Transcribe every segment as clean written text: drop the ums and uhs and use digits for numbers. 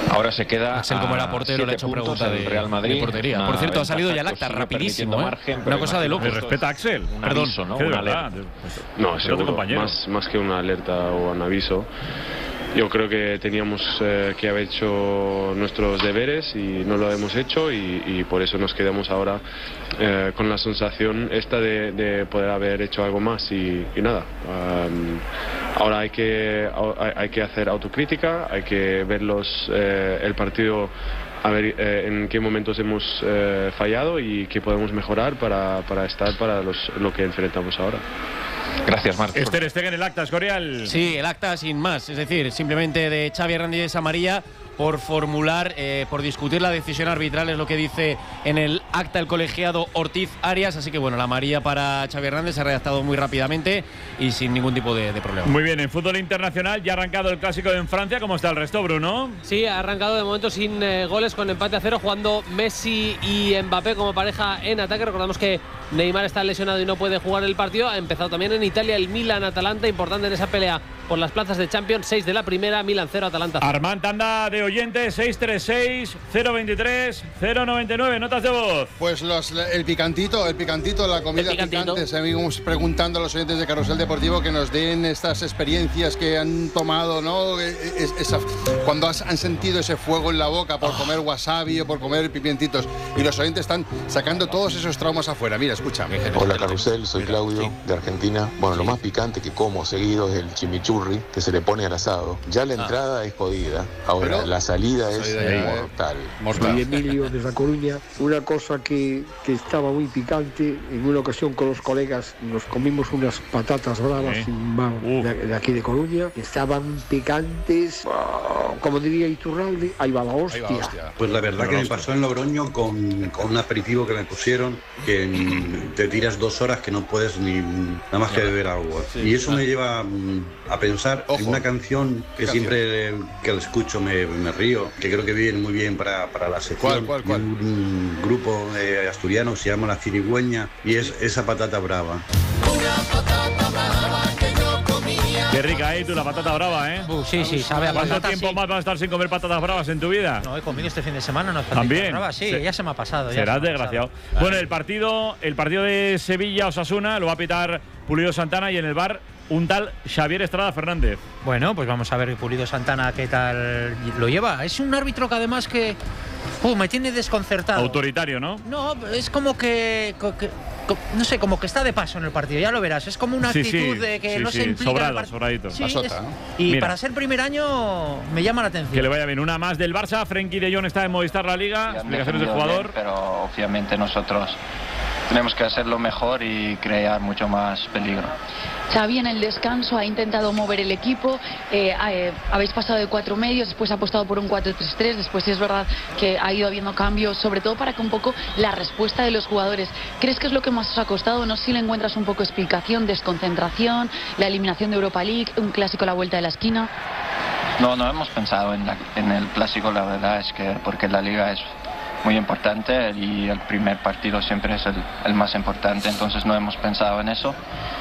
Ahora se queda. Axel, como era portero, le ha hecho pregunta de Real Madrid, de portería. Por cierto, ha salido ya el acta rapidísimo, margen, una cosa de loco. Me respeta Axel. Perdón, aviso, ¿no? Qué Una verdad. alerta. No, seguro, más que una alerta o un aviso. Yo creo que teníamos que haber hecho nuestros deberes y no lo hemos hecho y por eso nos quedamos ahora con la sensación esta de poder haber hecho algo más y nada. Ahora hay que hacer autocrítica, hay que ver el partido, a ver en qué momentos hemos fallado y qué podemos mejorar para estar para lo que enfrentamos ahora. Gracias, Marc. Ter Stegen, el acta, Escorial. Sí, el acta sin más, es decir, simplemente de Xavi Hernández amarilla por formular, por discutir la decisión arbitral, es lo que dice en el acta el colegiado Ortiz Arias. Así que bueno, la amarilla para Xavi Hernández se ha redactado muy rápidamente y sin ningún tipo de problema. Muy bien, en fútbol internacional ya ha arrancado el clásico en Francia. ¿Cómo está el resto, Bruno? Sí, ha arrancado de momento sin goles, con empate a 0, jugando Messi y Mbappé como pareja en ataque. Recordamos que Neymar está lesionado y no puede jugar el partido. Ha empezado también en Italia el Milan-Atalanta, importante en esa pelea por las plazas de Champions. 6 de la primera, Milan 0, Atalanta 0. Armand, tanda de oyentes, 636-023-099, notas de voz. Pues el picantito, la comida picante. Seguimos preguntando a los oyentes de Carrusel Deportivo que nos den estas experiencias que han tomado, ¿no? Cuando han sentido ese fuego en la boca por comer wasabi o por comer pimientitos. Y los oyentes están sacando todos esos traumas afuera. Mira, escúchame. Hola Carrusel, soy Claudio de Argentina. Bueno, lo más picante que como seguido es el chimichurri que se le pone al asado. Ya la entrada es jodida, ahora pero la salida es mortal. Soy Emilio de La Coruña. Una cosa que estaba muy picante, en una ocasión con los colegas nos comimos unas patatas bravas de aquí de Coruña, que estaban picantes, como diría Iturralde, ahí va la hostia. Pues la verdad que me pasó en Logroño con un aperitivo que me pusieron, que te tiras 2 horas que no puedes ni nada más que beber agua. Y eso me lleva a pensar en una canción que siempre que la escucho me río, que creo que viene muy bien para la sección. ¿Cuál? Un grupo asturiano que se llama La Cirigüeña y es esa patata brava. Una patata brava que yo comía. Qué rica, tú, la patata brava, ¿eh? Sí, sabe a patata. ¿Cuánto tiempo más vas a estar sin comer patatas bravas en tu vida? No, he comido este fin de semana unas patatas ¿También? bravas, sí, ya se me ha pasado. Serás desgraciado. Bueno, el partido de Sevilla-Osasuna lo va a pitar Pulido Santana y en el bar un tal Xavier Estrada Fernández. Bueno, pues vamos a ver Pulido Santana qué tal lo lleva. Es un árbitro que además que me tiene desconcertado. Autoritario, ¿no? No, es como que no sé, como que está de paso en el partido, ya lo verás. Es como una actitud de que no se implica. Sobradito. Sí, Pasota, ¿no? Y mira, para ser primer año me llama la atención. Que le vaya bien. Una más del Barça. Frenkie de Jong está en Movistar La Liga. Explicaciones del jugador. Bien, pero obviamente nosotros tenemos que hacerlo mejor y crear mucho más peligro. Xavi en el descanso ha intentado mover el equipo, habéis pasado de 4 medios, después ha apostado por un 4-3-3, después sí es verdad que ha ido habiendo cambios, sobre todo para que un poco la respuesta de los jugadores. ¿Crees que es lo que más os ha costado? No sé si le encuentras un poco explicación, desconcentración, la eliminación de Europa League, un clásico a la vuelta de la esquina. No hemos pensado en el clásico, la verdad es que porque la liga es muy importante y el primer partido siempre es el más importante, entonces no hemos pensado en eso.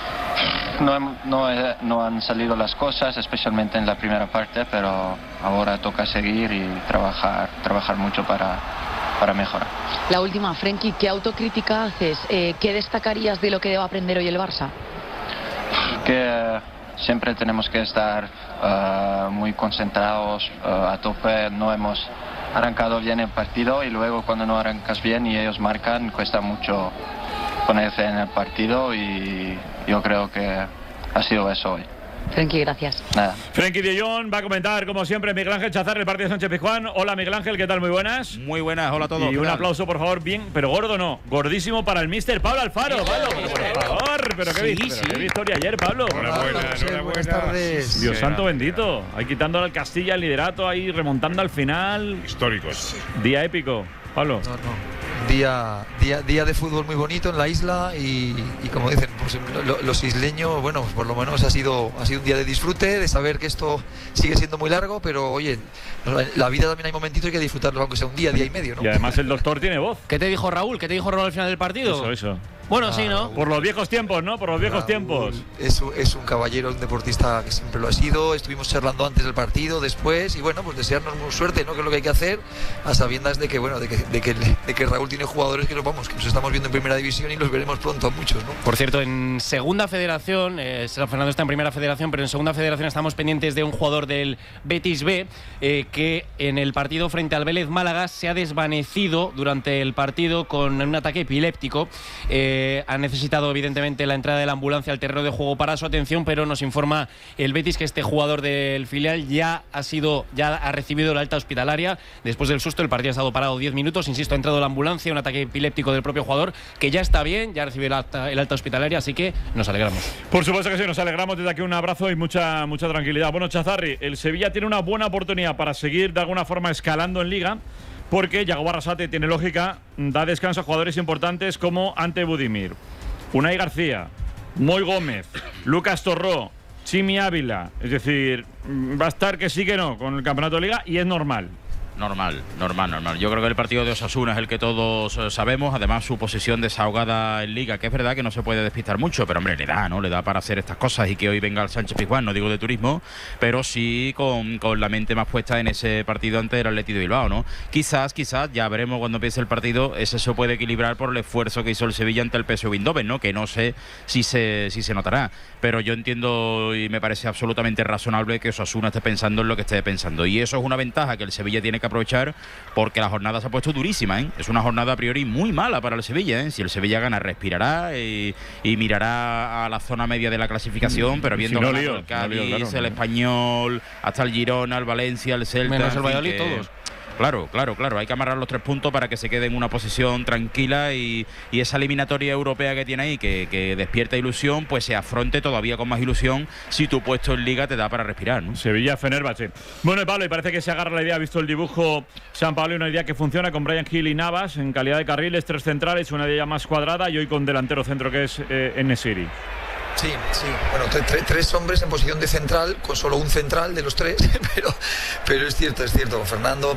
No han salido las cosas, especialmente en la primera parte, pero ahora toca seguir y trabajar mucho para mejorar. La última, Frenkie, ¿qué autocrítica haces? ¿Qué destacarías de lo que debe aprender hoy el Barça? Que siempre tenemos que estar muy concentrados, a tope. No hemos arrancado bien el partido y luego cuando no arrancas bien y ellos marcan, cuesta mucho ponerse en el partido y yo creo que ha sido eso hoy. Frenkie, gracias. Nada. Frenkie de Jong va a comentar, como siempre, Miguel Ángel Chazar, el partido de Sánchez Pizjuán. Hola, Miguel Ángel, ¿qué tal? Muy buenas. Muy buenas, hola a todos. Y un aplauso, por favor, bien, pero gordo no, gordísimo para el míster Pablo Alfaro. Pablo, por favor, pero qué victoria ayer, Pablo. Buenas tardes. Dios santo bendito. Ahí quitándole al Castilla el liderato, ahí remontando al final. Históricos. Día épico, Pablo. Día de fútbol muy bonito en la isla y como dicen pues, los isleños, bueno, por lo menos ha sido un día de disfrute, de saber que esto sigue siendo muy largo, pero oye, la vida también hay momentitos y hay que disfrutarlo, aunque sea un día y medio, ¿no? Y además el doctor tiene voz. ¿Qué te dijo Raúl? ¿Qué te dijo Raúl al final del partido? Eso. Bueno, sí, ¿no? Por los viejos tiempos, ¿no? Por los viejos tiempos. Es un caballero, un deportista que siempre lo ha sido. Estuvimos charlando antes del partido, después, y bueno, pues desearnos mucha suerte, ¿no? Que es lo que hay que hacer, a sabiendas de que, bueno, de que Raúl tiene jugadores que nos estamos viendo en primera división y los veremos pronto a muchos, ¿no? Por cierto, en segunda federación, Fernando está en primera federación, pero en segunda federación estamos pendientes de un jugador del Betis B que en el partido frente al Vélez Málaga se ha desvanecido durante el partido con un ataque epiléptico. Ha necesitado evidentemente la entrada de la ambulancia al terreno de juego para su atención, pero nos informa el Betis que este jugador del filial ya ha recibido la alta hospitalaria. Después del susto, el partido ha estado parado 10 minutos. Insisto, ha entrado la ambulancia, un ataque epiléptico del propio jugador, que ya está bien, ya ha recibido el alta hospitalaria, así que nos alegramos. Por supuesto que sí, nos alegramos. Desde aquí un abrazo y mucha tranquilidad. Bueno, Chazarri, el Sevilla tiene una buena oportunidad para seguir de alguna forma escalando en Liga, porque Yago Arrasate, tiene lógica, da descanso a jugadores importantes como Ante Budimir, Unai García, Moi Gómez, Lucas Torró, Chimi Ávila. Es decir, va a estar que sí que no con el campeonato de Liga, y es normal. Normal. Yo creo que el partido de Osasuna es el que todos sabemos. Además, su posición desahogada en Liga, que es verdad que no se puede despistar mucho, pero hombre, le da para hacer estas cosas, y que hoy venga el Sánchez-Pizjuán, no digo de turismo, pero sí con la mente más puesta en ese partido ante el Athletic de Bilbao, ¿no? Quizás, ya veremos cuando empiece el partido, ese se puede equilibrar por el esfuerzo que hizo el Sevilla ante el PSV Eindhoven, ¿no? Que no sé si se notará, pero yo entiendo y me parece absolutamente razonable que Osasuna esté pensando en lo que esté pensando, y eso es una ventaja que el Sevilla tiene que aprovechar, porque la jornada se ha puesto durísima, ¿eh? Es una jornada a priori muy mala para el Sevilla, ¿eh? Si el Sevilla gana, respirará y mirará a la zona media de la clasificación, pero viendo el Cádiz, el Español, hasta el Girona, el Valencia, el Celta, menos el Valladolid, todos. Claro, hay que amarrar los 3 puntos para que se quede en una posición tranquila, y esa eliminatoria europea que tiene ahí, que despierta ilusión, pues se afronte todavía con más ilusión si tu puesto en Liga te da para respirar, ¿no? Sevilla-Fenerbahce. Bueno, Pablo, y parece que se agarra la idea, ha visto el dibujo San Pablo, y una idea que funciona con Bryan Gil y Navas en calidad de carriles, 3 centrales, una idea más cuadrada, y hoy con delantero centro que es En-Nesyri. Sí. Bueno, 3 hombres en posición de central, con solo un central de los 3, pero es cierto. Con Fernando,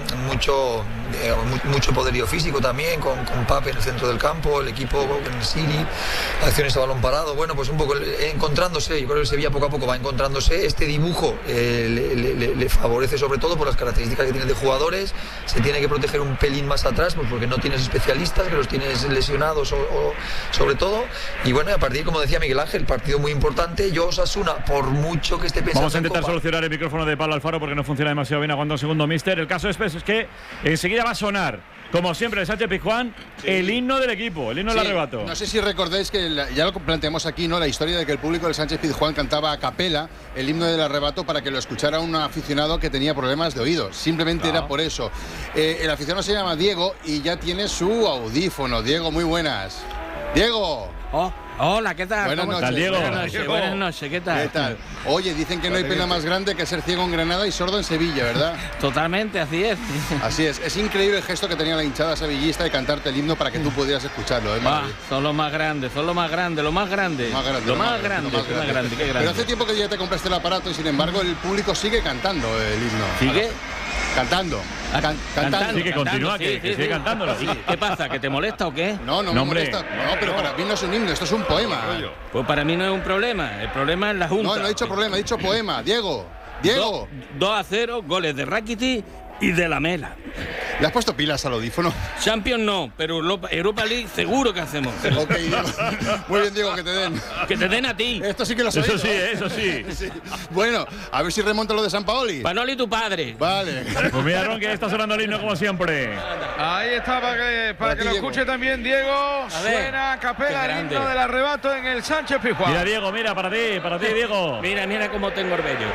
mucho poderío físico también, con Pape en el centro del campo, el equipo en el City, acciones a balón parado. Bueno, pues un poco encontrándose. Yo creo que el Sevilla poco a poco va encontrándose. Este dibujo le favorece sobre todo por las características que tiene de jugadores. Se tiene que proteger un pelín más atrás, pues porque no tienes especialistas, que los tienes lesionados o sobre todo. Y bueno, a partir, como decía Miguel Ángel, partido muy importante. Yo, Osasuna, por mucho que esté pensando. Vamos a intentar solucionar el micrófono de Pablo Alfaro porque no funciona demasiado bien. Aguanta un segundo, mister. El caso es que enseguida va a sonar, como siempre, el Sánchez-Pizjuán, el himno del equipo, el himno del arrebato. No sé si recordáis que ya lo planteamos aquí, ¿no? La historia de que el público del Sánchez-Pizjuán cantaba a capela el himno del arrebato para que lo escuchara un aficionado que tenía problemas de oído. Simplemente era por eso. El aficionado se llama Diego y ya tiene su audífono. Diego, muy buenas. Diego. Hola, ¿qué tal? Buenas noches, Diego. Buenas noches, ¿qué tal? ¿Qué tal? Oye, dicen que no hay pena más grande que ser ciego en Granada y sordo en Sevilla, ¿verdad? Totalmente, así es. Así es. Es increíble el gesto que tenía la hinchada sevillista de cantarte el himno para que tú pudieras escucharlo. Son los más grandes, lo más grande. Qué grande. Pero hace tiempo que ya te compraste el aparato y sin embargo el público sigue cantando el himno. ¿Sigue? Cantando. Cantando. Sí, que continúa, que sigue cantándolo. ¿Qué pasa? ¿Que te molesta o qué? No me molesta. No, pero para mí no es un himno, esto es un poema. Pues para mí no es un problema. El problema es la Junta. No he dicho problema, he dicho poema. Diego. 2-0, goles de Rakitic y de Lamela. ¿Le has puesto pilas al audífono? Champions no, pero Europa League seguro que hacemos. Ok, Diego. Muy bien, Diego, que te den. Que te den a ti. Esto sí que lo sabes. Eso sí. Bueno, a ver si remonta lo de San Paoli. Panoli, tu padre. Vale. Pues mira, Ron, que está sonando el himno como siempre. Ahí está, para que lo escuche también Diego. Suena a capela el himno del arrebato en el Sánchez-Pizjuán. Mira, Diego, para ti, Diego. Mira cómo tengo el vello.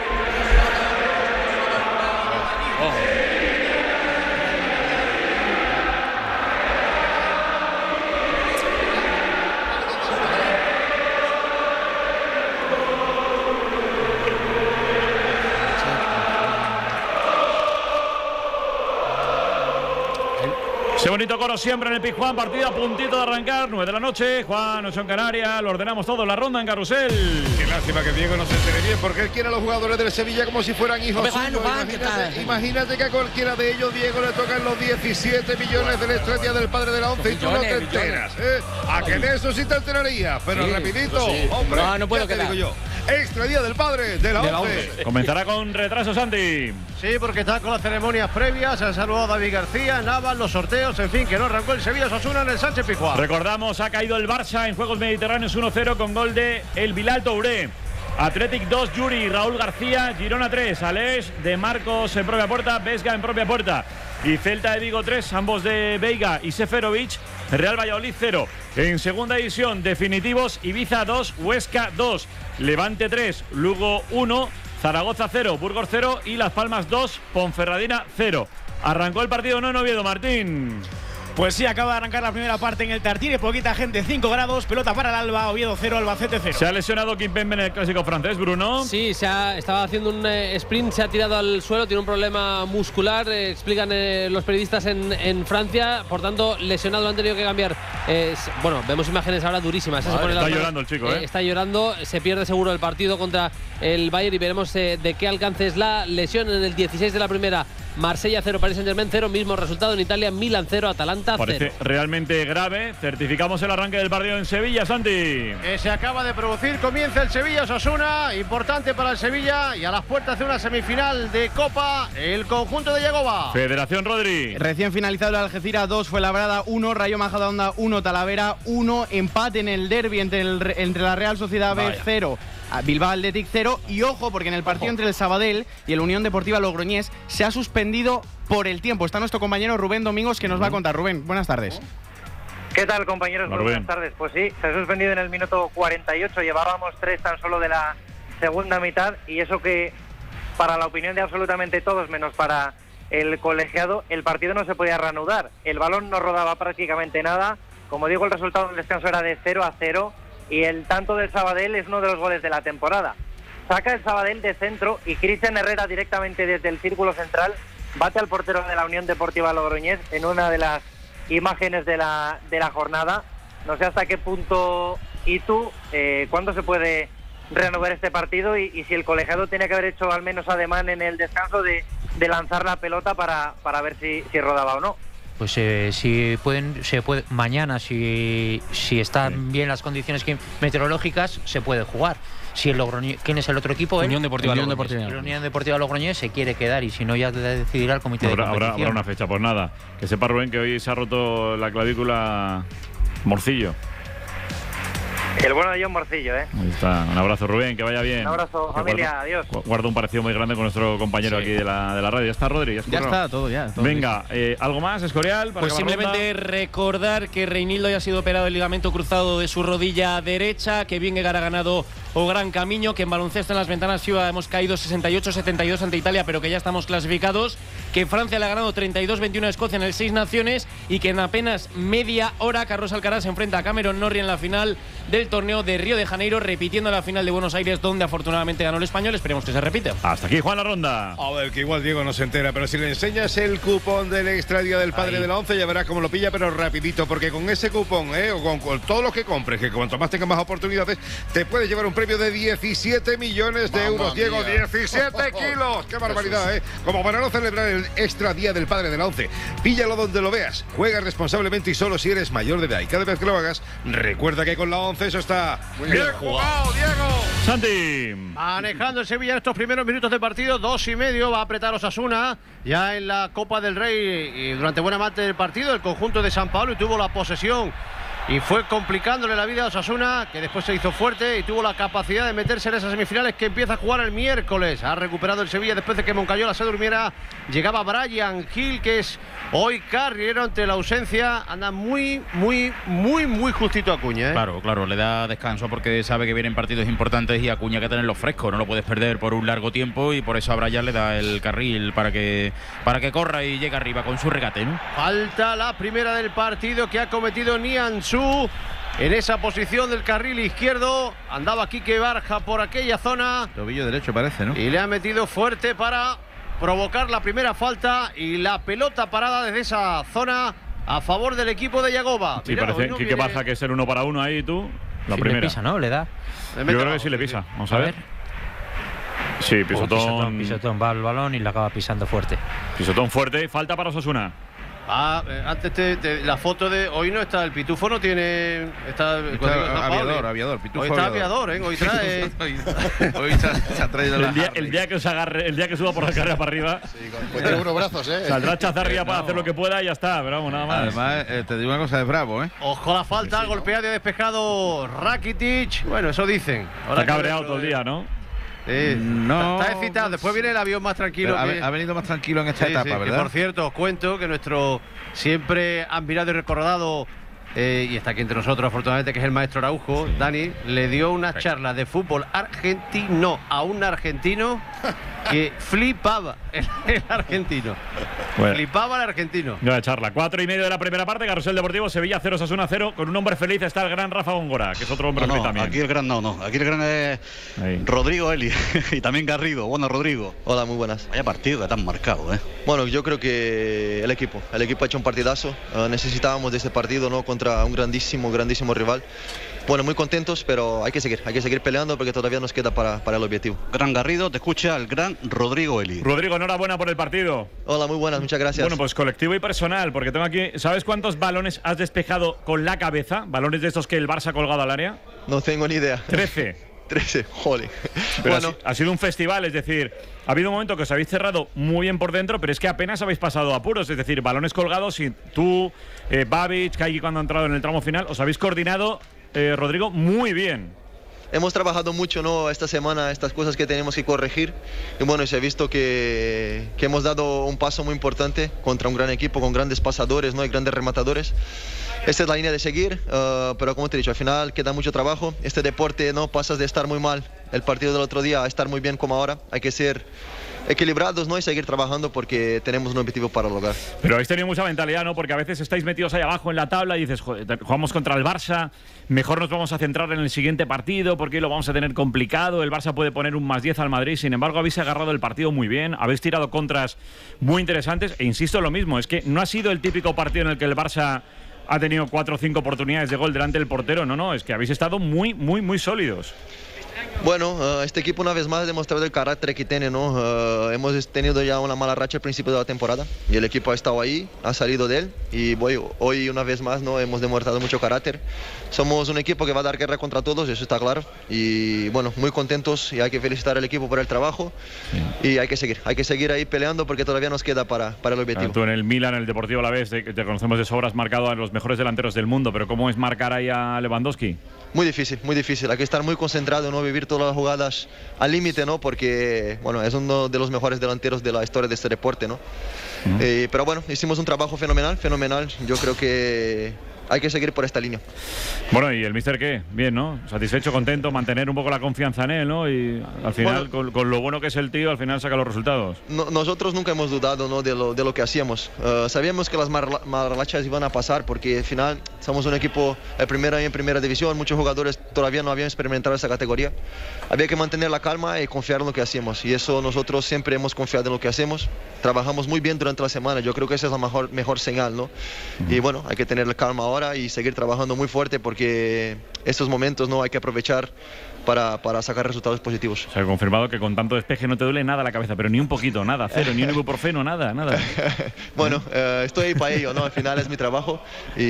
Ese bonito coro siempre en el Pizjuán, partido a puntito de arrancar, 9 de la noche, Juan, 8 en Canarias, lo ordenamos todo, la ronda en Carrusel. Qué lástima que Diego no se entere bien, porque él quiere a los jugadores del Sevilla como si fueran hijos suyos. Imagínate que a cualquiera de ellos, Diego, le tocan los 17 millones del extra día del padre de la 11 y tú no te enteras. A que de eso sí te enterarías, pero sí, rapidito, sí. Hombre, no puedo quedar. Te digo yo, extra día del padre de la 11. Comenzará con retraso, Santi. Sí, porque está con las ceremonias previas, se han saludado David García, Navas, los sorteos, en fin, que no arrancó el Sevilla Osasuna en el Sánchez Pizjuán. Recordamos, ha caído el Barça en Juegos Mediterráneos 1-0 con gol de el Bilal Touré. Athletic 2, Yuri, Raúl García, Girona 3, Aleix de Marcos en propia puerta, Vesga en propia puerta. Y Celta de Vigo 3, ambos de Veiga y Seferovic, Real Valladolid 0. En segunda división, definitivos, Ibiza 2, Huesca 2, Levante 3, Lugo 1, Zaragoza 0, Burgos 0 y Las Palmas 2, Ponferradina 0. Arrancó el partido no en Oviedo, Martín. Pues sí, acaba de arrancar la primera parte en el Tartiere, poquita gente, 5 grados, pelota para el Alba, Oviedo 0, Albacete 0. Se ha lesionado Kimpembe en el clásico francés, Bruno. Sí, estaba haciendo un sprint, se ha tirado al suelo, tiene un problema muscular, explican los periodistas en Francia, por tanto, lesionado, lo han tenido que cambiar. Bueno, vemos imágenes ahora durísimas. Está llorando el chico, Está llorando, se pierde seguro el partido contra el Bayern y veremos de qué alcance es la lesión en el 16 de la primera. Marsella 0, Paris Saint-Germain 0, mismo resultado en Italia, Milan 0, Atalanta 0. Parece realmente grave. Certificamos el arranque del partido en Sevilla, Santi. Se acaba de producir, comienza el Sevilla Osasuna, importante para el Sevilla y a las puertas de una semifinal de Copa, el conjunto de Yagoba. Federación Rodri. Recién finalizado el Algeciras 2, Fuenlabrada 1, Rayo Majadahonda 1, Talavera 1, empate en el derbi entre la Real Sociedad B 0. Bilbao Athletic 0 y ojo porque en el partido entre el Sabadell y el Unión Deportiva Logroñés se ha suspendido por el tiempo. Está nuestro compañero Rubén Domingos que nos va a contar. Rubén, buenas tardes. ¿Qué tal, compañeros? Buenas tardes. Pues sí, se ha suspendido en el minuto 48, llevábamos 3 tan solo de la segunda mitad y eso que para la opinión de absolutamente todos menos para el colegiado, el partido no se podía reanudar. El balón no rodaba prácticamente nada. Como digo, el resultado del descanso era de 0-0. Y el tanto del Sabadell es uno de los goles de la temporada. Saca el Sabadell de centro y Cristian Herrera directamente desde el círculo central bate al portero de la Unión Deportiva Logroñés en una de las imágenes de la jornada. No sé hasta qué punto y tú, cuándo se puede reanudar este partido y si el colegiado tiene que haber hecho al menos ademán en el descanso de lanzar la pelota para ver si rodaba o no. Pues si pueden, se puede mañana, si están bien las condiciones meteorológicas, se puede jugar. Si el Logroñés, ¿quién es el otro equipo? Unión Deportiva Logroñés. La Unión Deportiva Logroñés se quiere quedar y si no ya decidirá el comité de competición. Habrá una fecha, pues nada. Que sepa Rubén que hoy se ha roto la clavícula Morcillo. El bueno de John Morcillo, ¿eh? Ahí está. Un abrazo, Rubén, que vaya bien. Un abrazo, familia, adiós. Guardo un parecido muy grande con nuestro compañero aquí de la radio. ¿Ya está, Rodri? Ya está, todo ya. Todo venga, ¿algo más, Escorial? Pues simplemente recordar que Reinildo ya ha sido operado del ligamento cruzado de su rodilla derecha, que Vingegaard ha ganado o gran camino, que en baloncesto en las ventanas FIBA hemos caído 68-72 ante Italia, pero que ya estamos clasificados, que Francia le ha ganado 32-21 a Escocia en el 6 Naciones y que en apenas media hora Carlos Alcaraz se enfrenta a Cameron Norrie en la final del torneo de Río de Janeiro, repitiendo la final de Buenos Aires, donde afortunadamente ganó el español. Esperemos que se repita. Hasta aquí, Juan, la ronda. A ver, que igual Diego no se entera, pero si le enseñas el cupón del extra día del padre de la 11, ya verás cómo lo pilla, pero rapidito, porque con ese cupón, o con todos los que compres, que cuanto más tengas más oportunidades, te puedes llevar un premio de 17 millones de euros. Diego, 17 kilos. ¡Qué barbaridad, eh! Como para no celebrar el extra día del padre de la 11. Píllalo donde lo veas. Juega responsablemente y solo si eres mayor de edad. Y cada vez que lo hagas, recuerda que con la 11 eso está bien jugado, Diego. Santi. Manejando el Sevilla en estos primeros minutos de partido, 2:30 va a apretar Osasuna ya en la Copa del Rey y durante buena parte del partido el conjunto de San Pablo y tuvo la posesión y fue complicándole la vida a Osasuna, que después se hizo fuerte y tuvo la capacidad de meterse en esas semifinales que empieza a jugar el miércoles. Ha recuperado el Sevilla después de que Moncayola se durmiera. Llegaba Brian Hill, que es hoy carrilero ante la ausencia. Anda muy justito Acuña, ¿eh? Claro, le da descanso porque sabe que vienen partidos importantes y Acuña hay que tenerlo fresco, no lo puedes perder por un largo tiempo y por eso a Brian le da el carril para que corra y llegue arriba con su regate, ¿no? Falta la primera del partido que ha cometido Nianzú. En esa posición del carril izquierdo andaba Quique Barja por aquella zona. Tobillo derecho parece, ¿no? Y le ha metido fuerte para provocar la primera falta y la pelota parada desde esa zona a favor del equipo de Yagoba. Sí, parece que Barça que es el 1 para 1 ahí, tú. La sí, primera. Le pisa, ¿no? Le da. Yo creo que sí le pisa. Vamos a ver. Sí, pisotón. Pisotón, va al balón y la acaba pisando fuerte. Pisotón fuerte, falta para Osasuna. Antes la foto de hoy no está el Pitufo, no tiene. Está aviador, Pitufo. Hoy está aviador, ¿eh? Hoy trae. Hoy se ha traído el día que os agarre, el día que suba por la carrera para arriba. Sí, tiene unos brazos, ¿eh? Saldrá Chazarria para hacer lo que pueda y ya está, pero vamos, nada más. Además, te digo una cosa de bravo, ¿eh? Ojo la falta, golpeado y despejado Rakitic. Bueno, eso dicen. Está cabreado todo el día, ¿no? No, está excitado. Después viene el avión más tranquilo. Ha venido más tranquilo en esta etapa, ¿verdad? Que, por cierto, os cuento que nuestro siempre admirado y recordado, y está aquí entre nosotros, afortunadamente, que es el maestro Araujo, Dani, le dio una charla de fútbol argentino a un argentino que flipaba el argentino. Bueno. Flipaba el argentino. Nueva charla. 4:30 de la primera parte. Carrusel Deportivo, Sevilla 0, Osasuna 0. Con un hombre feliz está el gran Rafa Góngora, que es otro hombre feliz también. Aquí el gran Aquí el gran es Rodrigo Eli y también Garrido. Bueno, Rodrigo. Hola, muy buenas. Vaya partido que te han marcado, ¿eh? Bueno, yo creo que el equipo ha hecho un partidazo. Necesitábamos de este partido, ¿no? Contra un grandísimo rival. Bueno, muy contentos, pero hay que seguir peleando porque todavía nos queda para el objetivo. Gran Garrido, te escucha el gran Rodrigo Eli. Rodrigo, enhorabuena por el partido. Hola, muy buenas, muchas gracias. Bueno, pues colectivo y personal, porque tengo aquí, ¿sabes cuántos balones has despejado con la cabeza? Balones de estos que el Barça ha colgado al área. No tengo ni idea. 13. 13, joder. Pero bueno, ha sido un festival, es decir, ha habido un momento que os habéis cerrado muy bien por dentro, pero es que apenas habéis pasado apuros, es decir, balones colgados y tú, Babic, Kaiki cuando ha entrado en el tramo final, os habéis coordinado, Rodrigo, muy bien. Hemos trabajado mucho, ¿no? Esta semana, estas cosas que tenemos que corregir. Y bueno, se ha visto que hemos dado un paso muy importante contra un gran equipo, con grandes pasadores, ¿no? Y grandes rematadores. Esta es la línea de seguir, pero como te he dicho, al final queda mucho trabajo. Este deporte no pasas de estar muy mal el partido del otro día a estar muy bien como ahora. Hay que ser equilibrados, ¿no? Y seguir trabajando porque tenemos un objetivo para lograr. Pero habéis tenido mucha mentalidad, ¿no? Porque a veces estáis metidos ahí abajo en la tabla y dices, joder, jugamos contra el Barça, mejor nos vamos a centrar en el siguiente partido porque lo vamos a tener complicado, el Barça puede poner un +10 al Madrid, sin embargo habéis agarrado el partido muy bien, habéis tirado contras muy interesantes e insisto en lo mismo, es que no ha sido el típico partido en el que el Barça ha tenido 4 o 5 oportunidades de gol delante del portero, no, es que habéis estado muy sólidos. Bueno, este equipo una vez más ha demostrado el carácter que tiene, ¿no? Hemos tenido ya una mala racha al principio de la temporada y el equipo ha estado ahí, ha salido de él y hoy una vez más, ¿no? Hemos demostrado mucho carácter. Somos un equipo que va a dar guerra contra todos, eso está claro. Y bueno, muy contentos y hay que felicitar al equipo por el trabajo y hay que seguir ahí peleando porque todavía nos queda para el objetivo. Tú en el Milan, en el Deportivo Alavés, te conocemos de sobra, has marcado a los mejores delanteros del mundo, pero ¿cómo es marcar ahí a Lewandowski? Muy difícil, hay que estar muy concentrado, no vivir todas las jugadas al límite, ¿no? Porque bueno, es uno de los mejores delanteros de la historia de este deporte, ¿no? Pero bueno, hicimos un trabajo fenomenal, yo creo que hay que seguir por esta línea. Bueno, ¿y el míster qué? Bien, ¿no? Satisfecho, contento, mantener un poco la confianza en él, ¿no? Y al final, bueno, con lo bueno que es el tío, al final saca los resultados. Nosotros nunca hemos dudado, ¿no? de lo que hacíamos. Sabíamos que las malas rachas iban a pasar porque al final somos un equipo en primera división, muchos jugadores todavía no habían experimentado esa categoría. Había que mantener la calma y confiar en lo que hacíamos. Y eso nosotros siempre hemos confiado en lo que hacemos. Trabajamos muy bien durante la semana. Yo creo que esa es la mejor señal, ¿no? Y bueno, hay que tener la calma ahora y seguir trabajando muy fuerte porque estos momentos no hay que aprovechar para sacar resultados positivos. Se ha confirmado que con tanto despeje no te duele nada la cabeza, pero ni un poquito, nada, cero, ni un ibuprofeno, nada. Bueno, estoy ahí para ello, ¿no? Al final es mi trabajo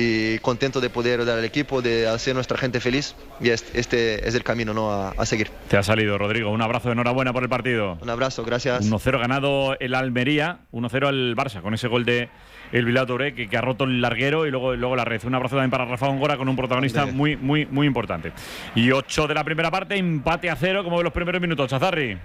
y contento de poder dar al equipo, de hacer nuestra gente feliz y este es el camino, ¿no? a seguir. Te ha salido, Rodrigo. Un abrazo, enhorabuena por el partido. Un abrazo, gracias. 1-0 ganado el Almería, 1-0 al Barça, con ese gol de el Bilbao Touré que ha roto el larguero y luego la red. Un abrazo también para Rafa Góngora con un protagonista muy importante. Y 8 de la primera parte, empate a 0 como en los primeros minutos. Chazarri.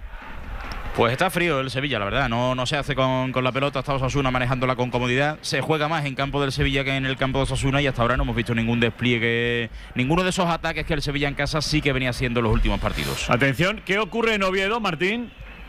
Pues está frío el Sevilla, la verdad. No se hace con la pelota. Está Osasuna manejándola con comodidad. Se juega más en campo del Sevilla que en el campo de Osasuna y hasta ahora no hemos visto ningún despliegue, ninguno de esos ataques que el Sevilla en casa sí que venía haciendo en los últimos partidos. Atención, ¿qué ocurre en Oviedo, Martín?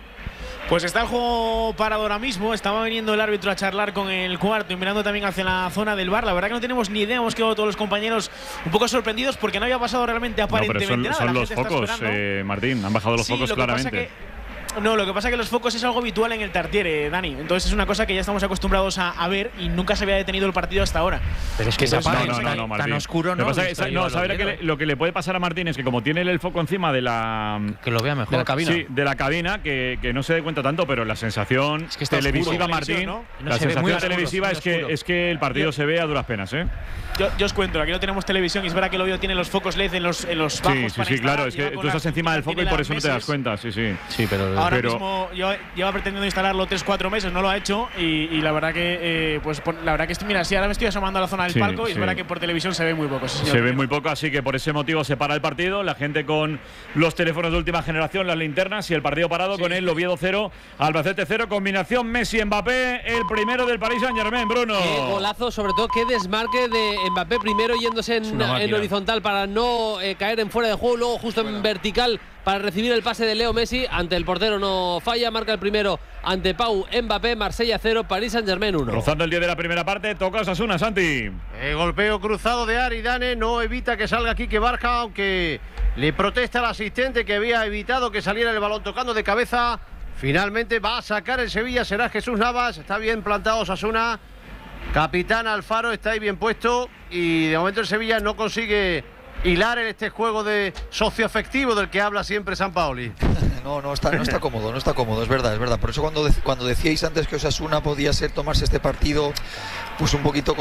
Pues está el juego parado ahora mismo. Estaba viniendo el árbitro a charlar con el cuarto y mirando también hacia la zona del bar. La verdad que no tenemos ni idea. Hemos quedado todos los compañeros un poco sorprendidos porque no había pasado realmente aparentemente nada. Son los focos, Martín. Han bajado los focos claramente. No, lo que pasa es que los focos es algo habitual en el Tartiere, Dani. Entonces es una cosa que ya estamos acostumbrados a ver y nunca se había detenido el partido hasta ahora. Pero es que no, Martín. tan oscuro no. ¿Sabes lo que le puede pasar a Martín? Es que como tiene el foco encima de la… Que lo vea mejor. De la cabina. Sí, de la cabina, que no se dé cuenta tanto, pero la sensación televisiva, Martín, la sensación televisiva es que el partido se ve a duras penas, ¿eh? Yo os cuento, aquí no tenemos televisión y es verdad que el Oviedo tiene los focos LED en los bajos. Sí, claro, es que tú estás encima del foco y por eso no te das cuenta, sí. Sí, pero ahora mismo lleva pretendiendo instalarlo 3-4 meses, no lo ha hecho y la verdad que mira, sí, ahora me estoy asomando a la zona del palco y es verdad que por televisión se ve muy poco. Se ve muy poco, así que por ese motivo se para el partido, la gente con los teléfonos de última generación, las linternas y el partido parado con el Oviedo 0, Albacete 0, combinación Messi-Mbappé, el primero del Paris Saint-Germain, Bruno. Qué golazo, sobre todo qué desmarque de Mbappé, primero yéndose en horizontal para no caer en fuera de juego, luego justo en vertical para recibir el pase de Leo Messi. Ante el portero no falla, marca el primero ante Pau Mbappé. Marsella 0, Paris Saint-Germain 1. Rozando el 10 de la primera parte, toca Osasuna, Santi. Golpeo cruzado de Aridane, no evita que salga Quique Barja, aunque le protesta al asistente que había evitado que saliera el balón tocando de cabeza. Finalmente va a sacar el Sevilla, será Jesús Navas. Está bien plantado Osasuna. Capitán Alfaro está ahí bien puesto y de momento el Sevilla no consigue hilar en este juego de socioafectivo del que habla siempre Sampaoli. No está cómodo, es verdad. Por eso cuando decíais antes que Osasuna podía tomarse este partido pues un poquito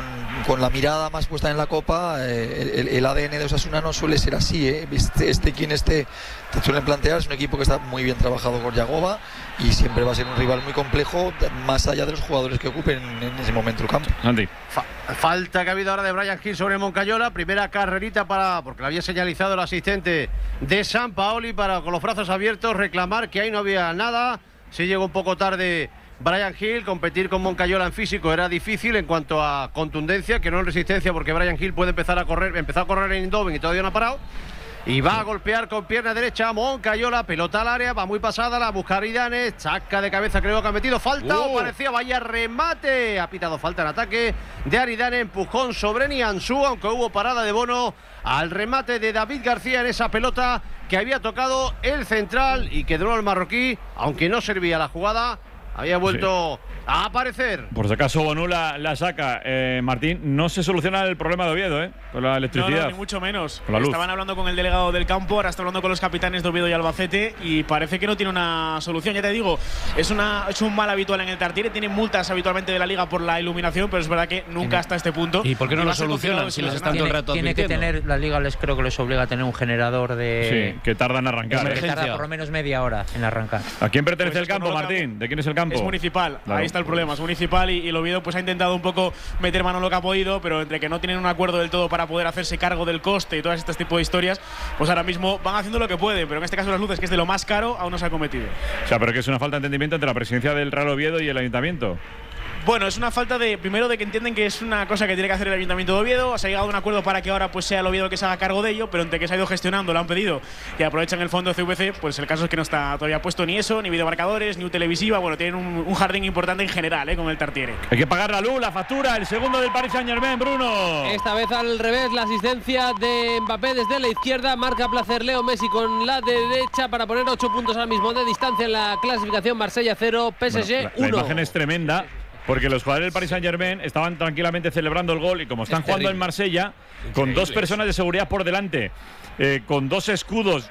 con la mirada más puesta en la Copa, el ADN de Osasuna no suele ser así, ¿eh? Quien te suelen plantear, es un equipo que está muy bien trabajado con Yagoba y siempre va a ser un rival muy complejo, más allá de los jugadores que ocupen en ese momento el campo. Andy. Falta que ha habido ahora de Brian Hill sobre Moncayola, primera carrerita porque le había señalizado el asistente de Sampaoli para con los brazos abiertos reclamar que ahí no había nada. Sí llegó un poco tarde Brian Hill, competir con Moncayola en físico era difícil en cuanto a contundencia, que no en resistencia, porque Brian Hill puede empezar a correr en Eindhoven y todavía no ha parado. Y va a golpear con pierna derecha Moncayola, pelota al área, va muy pasada, la busca Aridane, chaca de cabeza, creo que ha metido falta o parecía, vaya remate, ha pitado falta en ataque de Aridane, empujón sobre Nianzú, aunque hubo parada de Bono al remate de David García en esa pelota que había tocado el central y que duró el marroquí, aunque no servía la jugada, había vuelto a aparecer. Por si acaso Bonú la saca, Martín, no se soluciona el problema de Oviedo, con la electricidad. No, ni mucho menos. Con la luz. Estaban hablando con el delegado del campo, ahora está hablando con los capitanes de Oviedo y Albacete y parece que no tiene una solución. Ya te digo, es un mal habitual en el Tartiere, tiene multas habitualmente de la liga por la iluminación, pero es verdad que nunca hasta este punto. ¿Y por qué no lo solucionan si les están todo el rato advirtiendo? Tiene que tener, la liga creo que les obliga a tener un generador de… Sí, que tarda en arrancar. Que tarda por lo menos media hora en arrancar. ¿A quién pertenece el campo, Martín? ¿De quién es el campo? Es municipal, ahí está el problema, es municipal y el Oviedo pues ha intentado un poco meter mano en lo que ha podido, pero entre que no tienen un acuerdo del todo para poder hacerse cargo del coste y todas este tipo de historias, pues ahora mismo van haciendo lo que pueden, pero en este caso las luces, que es de lo más caro, aún no se ha cometido. O sea, pero que es una falta de entendimiento entre la presidencia del Real Oviedo y el ayuntamiento. Bueno, es una falta primero de que entienden que es una cosa que tiene que hacer el Ayuntamiento de Oviedo. Se ha llegado a un acuerdo para que ahora pues sea el Oviedo que se haga cargo de ello, pero entre que se ha ido gestionando, lo han pedido y aprovechan el fondo de CVC, pues el caso es que no está todavía puesto ni eso, ni videomarcadores, ni televisiva. Bueno, tienen un jardín importante en general, con el Tartiere. Hay que pagar la luz, la factura, el segundo del Paris Saint-Germain, Bruno. Esta vez al revés, la asistencia de Mbappé desde la izquierda, marca placer Leo Messi con la derecha para poner 8 puntos ahora mismo de distancia en la clasificación. Marsella 0, PSG 1. La imagen es tremenda. Porque los jugadores del Paris Saint-Germain estaban tranquilamente celebrando el gol y como están jugando en Marsella, con 2 personas de seguridad por delante, con 2 escudos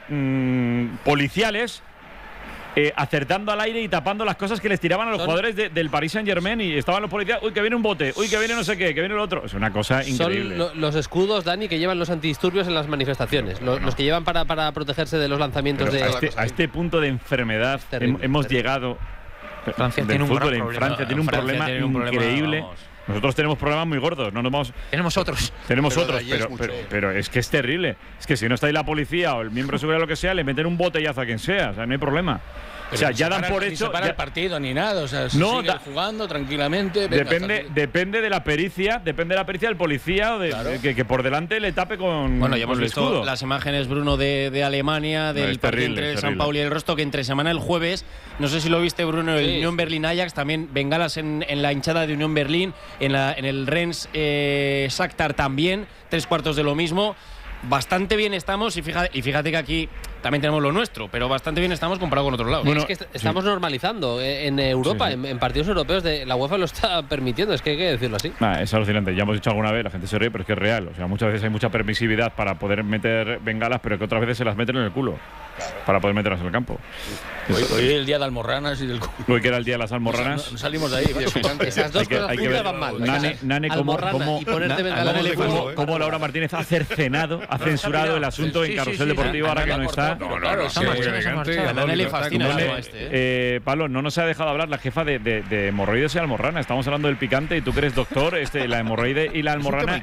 policiales, acertando al aire y tapando las cosas que les tiraban a los jugadores del Paris Saint-Germain, y estaban los policías, uy, que viene un bote, uy, que viene no sé qué, que viene el otro. Es una cosa increíble. Son los escudos, Dani, que llevan los antidisturbios en las manifestaciones, los que llevan para protegerse de los lanzamientos. A este punto de enfermedad hemos llegado. Francia tiene un fútbol en Francia tiene un problema increíble. Nosotros tenemos problemas muy gordos, no nos vamos. Tenemos otros, pero es que es terrible. Es que si no está ahí la policía o el miembro de seguridad o lo que sea, le meten un botellazo a quien sea, o sea, no hay problema. Pero o sea, ya dan por hecho. No para el partido ni nada, o sea, no, sigue jugando tranquilamente. Depende de la pericia, del policía o que por delante le tape con. Bueno, ya hemos visto escudo. las imágenes, Bruno, de Alemania, del partido entre el San Pauli y el Rostock, entre semana el jueves. No sé si lo viste, Bruno, el Unión Berlín-Ajax, también bengalas en la hinchada de Unión Berlín, en el Rennes Shakhtar también, 3/4 de lo mismo. Bastante bien estamos y fíjate que aquí también tenemos lo nuestro, pero bastante bien estamos comparado con otros lados. Bueno, es que estamos normalizando en Europa, en partidos europeos, la UEFA lo está permitiendo, es que hay que decirlo así. Es alucinante, ya hemos dicho alguna vez, la gente se ríe, pero es que es real. O sea, muchas veces hay mucha permisividad para poder meter bengalas, pero que otras veces se las meten en el culo para poder meterlas en el campo. Hoy es el día de almorranas y del culo. Hoy que era el día de las almorranas. No salimos de ahí. Esas dos cosas juntas van mal. Nane, como Laura Martínez ha cercenado, ha censurado el asunto en Carrusel Deportivo ahora que no está. Nane le fascina Pablo, no nos ha dejado hablar la jefa de hemorroides y almorrana. Estamos hablando del picante y tú que eres doctor, la hemorroide y la almorrana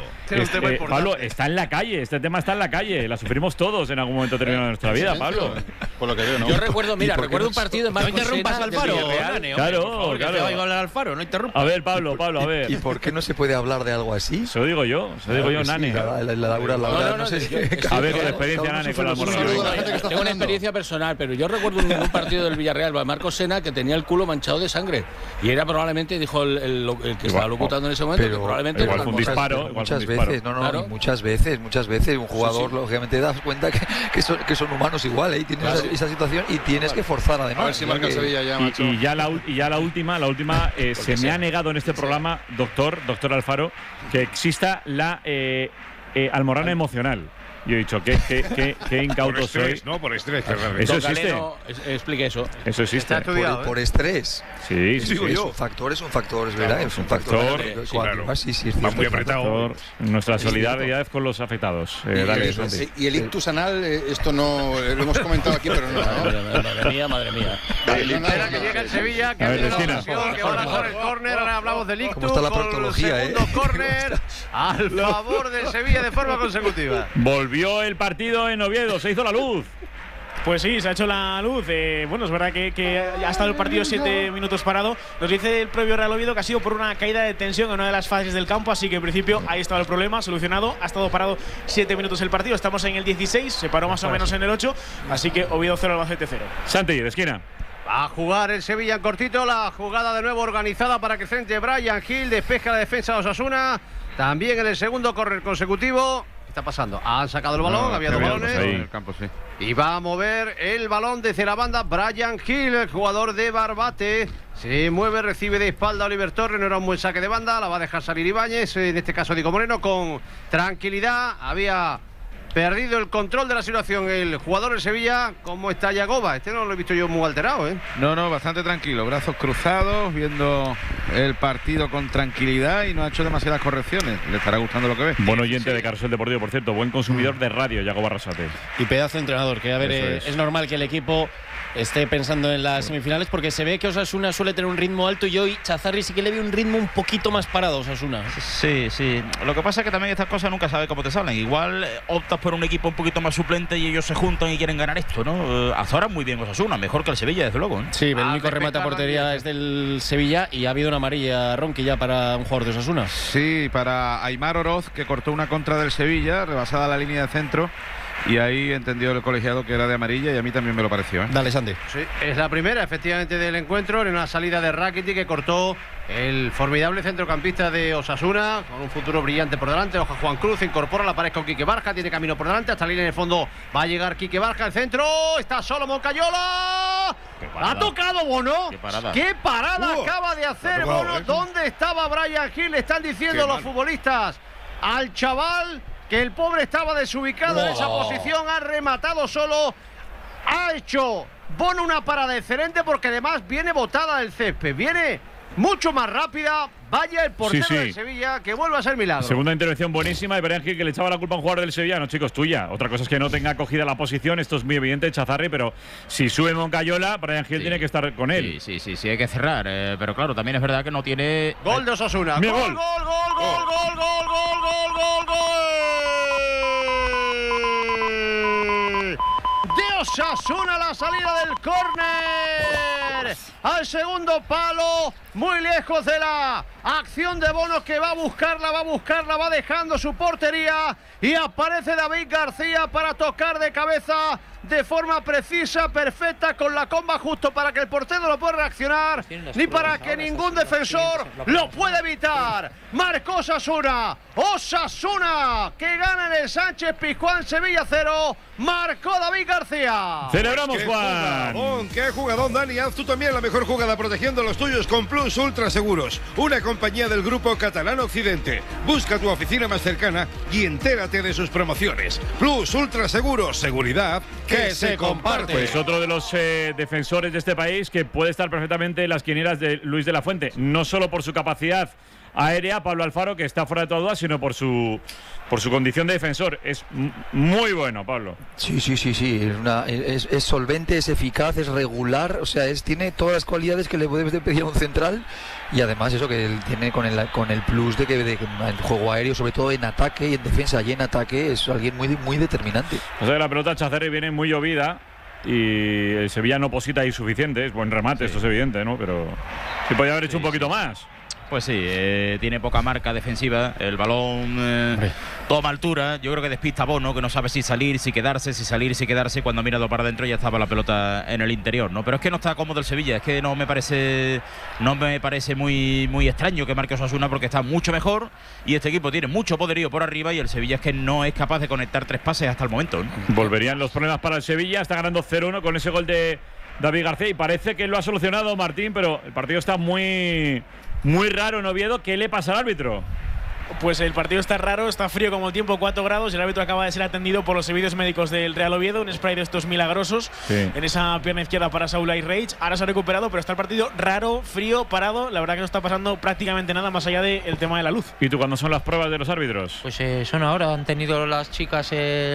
Pablo, está en la calle. Este tema está en la calle. La sufrimos todos en algún momento determinado de nuestra vida, Pablo. Por lo que veo, ¿no? Yo recuerdo un partido en Marcos No interrumpas al Faro, Claro. Te va a hablar al Faro, no interrumpas. A ver, Pablo, a ver. ¿Y por qué no se puede hablar de algo así? Eso digo yo, Nane. Laura, no sé si… A ver, con experiencia, Nane, con la almorrana. Tengo una experiencia personal, pero yo recuerdo un partido del Villarreal, Marcos Sena, que tenía el culo manchado de sangre. Y era probablemente, dijo el que estaba locutando en ese momento, que probablemente… Igual fue un disparo. Muchas veces, muchas veces. Un jugador, lógicamente, te das cuenta que son humanos igual, y tienes esa situación y tienes que forzar además. A ver si marca Sevilla ya, macho. Y ya la última se me ha negado en este programa, doctor Alfaro, que exista la almorrana emocional. Yo he dicho, qué incauto soy. No, por estrés. Eso existe. Explique eso. Eso existe. Está estudiado, por estrés. Sí. Es un factor, es verdad. Es un factor. Sí, va muy apretado. Nuestra solidaridad con los afectados. Y el ictus anal, esto no lo hemos comentado aquí, pero no. Madre mía. Espera que llega el Sevilla, que viene la ocasión, que van a hacer el córner. Ahora hablamos del ictus. ¿Cómo está la proctología, segundo córner al favor del Sevilla de forma consecutiva. Volvió el partido en Oviedo, se hizo la luz. Pues sí, se ha hecho la luz. Bueno, es verdad que ha estado el partido 7 minutos parado. Nos dice el propio Real Oviedo que ha sido por una caída de tensión en una de las fases del campo, así que en principio ahí estaba el problema, solucionado. Ha estado parado 7 minutos el partido. Estamos en el 16, se paró más o menos en el 8, así que Oviedo 0, Albacete 0. Santi, de esquina. Va a jugar el Sevilla en cortito, la jugada de nuevo organizada para que centre Brian Hill, despeja la defensa de Osasuna. También en el segundo córner consecutivo. Está pasando. Han sacado el balón, había dos balones. En el campo, sí. Y va a mover el balón desde la banda Brian Hill, el jugador de Barbate. Se mueve, recibe de espalda Oliver Torres. No era un buen saque de banda, la va a dejar salir Ibáñez. En este caso Diego Moreno con tranquilidad. Había perdido el control de la situación el jugador de Sevilla. ¿Cómo está Yagoba? Este no lo he visto yo muy alterado, ¿eh? No, bastante tranquilo. Brazos cruzados, viendo el partido con tranquilidad y no ha hecho demasiadas correcciones. Le estará gustando lo que ve. Buen oyente de Carrusel Deportivo, por cierto. Buen consumidor de radio, Yagoba Arrasate. Y pedazo de entrenador, que a ver, es normal que el equipo esté pensando en las semifinales, porque se ve que Osasuna suele tener un ritmo alto y hoy Chazarri sí que le ve un ritmo un poquito más parado a Osasuna. Sí. Lo que pasa es que también estas cosas nunca sabes cómo te salen. Igual optas por un equipo un poquito más suplente y ellos se juntan y quieren ganar esto, ¿no? Hasta ahora muy bien Osasuna, mejor que el Sevilla, desde luego, ¿eh? Sí, el único remate a portería es del Sevilla y ha habido una amarilla Ronqui ya para un jugador de Osasuna. Sí, para Aimar Oroz, que cortó una contra del Sevilla, rebasada la línea de centro. Y ahí entendió el colegiado que era de amarilla y a mí también me lo pareció, ¿eh? Dale, Santi. Sí, es la primera, efectivamente, del encuentro en una salida de Rakitic que cortó el formidable centrocampista de Osasuna con un futuro brillante por delante. Oja Juan Cruz, incorpora la pared con Quique Barja, tiene camino por delante, hasta la línea de fondo va a llegar Quique Barja, el centro, está solo Moncayola. Ha tocado Bono. Qué parada acaba de hacer Bono. ¿Dónde estaba Brian Hill? Le están diciendo los futbolistas al chaval que el pobre estaba desubicado en esa posición, ha rematado solo, ha hecho Bono una parada excelente porque además viene botada del césped, viene mucho más rápida. Vaya el portero del Sevilla, que vuelve a ser milagro. Segunda intervención buenísima, y Brian Hill, que le echaba la culpa a un jugador del Sevilla. No, chicos, tuya. Otra cosa es que no tenga acogida la posición, esto es muy evidente, Chazarri, pero si sube Moncayola, Brian Hill tiene que estar con él. Sí, hay que cerrar, pero claro, también es verdad que no tiene… Gol de Osasuna. Gol. Gol de Osasuna, la salida del córner al segundo palo. muy lejos de la acción de Bono, que va a buscarla, va dejando su portería y aparece David García para tocar de cabeza de forma precisa, perfecta, con la comba justo para que el portero no pueda reaccionar, ni para que ningún defensor lo pueda evitar. Marcó Osasuna, que gana en el Sánchez-Pizjuán, Sevilla 0, marcó David García. Celebramos, Juan. ¡Qué jugadón, Dani! Haz tú también la mejor jugada protegiendo los tuyos con Plus Ultra Seguros, una compañía del Grupo Catalán Occidente. Busca tu oficina más cercana y entérate de sus promociones. Plus Ultra Seguros, seguridad que se comparte. Pues otro de los defensores de este país que puede estar perfectamente en las quinielas de Luis de la Fuente, no solo por su capacidad aérea, Pablo Alfaro, que está fuera de toda duda, sino por su condición de defensor. Es muy bueno, Pablo. Sí. Es solvente, es eficaz, es regular. O sea, tiene todas las cualidades que le puedes pedir a un central. Y además eso que él tiene con el plus de que en juego aéreo, sobre todo en ataque y en defensa, y en ataque es alguien muy determinante. O sea, la pelota Chazarri viene muy llovida y el Sevilla no posita ahí suficiente. Es buen remate, esto es evidente, ¿no? Pero sí podía haber hecho un poquito más. Pues sí, tiene poca marca defensiva, el balón toma altura, yo creo que despista a Bono, que no sabe si salir, si quedarse, cuando ha mirado para adentro ya estaba la pelota en el interior, ¿no? Pero es que no está cómodo el Sevilla, es que no me parece muy extraño que marque Osasuna, porque está mucho mejor y este equipo tiene mucho poderío por arriba y el Sevilla es que no es capaz de conectar 3 pases hasta el momento, ¿no? Volverían los problemas para el Sevilla, está ganando 0-1 con ese gol de David García y parece que lo ha solucionado Martín, pero el partido está muy raro en Oviedo. ¿Qué le pasa al árbitro? Pues el partido está raro, está frío como el tiempo, 4 grados. El árbitro acaba de ser atendido por los servicios médicos del Real Oviedo. Un spray de estos milagrosos en esa pierna izquierda para Saúl Reich. Ahora se ha recuperado, pero está el partido raro, frío, parado. La verdad que no está pasando prácticamente nada más allá del tema de la luz. ¿Y tú cuándo son las pruebas de los árbitros? Pues son ahora. Han tenido las chicas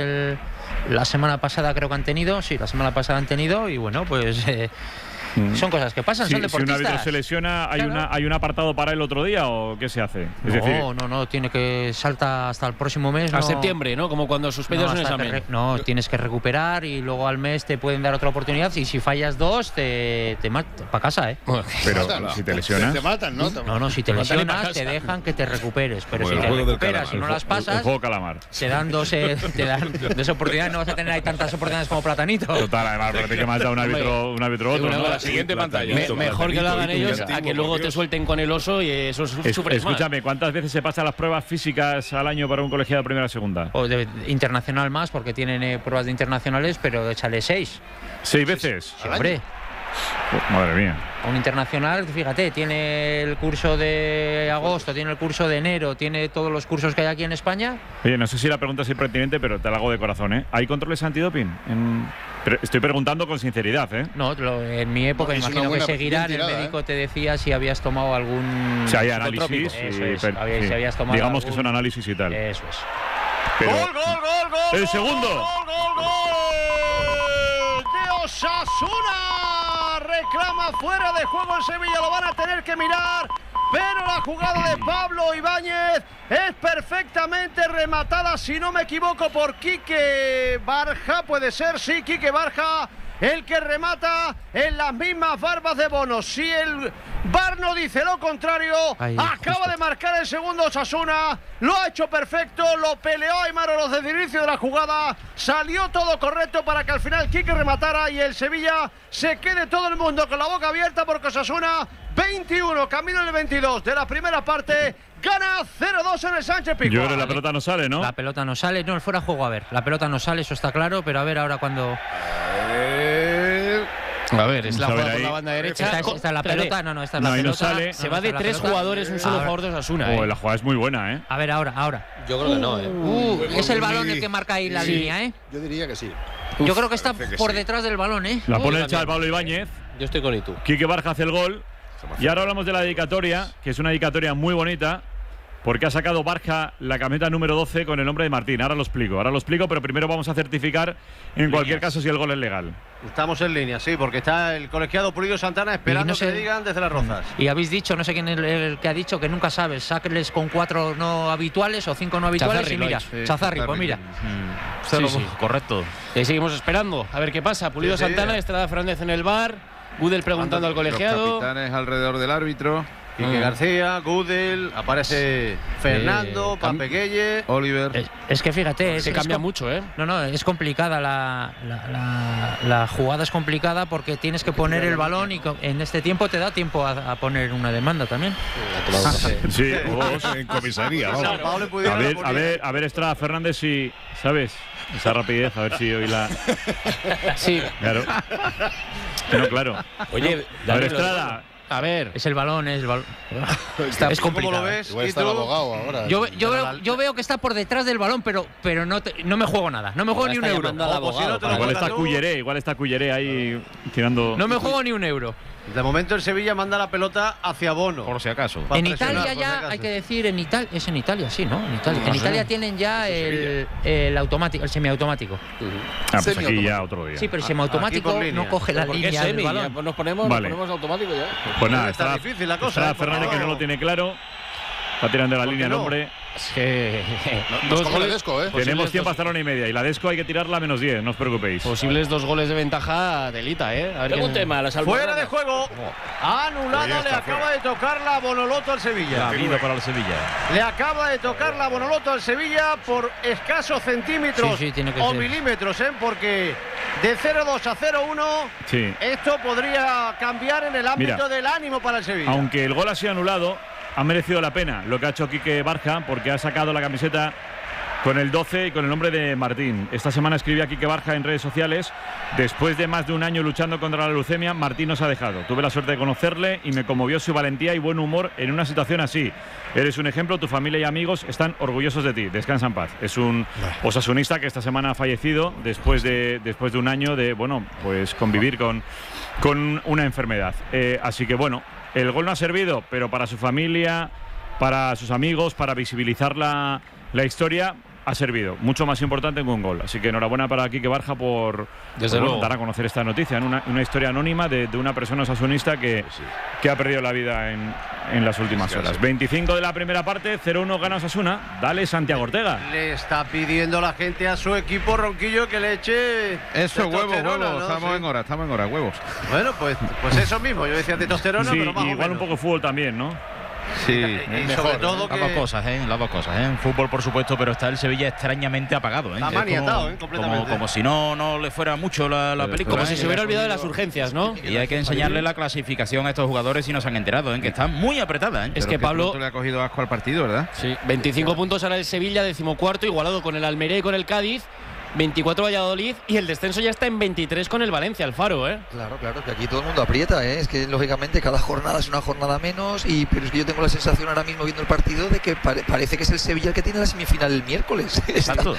la semana pasada, creo que han tenido. Sí, la semana pasada han tenido. Y bueno, pues son cosas que pasan, son deportistas. Si un árbitro se lesiona, ¿hay un apartado para el otro día o qué se hace? No, tiene que salta hasta el próximo mes. A septiembre, ¿no? Como cuando suspendes un examen. Tienes que recuperar y luego al mes te pueden dar otra oportunidad y si fallas 2 te matan para casa, ¿eh? Pero si te lesionas… Te matan, ¿no? No, si te lesionas te dejan que te recuperes, pero si te recuperas y no las pasas… El juego calamar. Te dan dos oportunidades, no vas a tener ahí tantas oportunidades como Platanito. Total, además, parece que más da un árbitro otro, ¿no? Siguiente pantalla. Mejor que lo hagan ellos a que luego te suelten con el oso y eso es súper. Escúchame, ¿cuántas veces se pasan las pruebas físicas al año para un colegiado de primera o segunda? O de internacional más, porque tienen pruebas de internacionales, pero échale 6. ¿6 veces? Sí, hombre. Madre mía. Un internacional, fíjate, tiene el curso de agosto, tiene el curso de enero, tiene todos los cursos que hay aquí en España. Oye, no sé si la pregunta es impertinente, pero te la hago de corazón, ¿eh? ¿Hay controles antidoping? Estoy preguntando con sinceridad, ¿eh? No, en mi época imagino que seguirán. El médico te decía si habías tomado algún… Si hay análisis. Si habías tomado digamos que son análisis y tal. Eso es. Pero ¡Gol! ¡El segundo! ¡Gol! ¡De Osasuna! Reclama fuera de juego el Sevilla, lo van a tener que mirar. Pero la jugada de Pablo Ibáñez es perfectamente rematada, si no me equivoco, por Quique Barja. Puede ser, sí, Quique Barja, el que remata en las mismas barbas de Bono. Si el VAR no dice lo contrario, acaba de marcar el segundo Osasuna. Lo ha hecho perfecto, lo peleó Aimar Oroz desde el inicio de la jugada. Salió todo correcto para que al final Quique rematara y el Sevilla se quede todo el mundo con la boca abierta, porque Osasuna 21, camino en el 22 de la primera parte, gana 0-2 en el Sánchez-Pizjuán. Yo creo que la pelota no sale, ¿no? La pelota no sale, no, el fuera de juego, a ver. La pelota no sale, eso está claro, pero a ver ahora cuando… A ver, es la jugada por la banda derecha. Esta es la pelota, no, esta es la pelota. No sale. Se va de 3 jugadores, un solo jugador de Osasuna. La jugada es muy buena, ¿eh? A ver, ahora. Yo creo que no, ¿eh? Es el balón el que marca ahí la línea, ¿eh? Yo diría que sí. Yo creo que está por detrás del balón, ¿eh? La pone el chaval Pablo Ibáñez. Yo estoy con Itu. Quique Barja hace el gol. Y ahora hablamos de la dedicatoria, que es una dedicatoria muy bonita, porque ha sacado Barja la camiseta número 12 con el nombre de Martín. Ahora lo explico, pero primero vamos a certificar en cualquier caso si el gol es legal. Estamos en línea, sí, porque está el colegiado Pulido Santana esperando que digan desde las Rozas. Y habéis dicho, no sé quién es el que ha dicho, que nunca sabes, sáquenles con 4 no habituales o 5 no habituales. Chazarri, y mira, Chazarri, pues mira. Sí, correcto. Y seguimos esperando a ver qué pasa. Pulido Santana, Estrada Fernández en el bar. Gudel preguntando al colegiado. Los capitanes alrededor del árbitro. Quique García, Gudel, aparece Fernando, Pape Gueye, Oliver. Es que fíjate, se cambia mucho, ¿eh? No, es complicada la jugada, es complicada porque tienes que poner el balón y en este tiempo te da tiempo a poner una demanda también. Sí, en comisaría. A ver, Estrada Fernández, si sabes esa rapidez, a ver si hoy la. Sí, claro. No, claro. Oye, a ver, Estrada. A ver, es el balón. Es complicado. ¿Cómo lo ves? Igual está el abogado ahora. Yo veo que está por detrás del balón, pero no me juego nada. No me juego ni un euro. Igual está Culleré ahí tirando. No me juego ni un euro. De momento el Sevilla manda la pelota hacia Bono. Por si acaso. En Italia ya, hay que decir, es en Italia, sí, ¿no? En Italia tienen ya el automático, el semiautomático. Pues aquí ya otro día. Sí, pero el semiautomático no coge la línea del balón. Pues nos ponemos automático ya. Pues nada, está difícil la cosa. Estrada Fernández que no lo tiene claro. Está tirando la línea el hombre. Es que Dos goles de Desco, Tenemos tiempo hasta la 1:30 y la Desco hay que tirarla a -10, no os preocupéis. Posibles 2 goles de ventaja delita, ¿eh? A ver Tengo un tema, las fuera de juego. Anulado, le acaba de tocar la Bonoloto al Sevilla. La vida para el Sevilla. Le acaba de tocar la Bonoloto al Sevilla por escasos centímetros o milímetros, porque de 0-2 a 0-1 esto podría cambiar en el ámbito del ánimo para el Sevilla. Aunque el gol ha sido anulado, ha merecido la pena lo que ha hecho Quique Barja, porque ha sacado la camiseta con el 12 y con el nombre de Martín. Esta semana escribía Quique Barja en redes sociales: después de más de un año luchando contra la leucemia, Martín nos ha dejado. Tuve la suerte de conocerle y me conmovió su valentía y buen humor en una situación así. Eres un ejemplo, tu familia y amigos están orgullosos de ti. Descansa en paz. Es un osasunista que esta semana ha fallecido después de un año de convivir con una enfermedad. Así que el gol no ha servido, pero para su familia, para sus amigos, para visibilizar la historia, ha servido. Mucho más importante que un gol. Así que enhorabuena para Quique Barja por dar a conocer esta noticia. Una historia anónima de una persona osasunista que ha perdido la vida en las últimas horas. 25 de la primera parte, 0-1 gana Osasuna. Dale, Santiago Ortega. Le está pidiendo la gente a su equipo, Ronquillo, que le eche. Eso, huevos. ¿no? Estamos en hora, huevos. Bueno, pues eso mismo. Yo decía testosterona, pero más igual un poco fútbol también, ¿no? Sí, y sobre todo las dos cosas, las dos cosas. En fútbol, por supuesto, pero está el Sevilla extrañamente apagado. Está maniatado, completamente. Como si no le fuera mucho la película. Como si se hubiera olvidado de las urgencias, ¿no? Y hay que enseñarle la clasificación a estos jugadores si no se han enterado, que está muy apretada. Es que Pablo le ha cogido asco al partido, ¿verdad? Sí, 25 puntos ahora el Sevilla, 14º, igualado con el Almería y con el Cádiz. 24 Valladolid y el descenso ya está en 23 con el Valencia, el Faro, Claro, que aquí todo el mundo aprieta, Es que lógicamente cada jornada es una jornada menos pero es que yo tengo la sensación ahora mismo viendo el partido de que parece que es el Sevilla el que tiene la semifinal el miércoles. Exacto.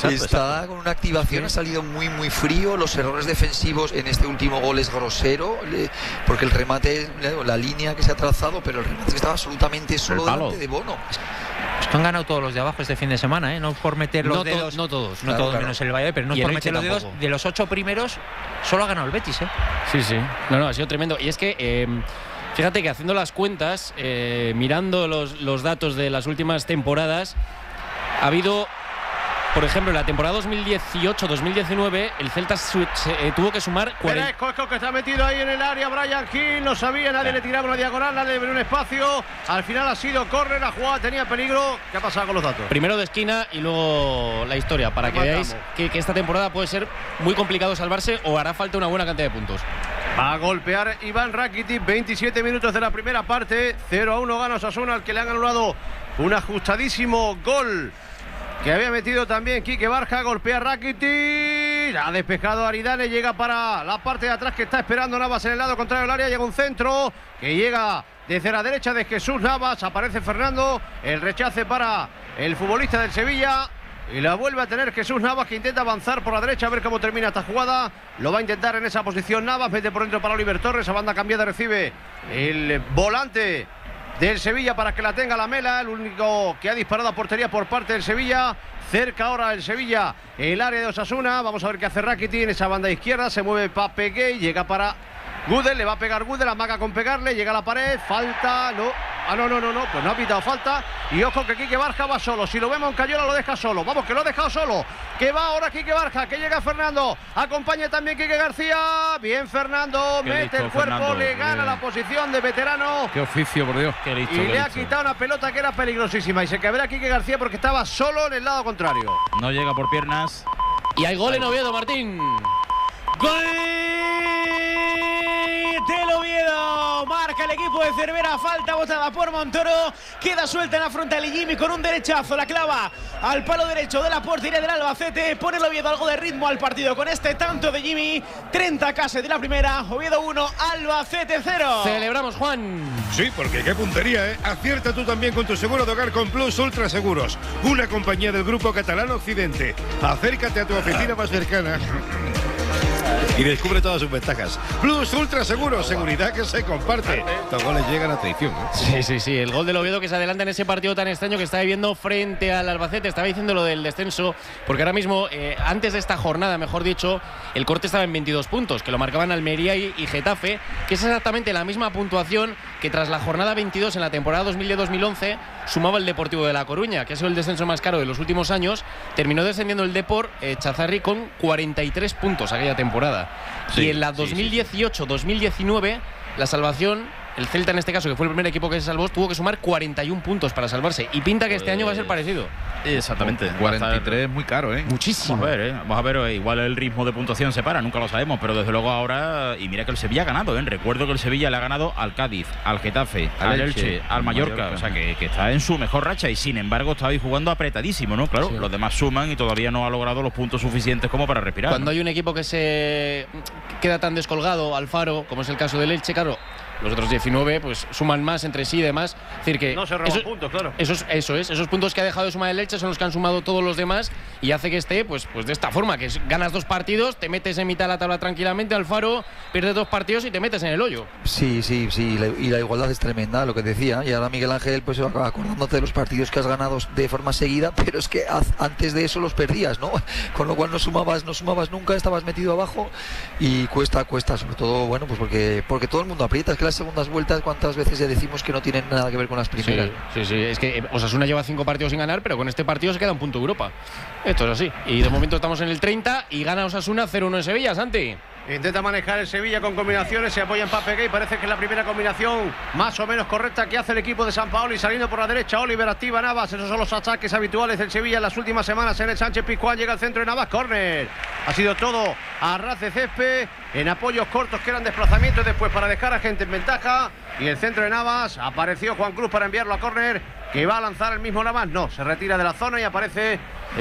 Está con una activación, ha salido muy muy frío, los errores defensivos en este último gol es grosero, porque el remate, la línea que se ha trazado, pero el remate estaba absolutamente solo delante de Bono. Es que han ganado todos los de abajo este fin de semana, No por meter los dedos. No todos, menos el Valle, pero no es por meter los dedos. De los 8 primeros, solo ha ganado el Betis, Sí. No, ha sido tremendo. Y es que, fíjate que haciendo las cuentas, mirando los datos de las últimas temporadas, ha habido, por ejemplo, en la temporada 2018-2019, el Celta tuvo que sumar 40. Coco que está metido ahí en el área, Brian Hill, no sabía, nadie le tiraba una diagonal, nadie le dio un espacio. Al final ha sido córner, la jugada tenía peligro. ¿Qué ha pasado con los datos? Primero de esquina y luego la historia, para que veáis que esta temporada puede ser muy complicado salvarse o hará falta una buena cantidad de puntos. Va a golpear Iván Rakitic, 27 minutos de la primera parte, 0-1 gana Osasuna, al que le han anulado un ajustadísimo gol que había metido también Quique Barja. Golpea Rakitic, ha despejado Aridane, llega para la parte de atrás que está esperando Navas en el lado contrario del área, llega un centro que llega desde la derecha de Jesús Navas, aparece Fernando, el rechace para el futbolista del Sevilla y la vuelve a tener Jesús Navas, que intenta avanzar por la derecha a ver cómo termina esta jugada. Lo va a intentar en esa posición Navas, mete por dentro para Oliver Torres, a banda cambiada recibe el volante del Sevilla para que la tenga Lamela, el único que ha disparado a portería por parte del Sevilla. Cerca ahora el Sevilla, el área de Osasuna. Vamos a ver qué hace Rakitic en esa banda izquierda. Se mueve Pape Gueye, llega para Gudel, le va a pegar Gudel, amaga con pegarle, llega a la pared, falta, no. no, pues no ha pitado falta. Y ojo que Quique Barja va solo. Si lo vemos en Cayola lo deja solo. Vamos, que lo ha dejado solo. Que va ahora Quique Barja, que llega Fernando. Acompaña también Quique García. Bien Fernando, mete el cuerpo, Fernando, le gana la posición de veterano. Qué oficio, por Dios. Qué listo, y le ha quitado una pelota que era peligrosísima. Y se cabrea Quique García porque estaba solo en el lado contrario. No llega por piernas. Y hay gol en Oviedo, Martín. ¡Gol del Oviedo! Marca el equipo de Cervera, falta botada por Montoro, queda suelta en la frontal y Jimmy con un derechazo, la clava al palo derecho de la portería del Albacete, pone el Oviedo algo de ritmo al partido con este tanto de Jimmy, 30 casi de la primera, Oviedo 1, Albacete 0. Celebramos, Juan. Sí, porque qué puntería, ¿eh? Acierta tú también con tu seguro de hogar con Plus Ultra Seguros, una compañía del Grupo Catalán Occidente. Acércate a tu oficina más cercana y descubre todas sus ventajas. Plus Ultra Seguros, seguridad que se comparte. Los goles llegan a traición, ¿eh? Sí. El gol del Oviedo que se adelanta en ese partido tan extraño que está viviendo frente al Albacete. Estaba diciendo lo del descenso, porque ahora mismo, antes de esta jornada, mejor dicho, el corte estaba en 22 puntos, que lo marcaban Almería y Getafe, que es exactamente la misma puntuación que tras la jornada 22 en la temporada 2010-2011 sumaba el Deportivo de La Coruña, que ha sido el descenso más caro de los últimos años. Terminó descendiendo el Depor Chazarri con 43 puntos aquella temporada. Sí, y en la 2018-2019, la salvación, el Celta en este caso, que fue el primer equipo que se salvó, tuvo que sumar 41 puntos para salvarse. Y pinta que este año va a ser parecido. Exactamente. 43 es muy caro, ¿eh? Muchísimo. Vamos a ver, igual el ritmo de puntuación se para, nunca lo sabemos, pero desde luego ahora, y mira que el Sevilla ha ganado, ¿eh? Recuerdo que el Sevilla le ha ganado al Cádiz, al Getafe, al Elche, al Mallorca, o sea que está en su mejor racha y sin embargo está ahí jugando apretadísimo, ¿no? Claro, los demás suman y todavía no ha logrado los puntos suficientes como para respirar. Cuando hay un equipo que se queda tan descolgado, Alfaro, como es el caso del Elche, claro, los otros 19 pues suman más entre sí y demás. Es decir, que no se roban puntos, claro. Esos puntos que ha dejado de sumar el Elche son los que han sumado todos los demás y hace que esté pues de esta forma, que ganas 2 partidos, te metes en mitad de la tabla tranquilamente, Alfaro, pierdes 2 partidos y te metes en el hoyo. Sí, y la igualdad es tremenda, lo que decía. Y ahora Miguel Ángel, pues acordándote de los partidos que has ganado de forma seguida, pero es que antes de eso los perdías, ¿no? Con lo cual no sumabas nunca, estabas metido abajo y cuesta, sobre todo, bueno, pues porque todo el mundo aprieta. Es que las segundas vueltas, ¿cuántas veces ya decimos que no tienen nada que ver con las primeras? Sí, es que Osasuna lleva 5 partidos sin ganar, pero con este partido se queda un punto Europa. Esto es así. Y de momento estamos en el 30 y gana Osasuna 0-1 en Sevilla, Santi. Intenta manejar el Sevilla con combinaciones, se apoya en Pape Gay, parece que es la primera combinación más o menos correcta que hace el equipo de San Paoli, saliendo por la derecha, Oliver activa Navas, esos son los ataques habituales del Sevilla en las últimas semanas en el Sánchez Pizjuán, llega al centro de Navas, córner, ha sido todo a ras de césped, en apoyos cortos que eran desplazamientos después para dejar a gente en ventaja, y el centro de Navas, apareció Juan Cruz para enviarlo a córner, que va a lanzar el mismo Navas, no, se retira de la zona y aparece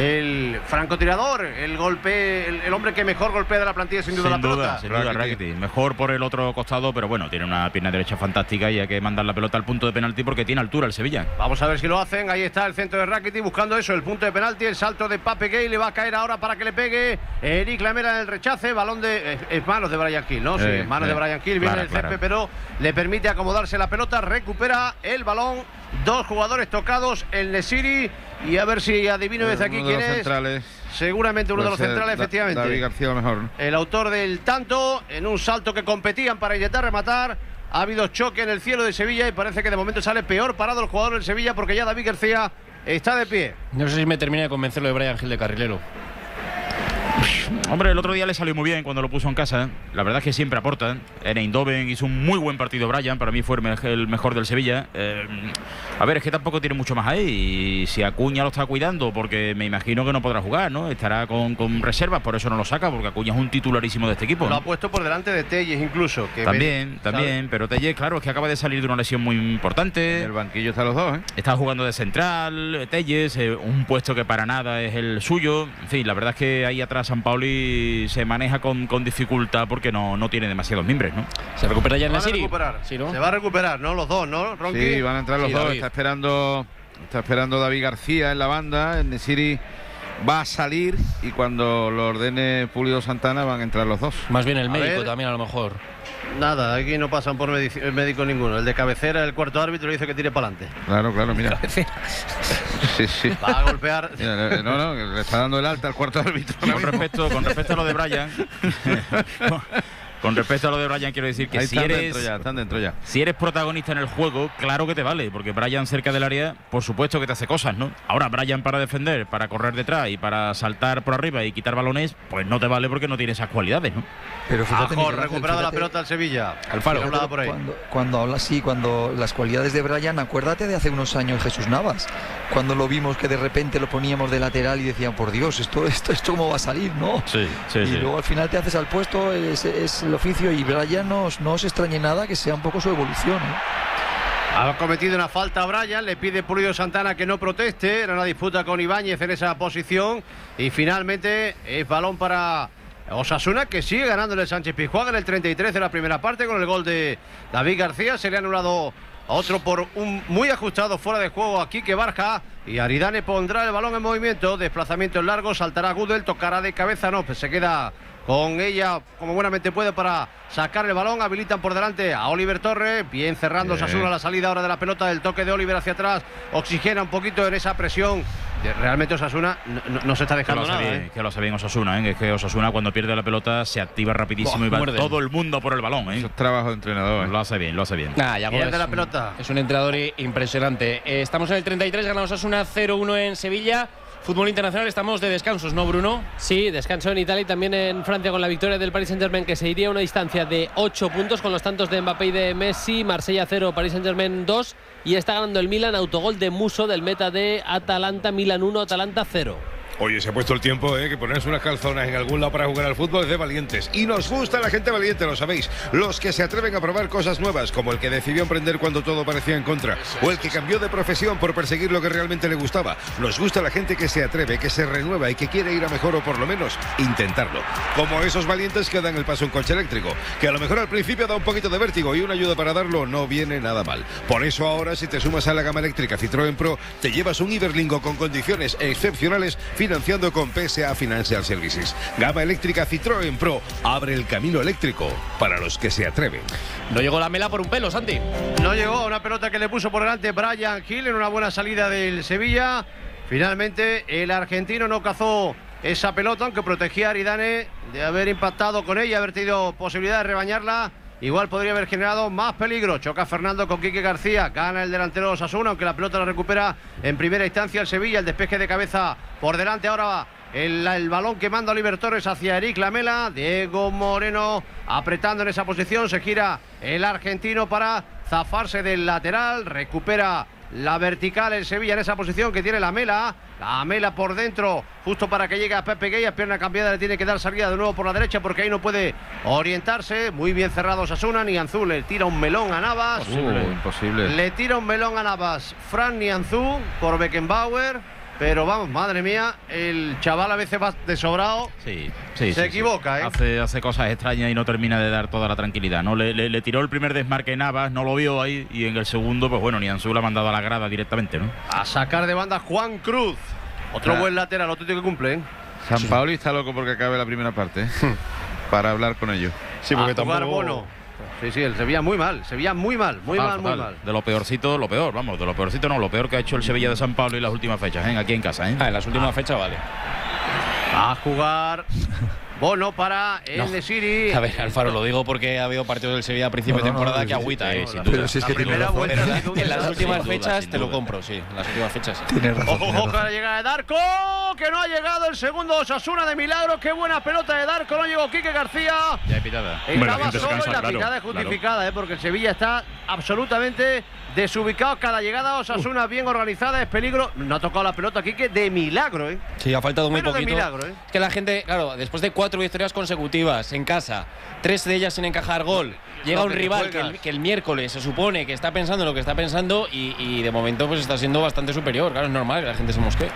el francotirador, el hombre que mejor golpea de la plantilla sin duda la pelota. Sin duda, Rakitic. Mejor por el otro costado, pero bueno, tiene una pierna derecha fantástica y hay que mandar la pelota al punto de penalti porque tiene altura el Sevilla. Vamos a ver si lo hacen, ahí está el centro de Rakitic buscando eso, el punto de penalti, el salto de Pape Gay, le va a caer ahora para que le pegue Eric Lamela en el rechace, balón de manos de Brian Hill, ¿no? Sí, manos de Brian Hill, viene el césped, pero le permite acomodarse la pelota, recupera el balón, 2 jugadores tocados, el Nesiri, y a ver si adivino desde aquí quién es. Centrales. Seguramente uno de los centrales, efectivamente. David García, a lo mejor, ¿no? El autor del tanto, en un salto que competían para intentar rematar. Ha habido choque en el cielo de Sevilla y parece que de momento sale peor parado el jugador del Sevilla porque ya David García está de pie. No sé si me termina de convencer lo de Brian Hill de carrilero. Hombre, el otro día le salió muy bien cuando lo puso en casa. La verdad es que siempre aporta. En Eindhoven hizo un muy buen partido Brian. Para mí fue el mejor del Sevilla. A ver, es que tampoco tiene mucho más ahí. Y si Acuña lo está cuidando, porque me imagino que no podrá jugar, ¿no? Estará con reservas, por eso no lo saca, porque Acuña es un titularísimo de este equipo, ¿no? Lo ha puesto por delante de Telles incluso. Que también, pero Telles, claro, es que acaba de salir de una lesión muy importante. En el banquillo están los dos, ¿eh? Está jugando de central, Telles, un puesto que para nada es el suyo. En fin, la verdad es que ahí atrás San Paoli se maneja con dificultad porque no tiene demasiados mimbres, ¿no? ¿Se recupera ya en la serie? Sí, ¿no? Se va a recuperar, ¿no? Los dos, ¿no, Ronqui? Sí, van a entrar los dos. David. Está esperando David García en la banda. El Nesiri va a salir y cuando lo ordene Pulido Santana van a entrar los dos. Más bien el médico también, a lo mejor. Nada, aquí no pasan por médico ninguno. El de cabecera, el cuarto árbitro, dice que tire para adelante. Claro, mira. Sí. Va a golpear. Mira, no, le está dando el alta al cuarto árbitro. Con respecto a lo de Brian. Con respecto a lo de Brian, quiero decir que si eres, están dentro ya. Si eres protagonista en el juego, claro que te vale, porque Brian cerca del área, por supuesto que te hace cosas, ¿no? Ahora, Brian para defender, para correr detrás y para saltar por arriba y quitar balones, pues no te vale porque no tiene esas cualidades, ¿no? Pero fíjate, recuperado la pelota al Sevilla. Alfaro, por ahí. Cuando las cualidades de Brian, acuérdate de hace unos años Jesús Navas, cuando lo vimos que de repente lo poníamos de lateral y decían, por Dios, esto cómo va a salir, ¿no? Sí. Luego al final te haces al puesto, es el oficio, y Brian no os extrañe nada que sea un poco su evolución, ¿eh? Ha cometido una falta a Brian, le pide Pulido Santana que no proteste, era una disputa con Ibáñez en esa posición y finalmente es balón para Osasuna, que sigue ganándole el Sánchez Pizjuán en el 33 de la primera parte con el gol de David García. Se le ha anulado a otro por un muy ajustado fuera de juego a Quique Barja, y Aridane pondrá el balón en movimiento, desplazamiento en largo, saltará Gudel, tocará de cabeza, no, pues se queda con ella como buenamente puede para sacar el balón. Habilitan por delante a Oliver Torres, bien cerrando Osasuna la salida ahora de la pelota, del toque de Oliver hacia atrás, oxigena un poquito en esa presión. Realmente Osasuna no se está dejando nada. Que lo hace bien Osasuna, ¿eh? Es que Osasuna cuando pierde la pelota se activa rapidísimo y va todo el mundo por el balón, ¿eh? Eso es trabajo de entrenador, ¿eh? Lo hace bien. Pierde la pelota. Es un entrenador impresionante. Estamos en el 33, ganamos Osasuna 0-1 en Sevilla. Fútbol internacional, estamos de descansos, ¿no, Bruno? Sí, descanso en Italia y también en Francia con la victoria del Paris Saint-Germain, que se iría a una distancia de 8 puntos con los tantos de Mbappé y de Messi. Marsella 0, Paris Saint-Germain 2, y está ganando el Milan, autogol de Musso del meta de Atalanta. Milan 1, Atalanta 0. Oye, se ha puesto el tiempo, que ponerse unas calzonas en algún lado para jugar al fútbol es de valientes. Y nos gusta la gente valiente, lo sabéis. Los que se atreven a probar cosas nuevas, como el que decidió emprender cuando todo parecía en contra, o el que cambió de profesión por perseguir lo que realmente le gustaba. Nos gusta la gente que se atreve, que se renueva y que quiere ir a mejor, o por lo menos intentarlo. Como esos valientes que dan el paso en coche eléctrico, que a lo mejor al principio da un poquito de vértigo, y una ayuda para darlo no viene nada mal. Por eso ahora, si te sumas a la gama eléctrica Citroën Pro, te llevas un Iberlingo con condiciones excepcionales, financiando con PSA Financial Services. Gama eléctrica Citroën Pro abre el camino eléctrico para los que se atreven. No llegó la Mela por un pelo, Santi. No llegó, una pelota que le puso por delante Brian Hill en una buena salida del Sevilla. Finalmente el argentino no cazó esa pelota, aunque protegía a Aridane de haber impactado con ella, haber tenido posibilidad de rebañarla. Igual podría haber generado más peligro. Choca Fernando con Quique García. Gana el delantero de Osasuna, aunque la pelota la recupera en primera instancia el Sevilla. El despeje de cabeza por delante. Ahora va el balón que manda Oliver Torres hacia Eric Lamela. Diego Moreno apretando en esa posición. Se gira el argentino para zafarse del lateral. Recupera la vertical el Sevilla en esa posición que tiene Lamela. Lamela por dentro, justo para que llegue a Pepe Gueye. Pierna cambiada, le tiene que dar salida de nuevo por la derecha porque ahí no puede orientarse. Muy bien cerrado Osasuna. Nianzú le tira un melón a Navas. Imposible. Le tira un melón a Navas Fran Nianzú por Beckenbauer. Pero vamos, madre mía, el chaval a veces va desobrado. Sí, se equivoca, ¿eh? Hace cosas extrañas y no termina de dar toda la tranquilidad, ¿no? Le tiró el primer desmarque Navas, no lo vio ahí, y en el segundo, pues bueno, Nianzú lo ha mandado a la grada directamente, ¿no? A sacar de banda Juan Cruz. Otro buen lateral, otro tío que cumple, ¿eh? San Paoli está loco porque acabe la primera parte, para hablar con ellos. Sí, porque tampoco... Bono. Sí, el Sevilla muy mal, muy mal. De lo peorcito, lo peor, vamos, de lo peorcito no, lo peor que ha hecho el Sevilla de San Pablo en las últimas fechas, aquí en casa, en las últimas fechas, vale. A jugar Bono para el de Siri. A ver, Alfaro, lo digo porque ha habido partidos del Sevilla a principio de temporada que agüita, sin duda. Pero si es que primera vuelta en las últimas fechas te lo compro, sí, en las últimas fechas. Ojo, que la llegada de Darko, que no ha llegado el segundo Osasuna de milagro. Qué buena pelota de Darko, no llegó Quique García. Ya hay pitada. Estaba solo y la pitada es justificada, porque el Sevilla está absolutamente desubicado. Cada llegada a Osasuna bien organizada, es peligro. No ha tocado la pelota Quique de milagro, Sí, ha faltado muy poquito. De milagro, Es que la gente, claro, después de 4 victorias consecutivas en casa, 3 de ellas sin encajar gol, llega un rival que el miércoles se supone que está pensando en lo que está pensando y de momento pues está siendo bastante superior. Claro, es normal que la gente se mosquee.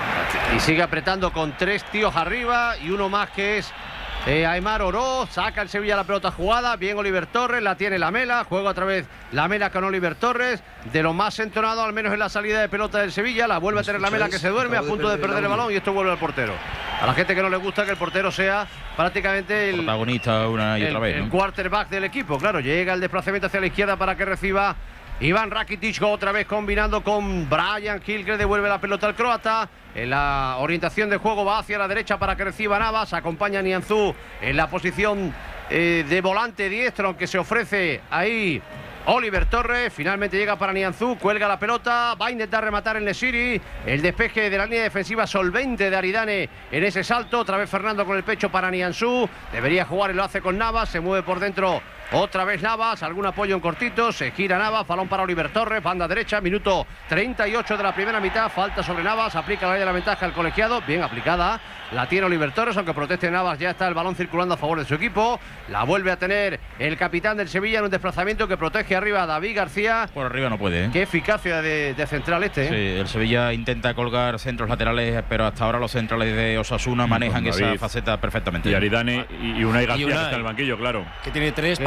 Y sigue apretando con 3 tíos arriba y uno más que es Aimar Oroz. Saca el Sevilla la pelota jugada. Bien Oliver Torres, la tiene Lamela. Juega otra vez Lamela con Oliver Torres. De lo más entonado, al menos en la salida de pelota del Sevilla. La vuelve a tener Lamela, que se duerme a punto de perder el balón, y esto vuelve al portero. A la gente que no le gusta que el portero sea prácticamente el protagonista una y otra vez, ¿no? El quarterback del equipo. Claro, llega el desplazamiento hacia la izquierda para que reciba Iván Rakitic, otra vez combinando con Brian Hill, que devuelve la pelota al croata. En la orientación de juego va hacia la derecha para que reciba Navas. Acompaña a Nianzú en la posición de volante diestro, aunque se ofrece ahí Oliver Torres. Finalmente llega para Nianzú, cuelga la pelota, va a intentar rematar el Nesiri. El despeje de la línea defensiva solvente de Aridane en ese salto. Otra vez Fernando con el pecho para Nianzú. Debería jugar y lo hace con Navas, se mueve por dentro. Otra vez Navas, algún apoyo en cortito, se gira Navas, balón para Oliver Torres, banda derecha, minuto 38 de la primera mitad, falta sobre Navas, aplica la ley de la ventaja al colegiado, bien aplicada, la tiene Oliver Torres, aunque proteste Navas, ya está el balón circulando a favor de su equipo, la vuelve a tener el capitán del Sevilla en un desplazamiento que protege arriba a David García. Por arriba no puede, ¿eh? Qué eficacia de central este, ¿eh? Sí, el Sevilla intenta colgar centros laterales, pero hasta ahora los centrales de Osasuna manejan esa faceta perfectamente. Y Aridane y Unai García, que está en el banquillo, claro. Que tiene tres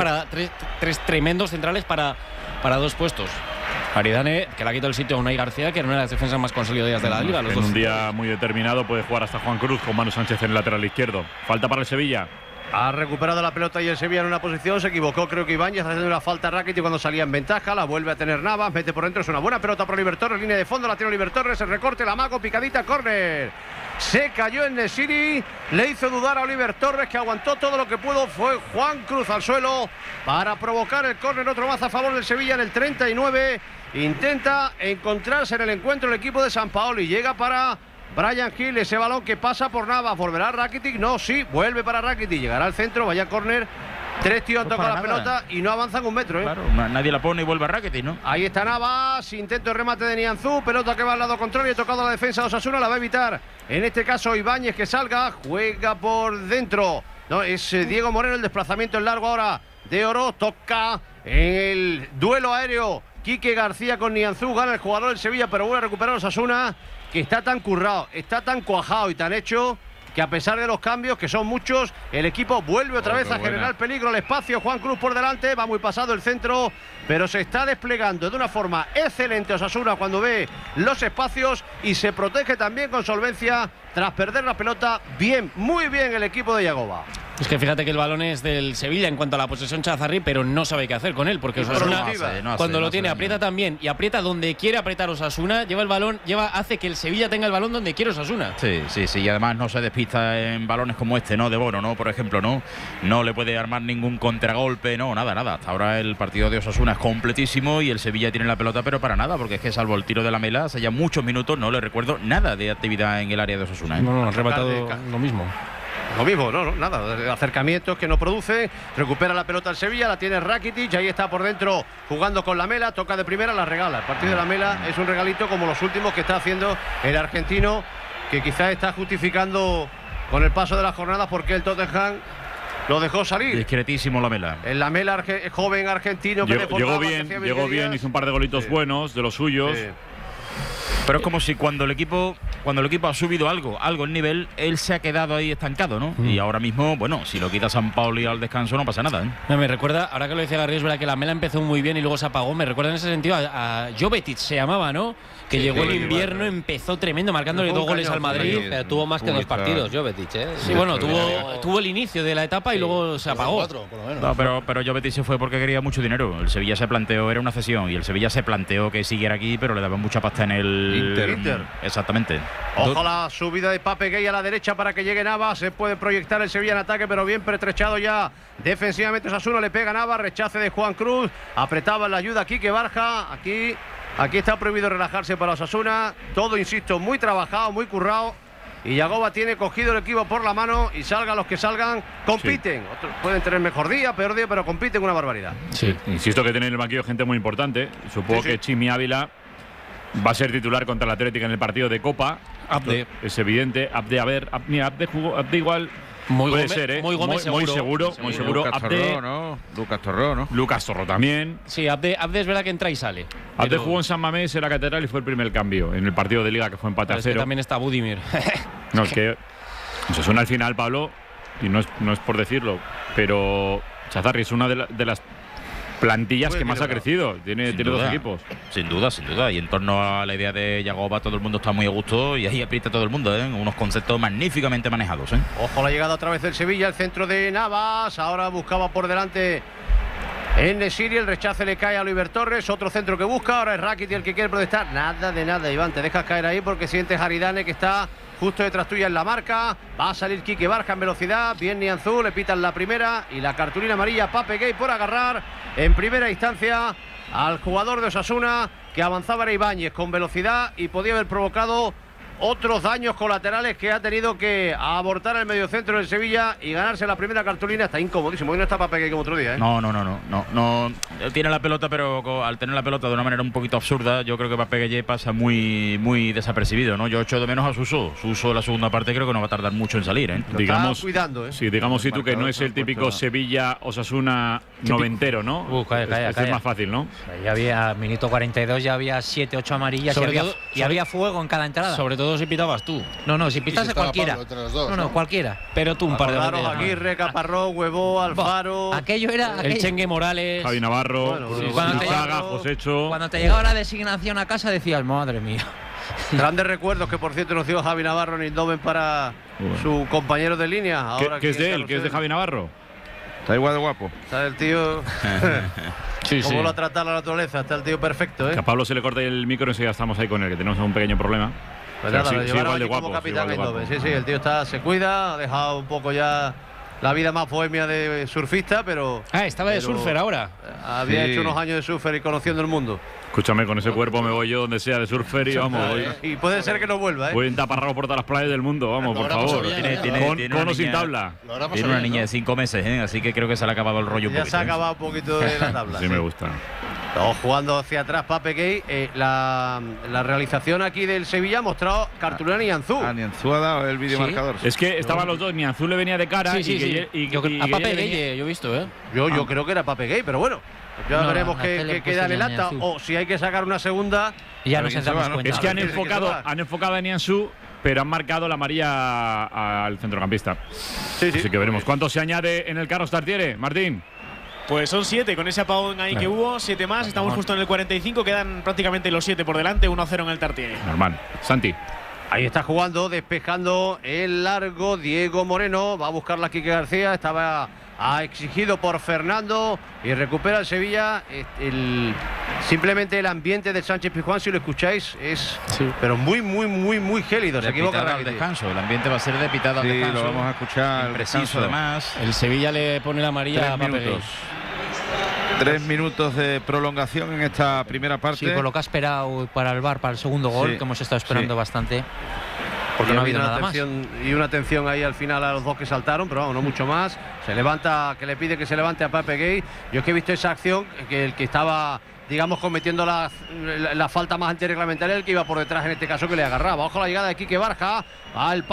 tremendos centrales para dos puestos. Aridane, que le ha quitado el sitio a Unai García, que era una de las defensas más consolidadas de la liga. En un día muy determinado puede jugar hasta Juan Cruz con Manu Sánchez en el lateral izquierdo. Falta para el Sevilla. Ha recuperado la pelota y el Sevilla en una posición, se equivocó creo que Ibáñez haciendo una falta a Rakitic cuando salía en ventaja, la vuelve a tener Navas, mete por dentro, es una buena pelota para Oliver Torres, línea de fondo, la tiene Oliver Torres, el recorte, la amago, picadita, córner. Se cayó en Nesiri, le hizo dudar a Oliver Torres, que aguantó todo lo que pudo, fue Juan Cruz al suelo para provocar el córner, otro más a favor del Sevilla en el 39, intenta encontrarse en el encuentro el equipo de Sampaoli, llega para Brian Hill, ese balón que pasa por Navas, ¿volverá Rakitic? No, sí, vuelve para Rakitic, llegará al centro, vaya córner. Tres tíos han tocado la pelota y no avanzan un metro, ¿eh? Claro, nadie la pone y vuelve a Rakitic, ¿no? Ahí está Navas, intento de remate de Nianzú, pelota que va al lado contrario, tocado la defensa de Osasuna, la va a evitar. En este caso Ibáñez que salga, juega por dentro. No, es Diego Moreno, el desplazamiento en largo ahora de Oro, toca en el duelo aéreo. Quique García con Nianzú, gana el jugador del Sevilla, pero vuelve a recuperar Osasuna, que está tan currado, está tan cuajado y tan hecho, que a pesar de los cambios, que son muchos, el equipo vuelve otra vez a generar peligro al espacio. Juan Cruz por delante, va muy pasado el centro, pero se está desplegando de una forma excelente Osasuna cuando ve los espacios y se protege también con solvencia tras perder la pelota. Bien, muy bien el equipo de Yagoba. Es que fíjate que el balón es del Sevilla en cuanto a la posesión Chazarri, pero no sabe qué hacer con él, porque Osasuna cuando lo tiene aprieta también y aprieta donde quiere apretar Osasuna, lleva el balón, hace que el Sevilla tenga el balón donde quiere Osasuna. Sí, y además no se despista en balones como este, ¿no? De Bono, ¿no? Por ejemplo, no le puede armar ningún contragolpe, nada. Hasta ahora el partido de Osasuna es completísimo y el Sevilla tiene la pelota, pero para nada, porque es que salvo el tiro de la Mela, hace ya muchos minutos no le recuerdo nada de actividad en el área de Osasuna, ¿eh? No, ha rematado lo mismo. Lo mismo, nada, acercamientos que no produce, recupera la pelota el Sevilla, la tiene Rakitic, ahí está por dentro jugando con la Mela, toca de primera, la regala. El partido de la Mela es un regalito como los últimos que está haciendo el argentino, que quizás está justificando con el paso de las jornadas porque el Tottenham lo dejó salir. Discretísimo la Mela. El Lamela joven argentino que llegó bien, hizo un par de golitos buenos de los suyos. Sí. Pero es como si cuando el equipo ha subido algo en nivel, él se ha quedado ahí estancado, ¿no? Y ahora mismo, bueno, si lo quita Sampaoli al descanso no pasa nada, ¿eh? No, me recuerda, ahora que lo decía Garrido, es verdad que la Mela empezó muy bien y luego se apagó. Me recuerda en ese sentido a Jovetic, se llamaba, ¿no? Que llegó el invierno, empezó tremendo, marcándole 2 goles al Madrid. Pero tuvo más que 2 partidos, Jovetic, ¿eh? Sí, bueno, tuvo el inicio de la etapa y luego se apagó. 4, por lo menos. No, pero Jovetic se fue porque quería mucho dinero. El Sevilla se planteó, era una cesión, y el Sevilla se planteó que siguiera aquí, pero le daban mucha pasta en el Inter. Exactamente. Ojo la subida de Pape Gay a la derecha para que llegue Navas. Se puede proyectar el Sevilla en ataque, pero bien pertrechado ya defensivamente Osasuna. Le pega Navas, rechace de Juan Cruz. Apretaba la ayuda aquí que Barja. Aquí está prohibido relajarse para Osasuna. Todo, insisto, muy trabajado, muy currado. Y Yagoba tiene cogido el equipo por la mano y salgan los que salgan, compiten. Sí. Otros pueden tener mejor día, peor día, pero compiten una barbaridad. Sí, insisto que tiene en el banquillo gente muy importante. Supongo que Chimi Ávila va a ser titular contra el Atlético en el partido de Copa. Abde. Es evidente. Abde jugó. Abde igual. Puede ser, ¿eh? Muy seguro. Lucas Torró, ¿no? Lucas Torró también. Sí, Abde es verdad que entra y sale. Abde jugó en San Mamés, era catedral y fue el primer cambio en el partido de Liga que fue empate a 0. También está Budimir. No, es que se suena al final, Pablo, y no es por decirlo, pero Chazarri es una de las plantillas que más ha crecido. Tiene 2 equipos. Sin duda. Y en torno a la idea de Yagoba, todo el mundo está muy a gusto y ahí aprieta todo el mundo, ¿eh? Unos conceptos magníficamente manejados, ¿eh? Ojo la llegada otra vez del Sevilla, el centro de Navas. Ahora buscaba por delante en Nesiri, el rechace le cae a Oliver Torres. Otro centro que busca, ahora es Rakitic el que quiere protestar. Nada de nada, Iván, te dejas caer ahí porque sientes a Aridane que está justo detrás tuya en la marca. Va a salir Quique Barja en velocidad. Bien Nianzú, le pitan la primera. Y la cartulina amarilla Pape Gay por agarrar en primera instancia al jugador de Osasuna, que avanzaba a Ibáñez con velocidad y podía haber provocado otros daños colaterales, que ha tenido que abortar el mediocentro del Sevilla y ganarse la primera cartulina. Está incomodísimo. Hoy no está Pape Gay como otro día, ¿eh? No. Él tiene la pelota, pero al tener la pelota de una manera un poquito absurda, yo creo que Pape Gay pasa muy desapercibido, ¿no? Yo echo de menos a Suso. Suso, la segunda parte, creo que no va a tardar mucho en salir, ¿eh? Digamos, cuidando, ¿eh? Sí, digamos, si tú que no es el típico Sevilla-Osasuna noventero, ¿no? Calla. Es más fácil, ¿no? Ya había, minuto 42, ya había 7, 8 amarillas y había fuego en cada entrada. Sobre todo si pitabas tú. No, si pitase cualquiera. Cualquiera. Pero tú un par de veces. Aguirre, Caparrós, Huevo, Alfaro. Aquello era. El Chengue Morales. Javi Navarro, Josécho. Cuando te llegaba la designación a casa decías, madre mía. Grandes recuerdos que, por cierto, nos dio Javi Navarro en Eindhoven para su compañero de línea. ¿Qué es de él? ¿Qué es de Javi Navarro? Está igual de guapo. Está el tío. ¿Cómo lo ha tratado la naturaleza? Está el tío perfecto, ¿eh? Que a Pablo se le corta el micro y ya estamos ahí con él, que tenemos un pequeño problema. Pues nada, lo llevaron allí como capitán de Eindhoven. Sí, el tío se cuida, ha dejado un poco ya la vida más bohemia de surfista, pero. Estaba de surfer ahora. Había hecho unos años de surfer y conociendo el mundo. Escúchame, con ese cuerpo me voy yo donde sea de surfer y vamos. Y puede ser que no vuelva, ¿eh? Voy en taparrabo por todas las playas del mundo, vamos, por favor. Con o sin tabla. Tiene una niña de 5 meses, ¿eh? Así que creo que se le ha acabado el rollo un poquito. Ya se ha acabado un poquito de la tabla. Sí, me gusta. Estamos jugando hacia atrás, Pape Gay. La realización aquí del Sevilla ha mostrado cartulina Nianzú. Nianzú ha dado el videomarcador. Es que estaban los dos, Nianzú le venía de cara a Pape Gay yo he visto, ¿eh? Yo creo que era Pape Gay, pero bueno. Ya veremos qué queda en el acta. O si hay que sacar una segunda. Ya nos damos cuenta. Es que han enfocado a Nianzú, pero han marcado la amarilla al centrocampista. Así que veremos. ¿Cuánto se añade en el Carlos Tartiere, Martín? Pues son 7, con ese apagón ahí que hubo, 7 más. Estamos justo en el 45, quedan prácticamente los 7 por delante, 1-0 en el Tartiere. Normal. Santi. Ahí está jugando, despejando el largo Diego Moreno. Va a buscarla Quique García. Ha exigido por Fernando y recupera el Sevilla. Simplemente el ambiente de Sánchez Pizjuán, si lo escucháis, es pero muy gélido. Se equivoca al descanso. El ambiente va a ser de pitada al descanso. Lo vamos a escuchar. Preciso, además. El Sevilla le pone la amarilla a Pape Gay. 3 minutos de prolongación en esta primera parte. Sí, por lo que ha esperado para el VAR, para el segundo gol, que hemos estado esperando bastante. Porque no ha habido nada más. Y una atención ahí al final a los dos que saltaron, pero vamos, no mucho más. Se levanta, que le pide que se levante a Pape Gay. Yo es que he visto esa acción, que el que estaba, digamos, cometiendo la falta más antirreglamentaria, el que iba por detrás en este caso, que le agarraba. Ojo la llegada de Quique Barja. El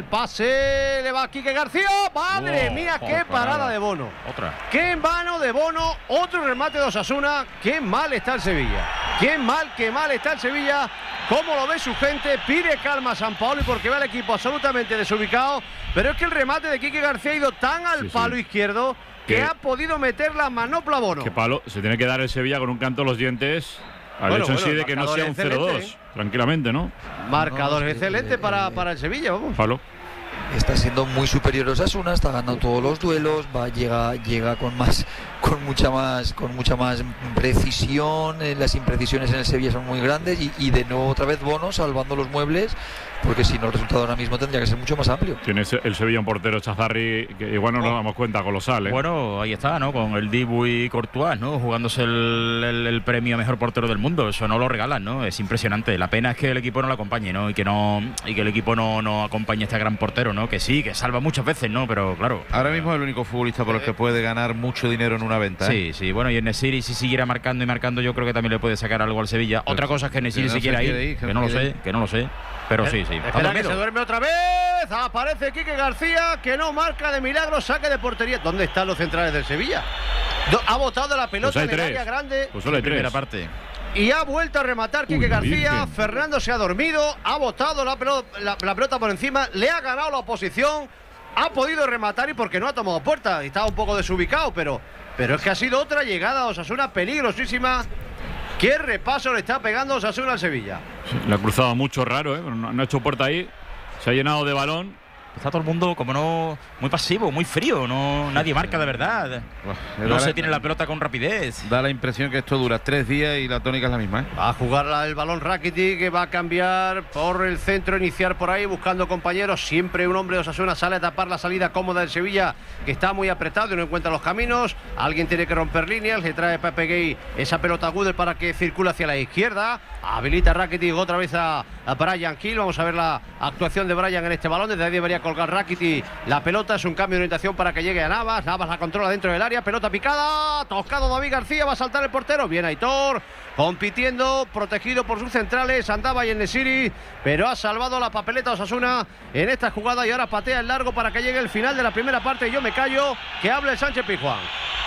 pase, le va a Quique García. ¡Madre mía, qué parada de Bono! Otra. ¡Qué mano de Bono! Otro remate de Osasuna. ¡Qué mal está el Sevilla! ¡Qué mal está el Sevilla! ¿Cómo lo ve su gente? Pide calma a Sampaoli porque ve al equipo absolutamente desubicado. Pero es que el remate de Quique García ha ido tan al palo izquierdo que ha podido meter la manopla a Bono. ¿Qué palo? Se tiene que dar el Sevilla con un canto a los dientes. Al hecho en sí de que no sea un 0-2. Tranquilamente, ¿no? Marcador excelente para el Sevilla, vamos. Palo. Está siendo muy superior a Osasuna, está ganando todos los duelos, llega con mucha más precisión. Las imprecisiones en el Sevilla son muy grandes y de nuevo otra vez Bono salvando los muebles, porque si no el resultado ahora mismo tendría que ser mucho más amplio. Tiene el Sevilla un portero, Chazarri, que igual no nos damos cuenta, colosal, ¿eh? Bueno, ahí está, ¿no? Con el Dibu y Courtois, ¿no? Jugándose el premio a mejor portero del mundo. Eso no lo regalan, ¿no? Es impresionante. La pena es que el equipo no lo acompañe, ¿no? Y que el equipo no acompañe a este gran portero, ¿no? Que sí, que salva muchas veces, ¿no? Pero claro. Ahora mismo es el único futbolista por el que puede ganar mucho dinero en una venta. Sí. Bueno, y en Nesiri, si siguiera marcando y marcando, yo creo que también le puede sacar algo al Sevilla. Otra cosa es que Nesiri se quiera ir, que no lo sé. Pero sí. Espera que se duerme otra vez. Aparece Quique García, que no marca de milagro, saque de portería. ¿Dónde están los centrales del Sevilla? Ha botado la pelota en el área grande. Pues solo hay primera parte. Y ha vuelto a rematar Quique García. Fernando se ha dormido, ha botado la pelota por encima, le ha ganado la oposición, ha podido rematar y porque no ha tomado puerta. Estaba un poco desubicado, pero es que ha sido otra llegada a Osasuna peligrosísima. ¿Qué repaso le está pegando Osasuna al Sevilla? Sí, le ha cruzado mucho raro, ¿eh? No ha hecho puerta ahí. Se ha llenado de balón Está todo el mundo como no muy pasivo, muy frío, no nadie marca de verdad. No se tiene la pelota con rapidez. Da la impresión que esto dura 3 días y la tónica es la misma, ¿eh? Va a jugar el balón Rakitic, que va a cambiar por el centro, iniciar por ahí, buscando compañeros. Siempre un hombre de Osasuna sale a tapar la salida cómoda del Sevilla, que está muy apretado y no encuentra los caminos. Alguien tiene que romper líneas, le trae Pepe Gay esa pelota a Gudel para que circule hacia la izquierda. Habilita Rakitic otra vez a Brian Hill. Vamos a ver la actuación de Brian en este balón. Desde ahí debería colgar Rakitic la pelota. Es un cambio de orientación para que llegue a Navas. Navas la controla dentro del área. Pelota picada. Tocado David García. Va a saltar el portero. Bien Aitor. Compitiendo, protegido por sus centrales. Andaba y en Nesiri, pero ha salvado la papeleta Osasuna en esta jugada. Y ahora patea el largo para que llegue el final de la primera parte. Y yo me callo. Que hable el Sánchez Pizjuán.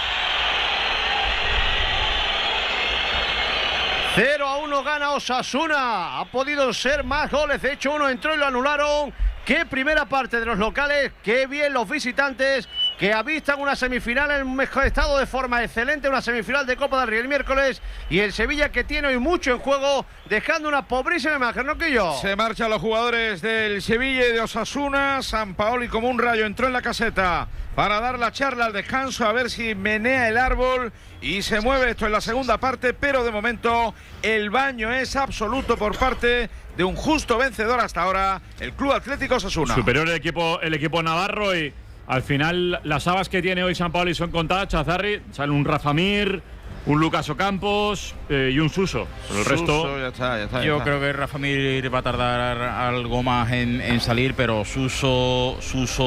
0-1 gana Osasuna. Ha podido ser más goles. De hecho, uno entró y lo anularon. Qué primera parte de los locales. Qué bien los visitantes, que avistan una semifinal en un mejor estado de forma excelente. Una semifinal de Copa del Rey el miércoles. Y el Sevilla, que tiene hoy mucho en juego, dejando una pobrísima imagen, ¿no, Quillo? Se marchan los jugadores del Sevilla y de Osasuna. Sampaoli, como un rayo, entró en la caseta para dar la charla al descanso, a ver si menea el árbol y se mueve esto en la segunda parte, pero de momento el baño es absoluto por parte de un justo vencedor hasta ahora, el Club Atlético Osasuna. Superior el equipo navarro, y al final las habas que tiene hoy Sampaoli son contadas. Chazarri, sale un Rafa Mir, un Lucas Ocampos y un Suso. Pero el resto ya está. Yo creo que Rafa Mir va a tardar algo más en salir, pero Suso,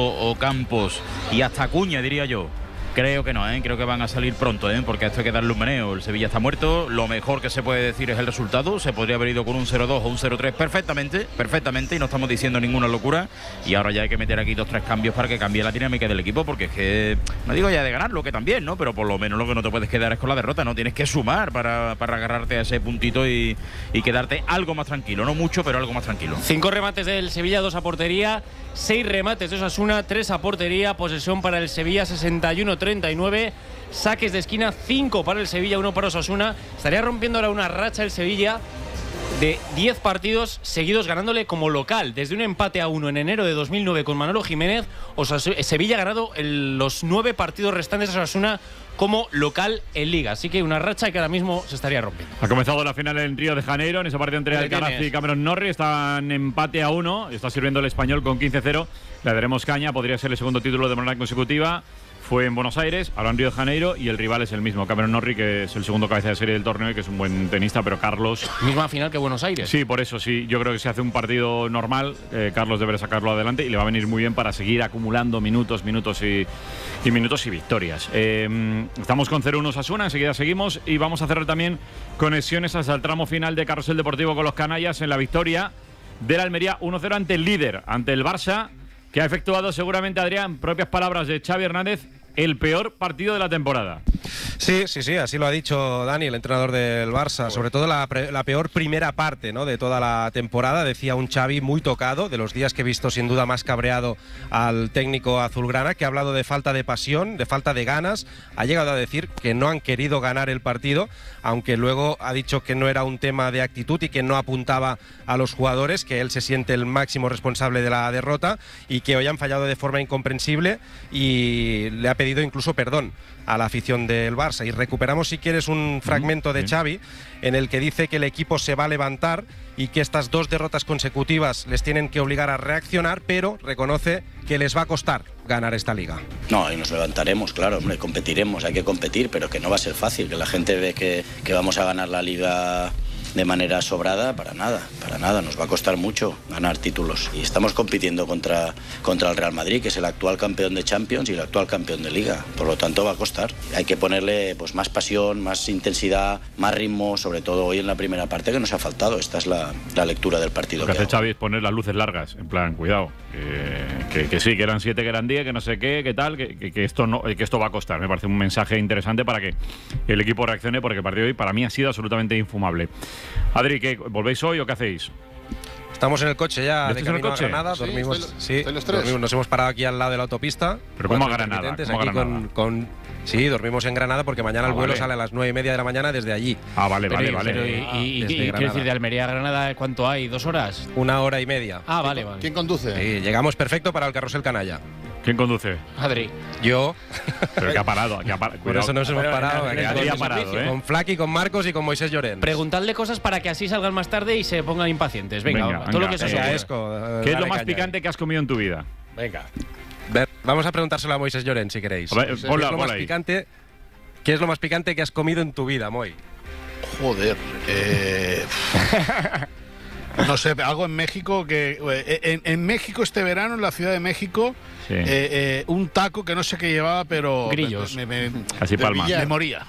Ocampos y hasta Acuña, diría yo. Creo que no, creo que van a salir pronto, porque a esto hay que darle un meneo. El Sevilla está muerto, lo mejor que se puede decir es el resultado. Se podría haber ido con un 0-2 o un 0-3 perfectamente, y no estamos diciendo ninguna locura. Y ahora ya hay que meter aquí 2-3 cambios para que cambie la dinámica del equipo, porque es que, no digo ya de ganarlo, que también, ¿no? Pero por lo menos lo que no te puedes quedar es con la derrota, ¿no? Tienes que sumar para agarrarte a ese puntito y quedarte algo más tranquilo, no mucho, pero algo más tranquilo. 5 remates del Sevilla, 2 a portería, 6 remates de Osasuna, 3 a portería, posesión para el Sevilla 61-39, saques de esquina 5 para el Sevilla, 1 para Osasuna. Estaría rompiendo ahora una racha el Sevilla de 10 partidos seguidos ganándole como local. Desde un empate a 1 en enero de 2009 con Manolo Jiménez, Sevilla ha ganado los 9 partidos restantes de Osasuna como local en Liga. Así que una racha que ahora mismo se estaría rompiendo. Ha comenzado la final en Río de Janeiro, en ese partido entre Alcaraz y Cameron Norrie. Están empate a 1, está sirviendo el Español con 15-0. Le daremos caña, podría ser el segundo título de manera consecutiva. Fue en Buenos Aires, ahora en Río de Janeiro, y el rival es el mismo, Cameron Norrie, que es el segundo cabeza de serie del torneo y que es un buen tenista, pero Carlos... Misma final que Buenos Aires. Sí, por eso sí, yo creo que si hace un partido normal, Carlos deberá sacarlo adelante y le va a venir muy bien para seguir acumulando minutos y victorias. Estamos con 0-1 Osasuna, enseguida seguimos y vamos a cerrar también conexiones hasta el tramo final de Carrusel Deportivo con los canallas en la victoria del Almería 1-0 ante el líder, ante el Barça, que ha efectuado seguramente, Adrián, propias palabras de Xavi Hernández, el peor partido de la temporada. Sí, así lo ha dicho Dani, el entrenador del Barça. Sobre todo la peor primera parte, ¿no?, de toda la temporada. Decía un Xavi muy tocado, de los días que he visto sin duda más cabreado al técnico azulgrana, que ha hablado de falta de pasión, de falta de ganas. Ha llegado a decir que no han querido ganar el partido, aunque luego ha dicho que no era un tema de actitud y que no apuntaba a los jugadores, que él se siente el máximo responsable de la derrota y que hoy han fallado de forma incomprensible, y le ha pedido incluso perdón a la afición del Barça. Y recuperamos, si quieres, un fragmento de Xavi en el que dice que el equipo se va a levantar y que estas 2 derrotas consecutivas les tienen que obligar a reaccionar, pero reconoce que les va a costar ganar esta liga. No, y nos levantaremos, claro, hombre, competiremos, hay que competir, pero que no va a ser fácil, que la gente ve que vamos a ganar la liga de manera sobrada, para nada, nos va a costar mucho ganar títulos y estamos compitiendo contra el Real Madrid, que es el actual campeón de Champions y el actual campeón de Liga, por lo tanto va a costar. Hay que ponerle pues más pasión, más intensidad, más ritmo, sobre todo hoy en la primera parte, que nos ha faltado. Esta es la lectura del partido. Lo que hace Xavi es poner las luces largas, en plan, cuidado, que sí, que eran 7, que eran 10, que no sé qué, que tal, que esto va a costar. Me parece un mensaje interesante para que el equipo reaccione, porque el partido de hoy para mí ha sido absolutamente infumable. Adri, ¿volvéis hoy o qué hacéis? Estamos en el coche ya de camino a Granada. Sí, dormimos, estoy los tres. nos hemos parado aquí al lado de la autopista. ¿Pero cómo a Granada? ¿Cómo a Granada? Sí, dormimos en Granada porque mañana el vuelo vale. sale a las 9:30 de la mañana desde allí. Vale. ¿Y quiero decir, de Almería a Granada cuánto hay? ¿2 horas? 1 hora y media. Ah, vale. ¿Quién conduce? Sí, llegamos perfecto para el carrusel canalla. ¿Quién conduce? Adri. Yo. Pero que ha parado. Por eso nos hemos parado. Adri ha parado, ¿eh? Con Flaky, con Marcos y con Moisés Llorens. Preguntadle cosas para que así salgan más tarde y se pongan impacientes. Venga. Todo lo que se ¿Qué es lo más picante que has comido en tu vida? Venga. Vamos a preguntárselo a Moisés Llorens si queréis. A ver, ponla ahí. ¿Qué es lo más picante que has comido en tu vida, Moy? Joder. No sé, algo en México que. En México este verano, en la Ciudad de México, Sí. Un taco que no sé qué llevaba, pero. Grillos. Así palma. Me moría.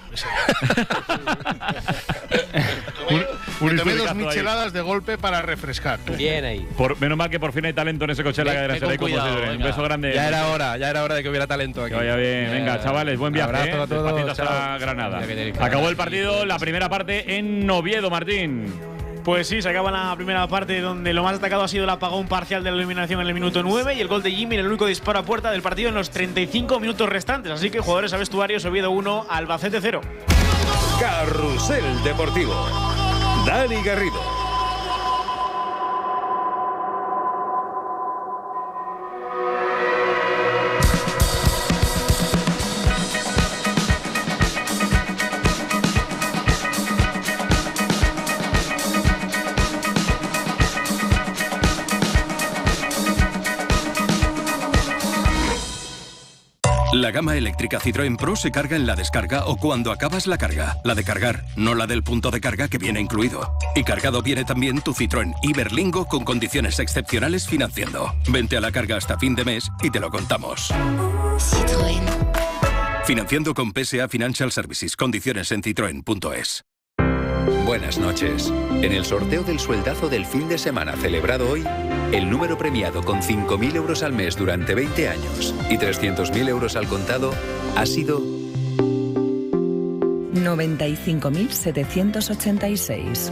Me tomé 2 micheladas de golpe para refrescar. Bien ahí. Menos mal que por fin hay talento en ese coche en la cadena. Un beso grande. Ya era hora de que hubiera talento aquí. Que vaya bien. Venga, chavales, buen viaje. Abrazo a todos. Despacito hasta Granada. Acabó el partido, la primera parte en Oviedo, Martín. Pues sí, se acaba la primera parte donde lo más destacado ha sido el apagón parcial de la eliminación en el minuto 9 y el gol de Jimmy en el único disparo a puerta del partido en los 35 minutos restantes. Así que jugadores a vestuarios, Oviedo 1, Albacete 0. Carrusel Deportivo. Dani Garrido. La gama eléctrica Citroën Pro se carga en la descarga o cuando acabas la carga. La de cargar, no la del punto de carga que viene incluido. Y cargado viene también tu Citroën Iberlingo con condiciones excepcionales financiando. Vente a la carga hasta fin de mes y te lo contamos. Citroën. Financiando con PSA Financial Services. Condiciones en citroen.es. Buenas noches. En el sorteo del sueldazo del fin de semana celebrado hoy, el número premiado con 5.000 euros al mes durante 20 años y 300.000 euros al contado ha sido 95.786.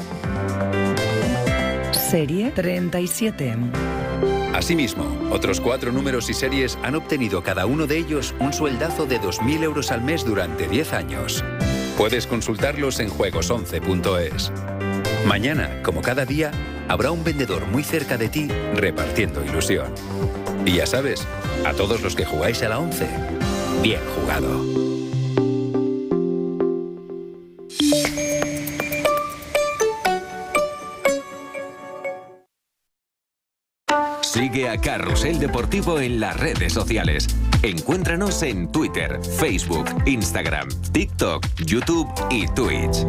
Serie 37. Asimismo, otros 4 números y series han obtenido cada uno de ellos un sueldazo de 2.000 euros al mes durante 10 años. Puedes consultarlos en juegos11.es. Mañana, como cada día, habrá un vendedor muy cerca de ti repartiendo ilusión. Y ya sabes, a todos los que jugáis a la 11, bien jugado. Sigue a Carrusel Deportivo en las redes sociales. Encuéntranos en Twitter, Facebook, Instagram, TikTok, YouTube y Twitch.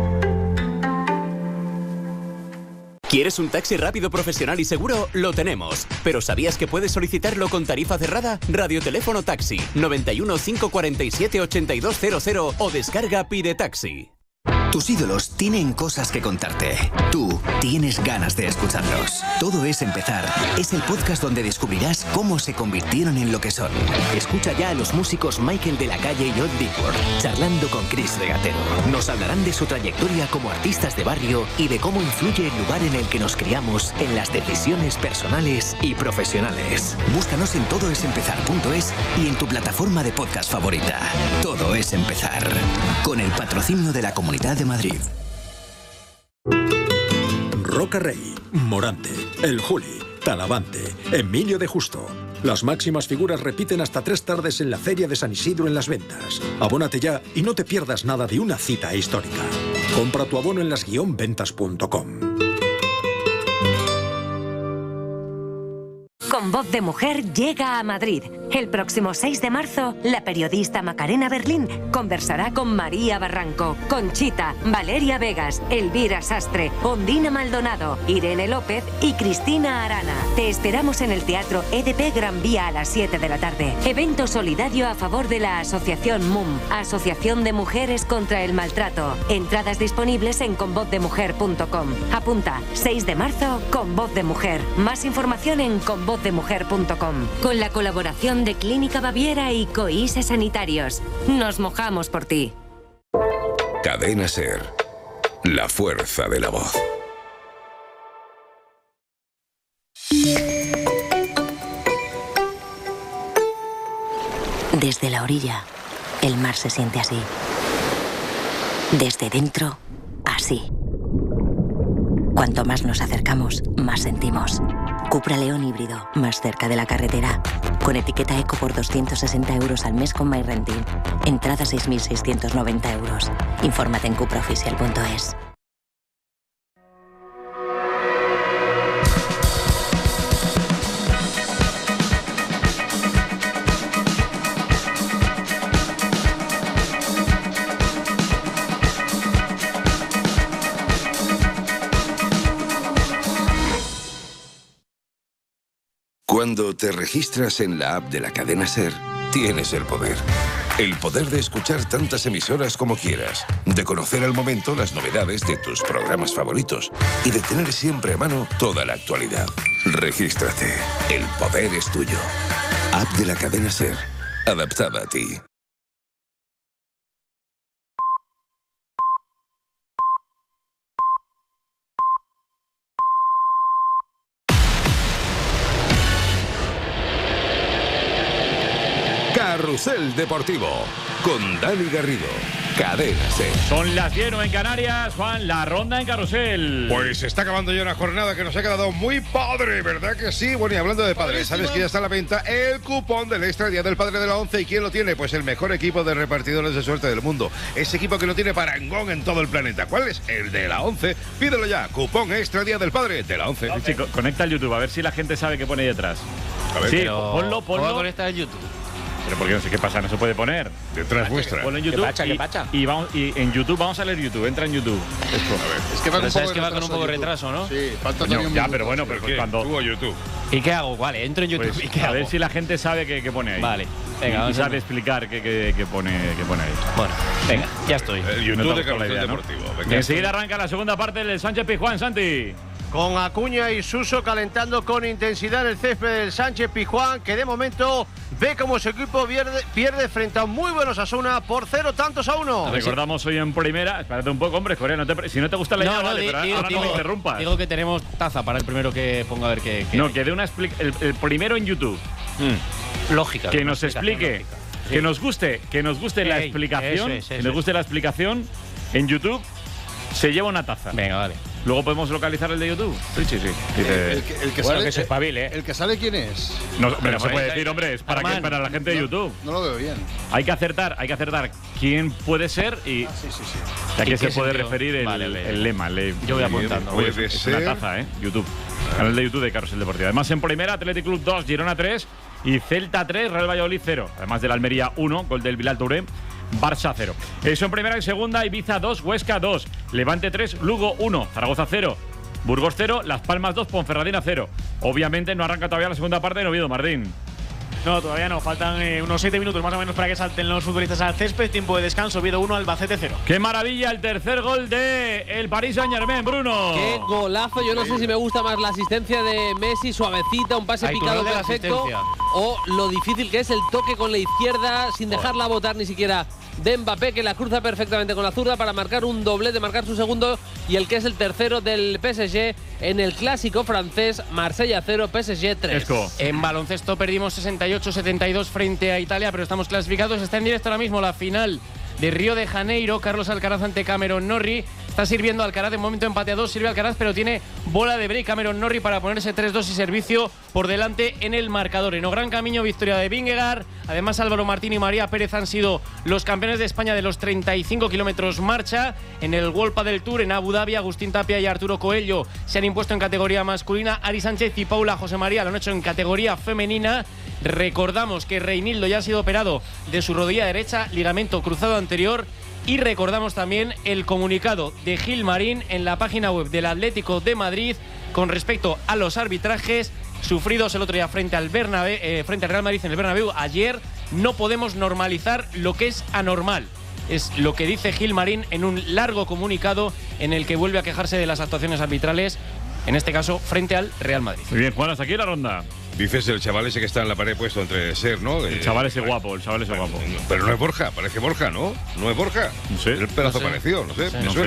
¿Quieres un taxi rápido, profesional y seguro? Lo tenemos. ¿Pero sabías que puedes solicitarlo con tarifa cerrada? Radioteléfono Taxi 91 547 8200 o descarga Pide Taxi. Tus ídolos tienen cosas que contarte. Tú tienes ganas de escucharlos. Todo es empezar. Es el podcast donde descubrirás cómo se convirtieron en lo que son. Escucha ya a los músicos Michael de la Calle y Odd Bigford charlando con Chris Regatero. Nos hablarán de su trayectoria como artistas de barrio y de cómo influye el lugar en el que nos criamos en las decisiones personales y profesionales. Búscanos en todoesempezar.es y en tu plataforma de podcast favorita. Todo es empezar. Con el patrocinio de la Comunidad de Madrid. Roca Rey, Morante, El Juli, Talavante, Emilio de Justo. Las máximas figuras repiten hasta 3 tardes en la Feria de San Isidro en Las Ventas. Abónate ya y no te pierdas nada de una cita histórica. Compra tu abono en las-ventas.com. Con Voz de Mujer llega a Madrid. El próximo 6 de marzo, la periodista Macarena Berlín conversará con María Barranco, Conchita, Valeria Vegas, Elvira Sastre, Ondina Maldonado, Irene López y Cristina Arana. Te esperamos en el Teatro EDP Gran Vía a las 7 de la tarde. Evento solidario a favor de la Asociación MUM, Asociación de Mujeres contra el Maltrato. Entradas disponibles en convozdemujer.com. Apunta, 6 de marzo, Con Voz de Mujer. Más información en convozdemujer.com. Con la colaboración de Clínica Baviera y COISE Sanitarios. Nos mojamos por ti. Cadena SER. La fuerza de la voz. Desde la orilla, el mar se siente así. Desde dentro, así. Cuanto más nos acercamos, más sentimos. Cupra León híbrido, más cerca de la carretera. Con etiqueta eco por 260 euros al mes con MyRenting. Entrada 6.690 euros. Infórmate en cupraoficial.es. Cuando te registras en la app de la cadena SER, tienes el poder. El poder de escuchar tantas emisoras como quieras, de conocer al momento las novedades de tus programas favoritos y de tener siempre a mano toda la actualidad. Regístrate. El poder es tuyo. App de la cadena SER. Adaptada a ti. Carrusel Deportivo, con Dani Garrido, Cadena SER. Son las 10 en Canarias, Juan, la ronda en Carrusel. Pues se está acabando ya una jornada que nos ha quedado muy padre, ¿verdad que sí? Bueno, y hablando de padres, ¿sabes que ya está a la venta el cupón del Extra Día del Padre de la ONCE? ¿Y quién lo tiene? Pues el mejor equipo de repartidores de suerte del mundo. Ese equipo que no tiene parangón en todo el planeta. ¿Cuál es? El de la ONCE. Pídelo ya, cupón Extra Día del Padre de la ONCE. Chico, conecta al YouTube, a ver si la gente sabe qué pone ahí detrás. A ver, sí, pero ponlo. ¿cómo va a conectar el YouTube? Pero porque no sé qué pasa, no se puede poner. Detrás vuestra. Ponlo en YouTube. ¿Qué pacha? Y en YouTube vamos a leer YouTube. Entra en YouTube. Esto. A ver. Es que va con un Sabes poco que va con un poco de YouTube. retraso, ¿no? Sí, falta Coño, todavía un ya, minuto. pero bueno, pero cuando. Tú o YouTube. ¿Y qué hago? Vale, entro en YouTube. Pues, ¿Y qué a hago? ver si la gente sabe qué pone ahí. Vale, venga, y vamos sabe a... explicar qué pone ahí. Bueno, venga, ya estoy. El YouTube No de te gustó la Carrusel idea, ¿no? Deportivo. Venga. Enseguida arranca la segunda parte del Sánchez Pizjuán, Santi. Con Acuña y Suso calentando con intensidad el césped del Sánchez Pizjuán, que de momento ve como su equipo pierde frente a un muy buen Osasuna por 0-1. Recordamos hoy en primera. Espérate un poco, hombre, Corea, si no te gusta la idea, vale, pero ahora no me interrumpas. Digo que tenemos taza para el primero que ponga a ver qué. No, que dé una el primero en YouTube. Lógica. Que nos explique. Lógica. Que nos guste la explicación. Que nos guste la explicación en YouTube. Se lleva una taza. Venga, vale. Luego podemos localizar el de YouTube. Sí. El que Bueno, sale, que se espabile, ¿eh? ¿El que sale quién es? No se puede decir, hombre, es para la gente de YouTube. No lo veo bien. Hay que acertar quién puede ser y a qué se puede referir el lema. Yo voy apuntando. Es una taza, YouTube. Canal de YouTube de Carrusel Deportivo. Además, en primera, Athletic Club 2, Girona 3 y Celta 3, Real Valladolid 0. Además del Almería 1, gol del Bilal Touré, Barça 0. Eso en primera y segunda, Ibiza 2, Huesca 2, Levante 3, Lugo 1, Zaragoza 0, Burgos 0, Las Palmas 2, Ponferradina 0. Obviamente no arranca todavía la segunda parte de Oviedo, Martín. No, todavía no. Faltan unos 7 minutos más o menos para que salten los futbolistas al césped. Tiempo de descanso. Oviedo 1, Albacete 0. ¡Qué maravilla! El tercer gol de el Paris Saint-Germain, Bruno. ¡Qué golazo! Yo no sé si me gusta más la asistencia de Messi, suavecita, un pase picado perfecto, o lo difícil que es el toque con la izquierda sin dejarla botar ni siquiera de Mbappé, que la cruza perfectamente con la zurda para marcar un doblete, marcar su segundo y el que es el tercero del PSG en el clásico francés. Marsella 0, PSG 3. En baloncesto perdimos 68-72 frente a Italia, pero estamos clasificados. Está en directo ahora mismo la final de Río de Janeiro. Carlos Alcaraz ante Cameron Norrie. Está sirviendo Alcaraz, de momento empate a 2, sirve Alcaraz, pero tiene bola de break Cameron Norrie para ponerse 3-2 y servicio por delante en el marcador. En gran camino, victoria de Vingegaard. Además, Álvaro Martín y María Pérez han sido los campeones de España de los 35 kilómetros marcha. En el World Padel Tour en Abu Dhabi, Agustín Tapia y Arturo Coello se han impuesto en categoría masculina. Ari Sánchez y Paula José María lo han hecho en categoría femenina. Recordamos que Reinildo ya ha sido operado de su rodilla derecha, ligamento cruzado anterior. Y recordamos también el comunicado de Gil Marín en la página web del Atlético de Madrid con respecto a los arbitrajes sufridos el otro día frente al Real Madrid en el Bernabéu. Ayer no podemos normalizar lo que es anormal. Es lo que dice Gil Marín en un largo comunicado en el que vuelve a quejarse de las actuaciones arbitrales, en este caso frente al Real Madrid. Muy bien, Juan, hasta aquí la ronda. Dices el chaval ese que está en la pared puesto entre Ser, ¿no? El chaval ese guapo, Pero no es Borja, parece Borja, ¿no? ¿No es Borja? No sé. El pedazo parecido, no sé, me suena.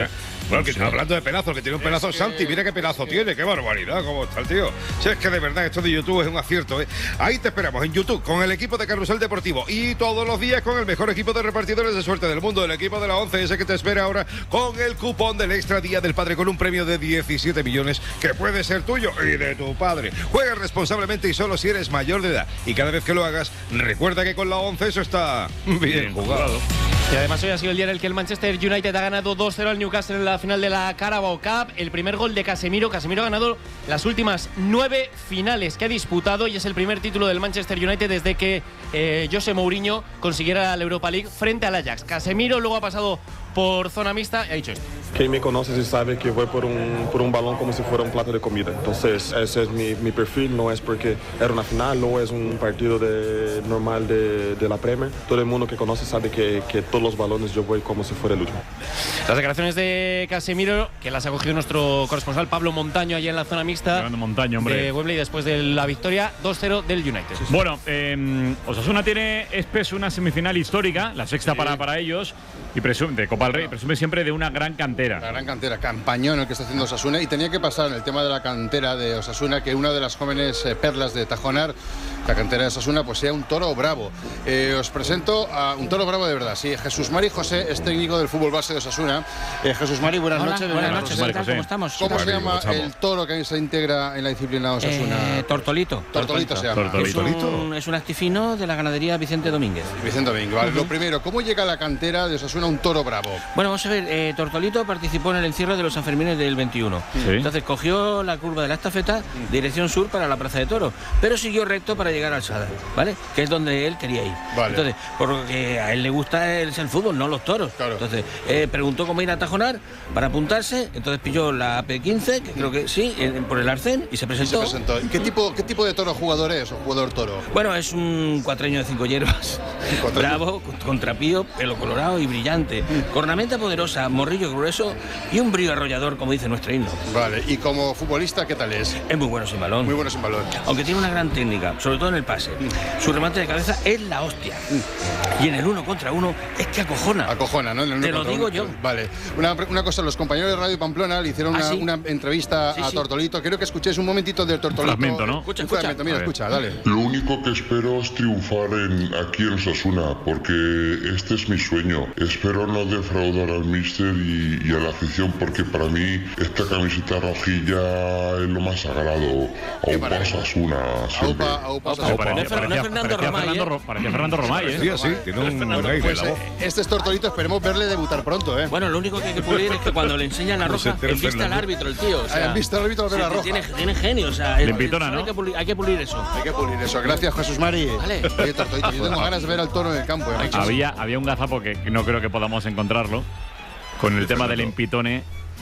Bueno, que hablando de pedazo, que tiene un pedazo Santi, mira qué pedazo tiene, qué barbaridad, cómo está el tío. Si es que de verdad esto de YouTube es un acierto, ¿eh? Ahí te esperamos en YouTube con el equipo de Carrusel Deportivo y todos los días con el mejor equipo de repartidores de suerte del mundo, el equipo de la 11, ese que te espera ahora con el cupón del Extra Día del Padre con un premio de 17 millones que puede ser tuyo y de tu padre. Juega responsablemente y solo si eres mayor de edad. Y cada vez que lo hagas, recuerda que con la 11 eso está bien jugado. Y además hoy ha sido el día en el que el Manchester United ha ganado 2-0 al Newcastle en la final de la Carabao Cup. El primer gol de Casemiro. Casemiro ha ganado las últimas 9 finales que ha disputado y es el primer título del Manchester United desde que José Mourinho consiguiera la Europa League frente al Ajax. Casemiro luego ha pasado por zona mixta y ha dicho esto. Quien me conoce sabe que voy por un balón como si fuera un plato de comida. Entonces ese es mi perfil, no es porque era una final, no es un partido normal de la Premier. Todo el mundo que conoce sabe que todos los balones yo voy como si fuera el último. Las declaraciones de Casemiro, que las ha cogido nuestro corresponsal Pablo Montaño allá en la zona mixta de Wembley después de la victoria 2-0 del United. Bueno, Osasuna tiene espeso una semifinal histórica, la sexta para ellos, y de Copa del Rey, presume siempre de una gran cantera. La gran cantera, campañón el que está haciendo Osasuna, y tenía que pasar en el tema de la cantera de Osasuna que una de las jóvenes perlas de Tajonar, la cantera de Osasuna, pues sea un toro bravo. Os presento a un toro bravo de verdad, sí. Jesús Mari José es técnico del fútbol base de Osasuna. Jesús Mari, buenas noches. Buenas noches, ¿cómo estamos? ¿Cómo se llama el toro que se integra en la disciplina Osasuna? Tortolito. Tortolito se llama. Es un actifino de la ganadería Vicente Domínguez. Vicente Domínguez, vale. Lo primero, ¿cómo llega a la cantera de Osasuna un toro bravo? Bueno, vamos a ver, Tortolito participó en el encierro de los Sanfermines del 21. Sí. Entonces cogió la curva de la estafeta, dirección sur para la Plaza de Toros, pero siguió recto para llegar al Sada, ¿vale? Que es donde él quería ir. Vale. Entonces, porque a él le gusta el fútbol, no los toros. Claro. Entonces, preguntó cómo ir a Tajonar para apuntarse, entonces pilló la AP15, que creo que sí, por el Arcén, y se presentó. ¿Qué tipo de toro jugador es o jugador toro? Bueno, es un cuatreño de 5 hierbas. Bravo, contrapío, pelo colorado y brillante. Cornamenta poderosa, morrillo grueso y un brío arrollador, como dice nuestro himno. Vale, y como futbolista, ¿qué tal es? Es muy bueno sin balón. Muy bueno sin balón. Aunque tiene una gran técnica, sobre todo en el pase. Su remate de cabeza es la hostia. Y en el 1 contra 1 es que acojona. Acojona, ¿no? En el 1 Te lo contra digo 1. yo. Vale. Una cosa, los compañeros de Radio Pamplona le hicieron una entrevista a Tortolito. Quiero que escuchéis un momentito del Tortolito. Fragmento, ¿no? Escucha. Fragmento, mira, escucha, dale. Lo único que espero es triunfar aquí en Osasuna, porque este es mi sueño. Espero no defraudar al míster y a la afición, porque para mí esta camiseta rojilla es lo más sagrado. Aupa Osasuna, siempre. No es Fernando Romay, parecía Fernando Romay, Sí, tiene un aire Pues, la voz. este es Tortolito, esperemos verle debutar pronto, ¿eh? Bueno, lo único que hay que pulir es que cuando le enseñan la roja, envista al árbitro, el tío. O sea, envista al árbitro de la roja. Tiene genio, o sea, Le invitona, ¿no? Hay que pulir eso. Hay que pulir eso. Gracias, Jesús Mari. Vale. Oye, Tortolito, yo tengo ganas de ver al toro en el campo. Había un gazapo que no creo que podamos encontrarlo con el tema del empitone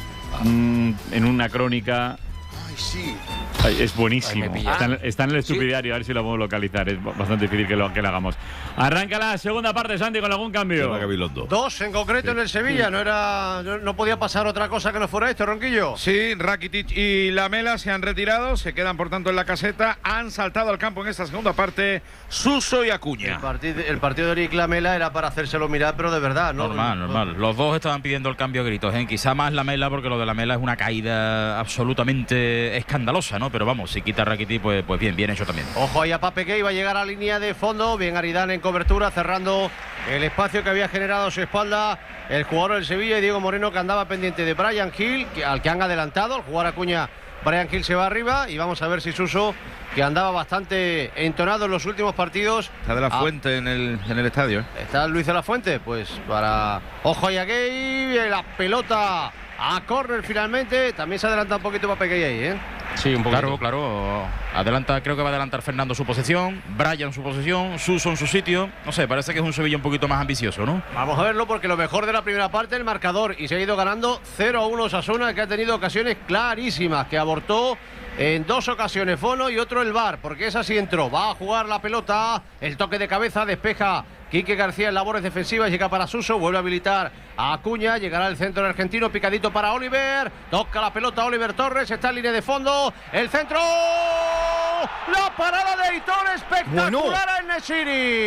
en una crónica. Ay, sí. Es buenísimo. Está en el estupidiario, a ver si lo podemos localizar. Es bastante difícil que lo hagamos. Arranca la segunda parte, Santi, con algún cambio. Dos en concreto en el Sevilla. No podía pasar otra cosa que no fuera esto, Ronquillo. Sí, Rakitic y Lamela se han retirado, se quedan por tanto en la caseta. Han saltado al campo en esta segunda parte Suso y Acuña. El partido de Eric Lamela era para hacérselo mirar, pero de verdad, ¿no? Normal. Los dos estaban pidiendo el cambio a gritos, ¿eh? Quizá más Lamela, porque lo de Lamela es una caída absolutamente escandalosa, ¿no? Pero vamos, si quita Rakitic, pues bien hecho también. Ojo ahí a Pape Gay, va a llegar a línea de fondo. Bien Aridane en cobertura, cerrando el espacio que había generado a su espalda el jugador del Sevilla, y Diego Moreno, que andaba pendiente de Brian Hill, al que han adelantado. Al jugar Acuña, Brian Hill se va arriba, y vamos a ver si Suso, que andaba bastante entonado en los últimos partidos. Está de la Fuente en el estadio, ¿eh? Está Luis de la Fuente, pues para... Ojo ahí a Gay, la pelota a córner finalmente. También se adelanta un poquito Pape Gay ahí, ¿eh? Sí, un poquito. Claro. Creo que va a adelantar Fernando su posesión, Brian su posesión, Suso en su sitio. No sé, parece que es un Sevilla un poquito más ambicioso, ¿no? Vamos a verlo, porque lo mejor de la primera parte, el marcador, y se ha ido ganando 0-1 Osasuna, que ha tenido ocasiones clarísimas, que abortó en dos ocasiones Fono y otro el VAR, porque esa sí entró. Va a jugar la pelota, el toque de cabeza, despeja Quique García en labores defensivas, llega para Suso, vuelve a habilitar a Acuña, llegará el centro argentino, picadito para Oliver, toca la pelota Oliver Torres, está en línea de fondo, el centro, la parada de Aitor, espectacular a En-Nesyri.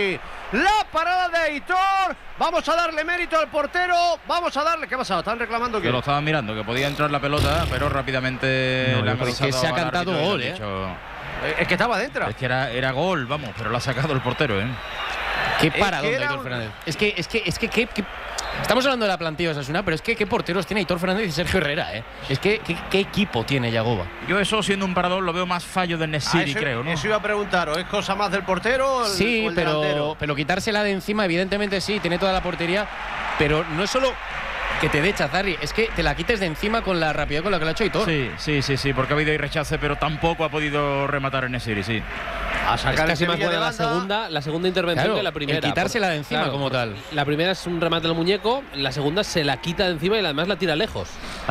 La parada de Aitor. Vamos a darle mérito al portero. Vamos a darle. ¿Qué ha pasado? ¿Están reclamando que lo estaban mirando, que podía entrar la pelota, pero rápidamente le han es que se ha cantado gol, Es que estaba dentro. Es que era gol, vamos, pero lo ha sacado el portero, Qué paradón de Aitor Fernández. Es que estamos hablando de la plantilla de Osasuna, pero es que qué porteros tiene Aitor Fernández y Sergio Herrera, Es que qué equipo tiene Yagoba. Yo eso, siendo un parador, lo veo más fallo de Nesiri, creo, ¿no? Eso iba a preguntar, ¿o es cosa más del portero? Sí, o el delantero? pero quitársela de encima, evidentemente sí, tiene toda la portería, pero no es solo que te dé Chazarri, es que te la quites de encima con la rapidez con la que lo ha hecho Aitor. Sí, porque ha habido ahí rechace, pero tampoco ha podido rematar en Nesiri, sí. A sacar es casi más buena la segunda intervención que la primera. Quitársela de encima como tal. La primera es un remate del muñeco, la segunda se la quita de encima y además la tira lejos.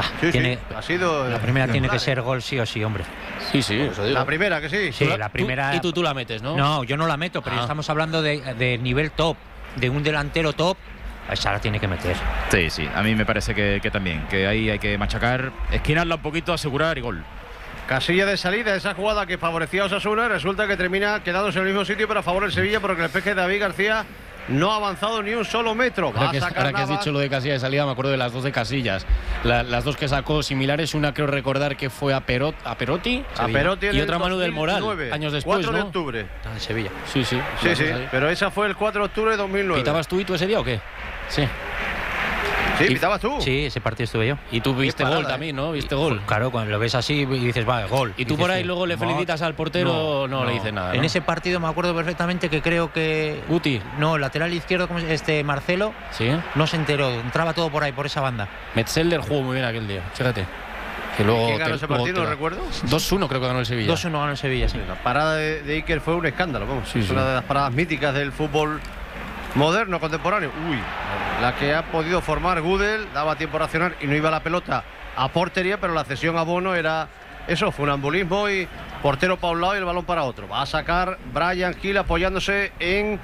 Ha sido la primera tiene que ser gol sí o sí, hombre. Sí. La primera, que sí. Sí, la primera. Y tú la metes, ¿no? No, yo no la meto, pero estamos hablando de nivel top, de un delantero top. Esa la tiene que meter. Sí, a mí me parece que también, que ahí hay que machacar, esquinarla un poquito, asegurar y gol. Casilla de salida, esa jugada que favorecía a Osasuna, resulta que termina quedándose en el mismo sitio, pero a favor del Sevilla, porque el peje de David García no ha avanzado ni un solo metro. Ahora que has dicho lo de casilla de salida, me acuerdo de las dos de Casillas. Las dos que sacó similares, una creo recordar que fue a Perotti y otra Manu del Moral, años después, 4 de octubre. En Sevilla. Sí, pero esa fue el 4 de octubre de 2009. ¿Pitabas tú y tú ese día o qué? Sí. Sí, pitabas tú. Sí, ese partido estuve yo. Y tú viste gol también, ¿no? ¿Viste gol? Claro, cuando lo ves así y dices, va, gol. Y tú por ahí luego le felicitas al portero, no le dices nada, ¿no? En ese partido me acuerdo perfectamente que creo que Guti. No, lateral izquierdo, Marcelo. Sí. No se enteró, entraba todo por ahí, por esa banda. Metzelder jugó muy bien aquel día, fíjate. Que luego ¿quién ganó ese partido? ¿No recuerdo? 2-1 creo que ganó el Sevilla. 2-1 ganó el Sevilla, sí. La parada de Iker fue un escándalo, vamos. Es una de las paradas míticas del fútbol moderno, contemporáneo. La que ha podido formar Gudel, daba tiempo a reaccionar y no iba la pelota a portería, pero la cesión a Bono era eso, funambulismo y portero para un lado y el balón para otro. Va a sacar Brian Gil apoyándose en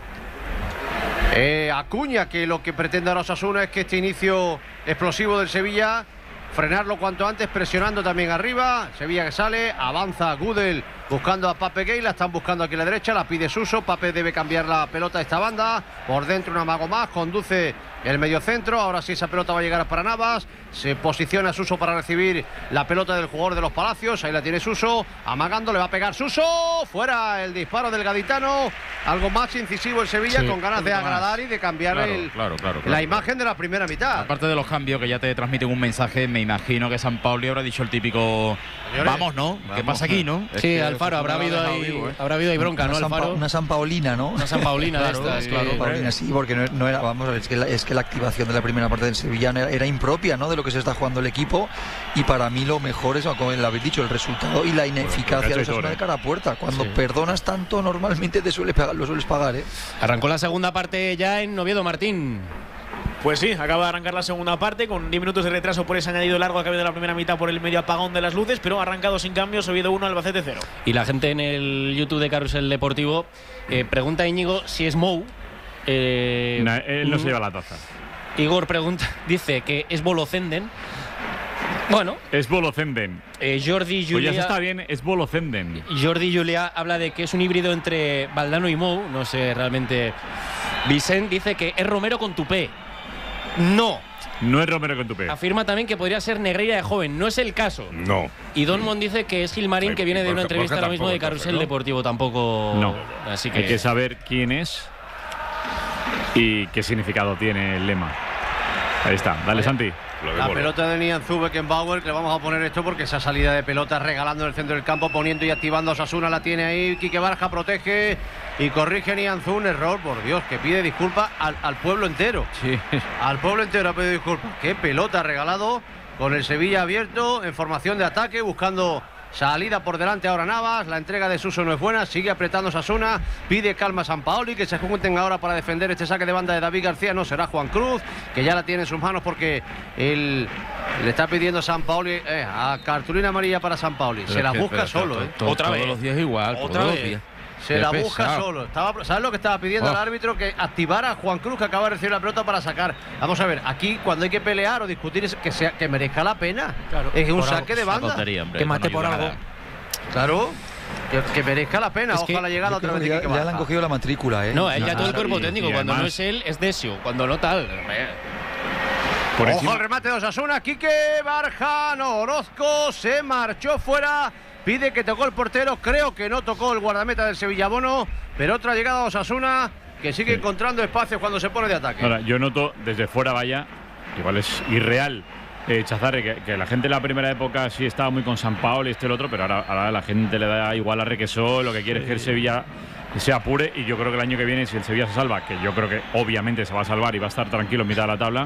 Acuña, que lo que pretende ahora Osasuna es que este inicio explosivo del Sevilla, frenarlo cuanto antes, presionando también arriba. Sevilla que sale, avanza Gudel buscando a Pape Gay, la están buscando aquí a la derecha, la pide Suso. Pape debe cambiar la pelota a esta banda, por dentro un amago más, conduce el mediocentro. Ahora sí esa pelota va a llegar para Navas, se posiciona Suso para recibir la pelota del jugador de los Palacios. Ahí la tiene Suso, amagando, le va a pegar Suso, fuera el disparo del gaditano. Algo más incisivo el Sevilla, con ganas de agradar y de cambiar la imagen de la primera mitad. Aparte de los cambios que ya te transmiten un mensaje, me imagino que San Pauli habrá dicho el típico vamos, ¿no? ¿Qué pasa aquí, no? Sí, Alfaro, habrá habido ahí bronca, ¿no, Alfaro? Una San Paulina, ¿no? Una San Paulina de estas, claro. Paulina, sí, porque no era, vamos a ver, es que la activación de la primera parte del Sevilla era impropia, ¿no?, de lo que se está jugando el equipo, y para mí lo mejor es, como lo habéis dicho, el resultado y la ineficacia de Osasuna de cara a puerta. Cuando perdonas tanto, normalmente lo sueles pagar, ¿eh? Arrancó la segunda parte ya en Oviedo, Martín. Pues sí, acaba de arrancar la segunda parte con 10 minutos de retraso por ese añadido largo que ha habido la primera mitad por el medio apagón de las luces, pero ha arrancado sin cambios, Oviedo 1, Albacete 0. Y la gente en el YouTube de Carrusel Deportivo pregunta a Íñigo si es Mou. Él no se lleva la taza. Igor dice que es Bolocenden. Bueno. Es Bolocenden. Jordi Julia. Pues ya está bien, es Bolocenden. Jordi Julia habla de que es un híbrido entre Valdano y Mou. No sé realmente. Vicent dice que es Romero con tupé. No es Romero con tupé. Afirma también que podría ser Negreira de joven. No es el caso. No. Y Donmond dice que es Gilmarín, que viene de una entrevista ahora mismo de Carrusel Deportivo. Tampoco. No. Así que hay que saber quién es y qué significado tiene el lema. Ahí está. Dale, Santi. La pelota de Nianzú Beckenbauer, que le vamos a poner esto porque esa salida de pelota regalando en el centro del campo, poniendo y activando a Osasuna, la tiene ahí. Quique Barja protege y corrige Nianzú. Un error, por Dios, que pide disculpas al pueblo entero. Sí. Al pueblo entero ha pedido disculpas. Qué pelota ha regalado, con el Sevilla abierto en formación de ataque, buscando salida por delante ahora Navas. La entrega de Suso no es buena, sigue apretando Osasuna, pide calma a Sampaoli, que se junten ahora para defender este saque de banda de David García. No será Juan Cruz, que ya la tiene en sus manos, porque él le está pidiendo a Sampaoli a cartulina amarilla para Sampaoli. Se la busca solo, otra vez. Todos los días igual, otra vez. Se la busca solo. ¿Sabes lo que estaba pidiendo el árbitro? Que activara a Juan Cruz, que acaba de recibir la pelota, para sacar. Vamos a ver, aquí cuando hay que pelear o discutir, que merezca la pena. Claro. Es un saque de banda. Que mate por algo. Claro. Que merezca la pena, ojo a la llegada otra vez. Ya le han cogido la matrícula, ¿eh? No, él ya todo el cuerpo técnico. Cuando además, no es él, es Desio. Cuando no, tal. Ojo al remate de Osasuna. Quique Barjano. Orozco se marchó fuera. Pide que tocó el portero. Creo que no tocó el guardameta del Sevilla Bono. Pero otra llegada de Osasuna que sigue encontrando espacios cuando se pone de ataque. Ahora, yo noto desde fuera, vaya, igual es irreal. Chazarri, que la gente en la primera época sí estaba muy con San Paolo y el otro, pero ahora la gente le da igual a Requesó, lo que quiere es que el Sevilla se apure, y yo creo que el año que viene, si el Sevilla se salva, que yo creo que obviamente se va a salvar y va a estar tranquilo en mitad de la tabla,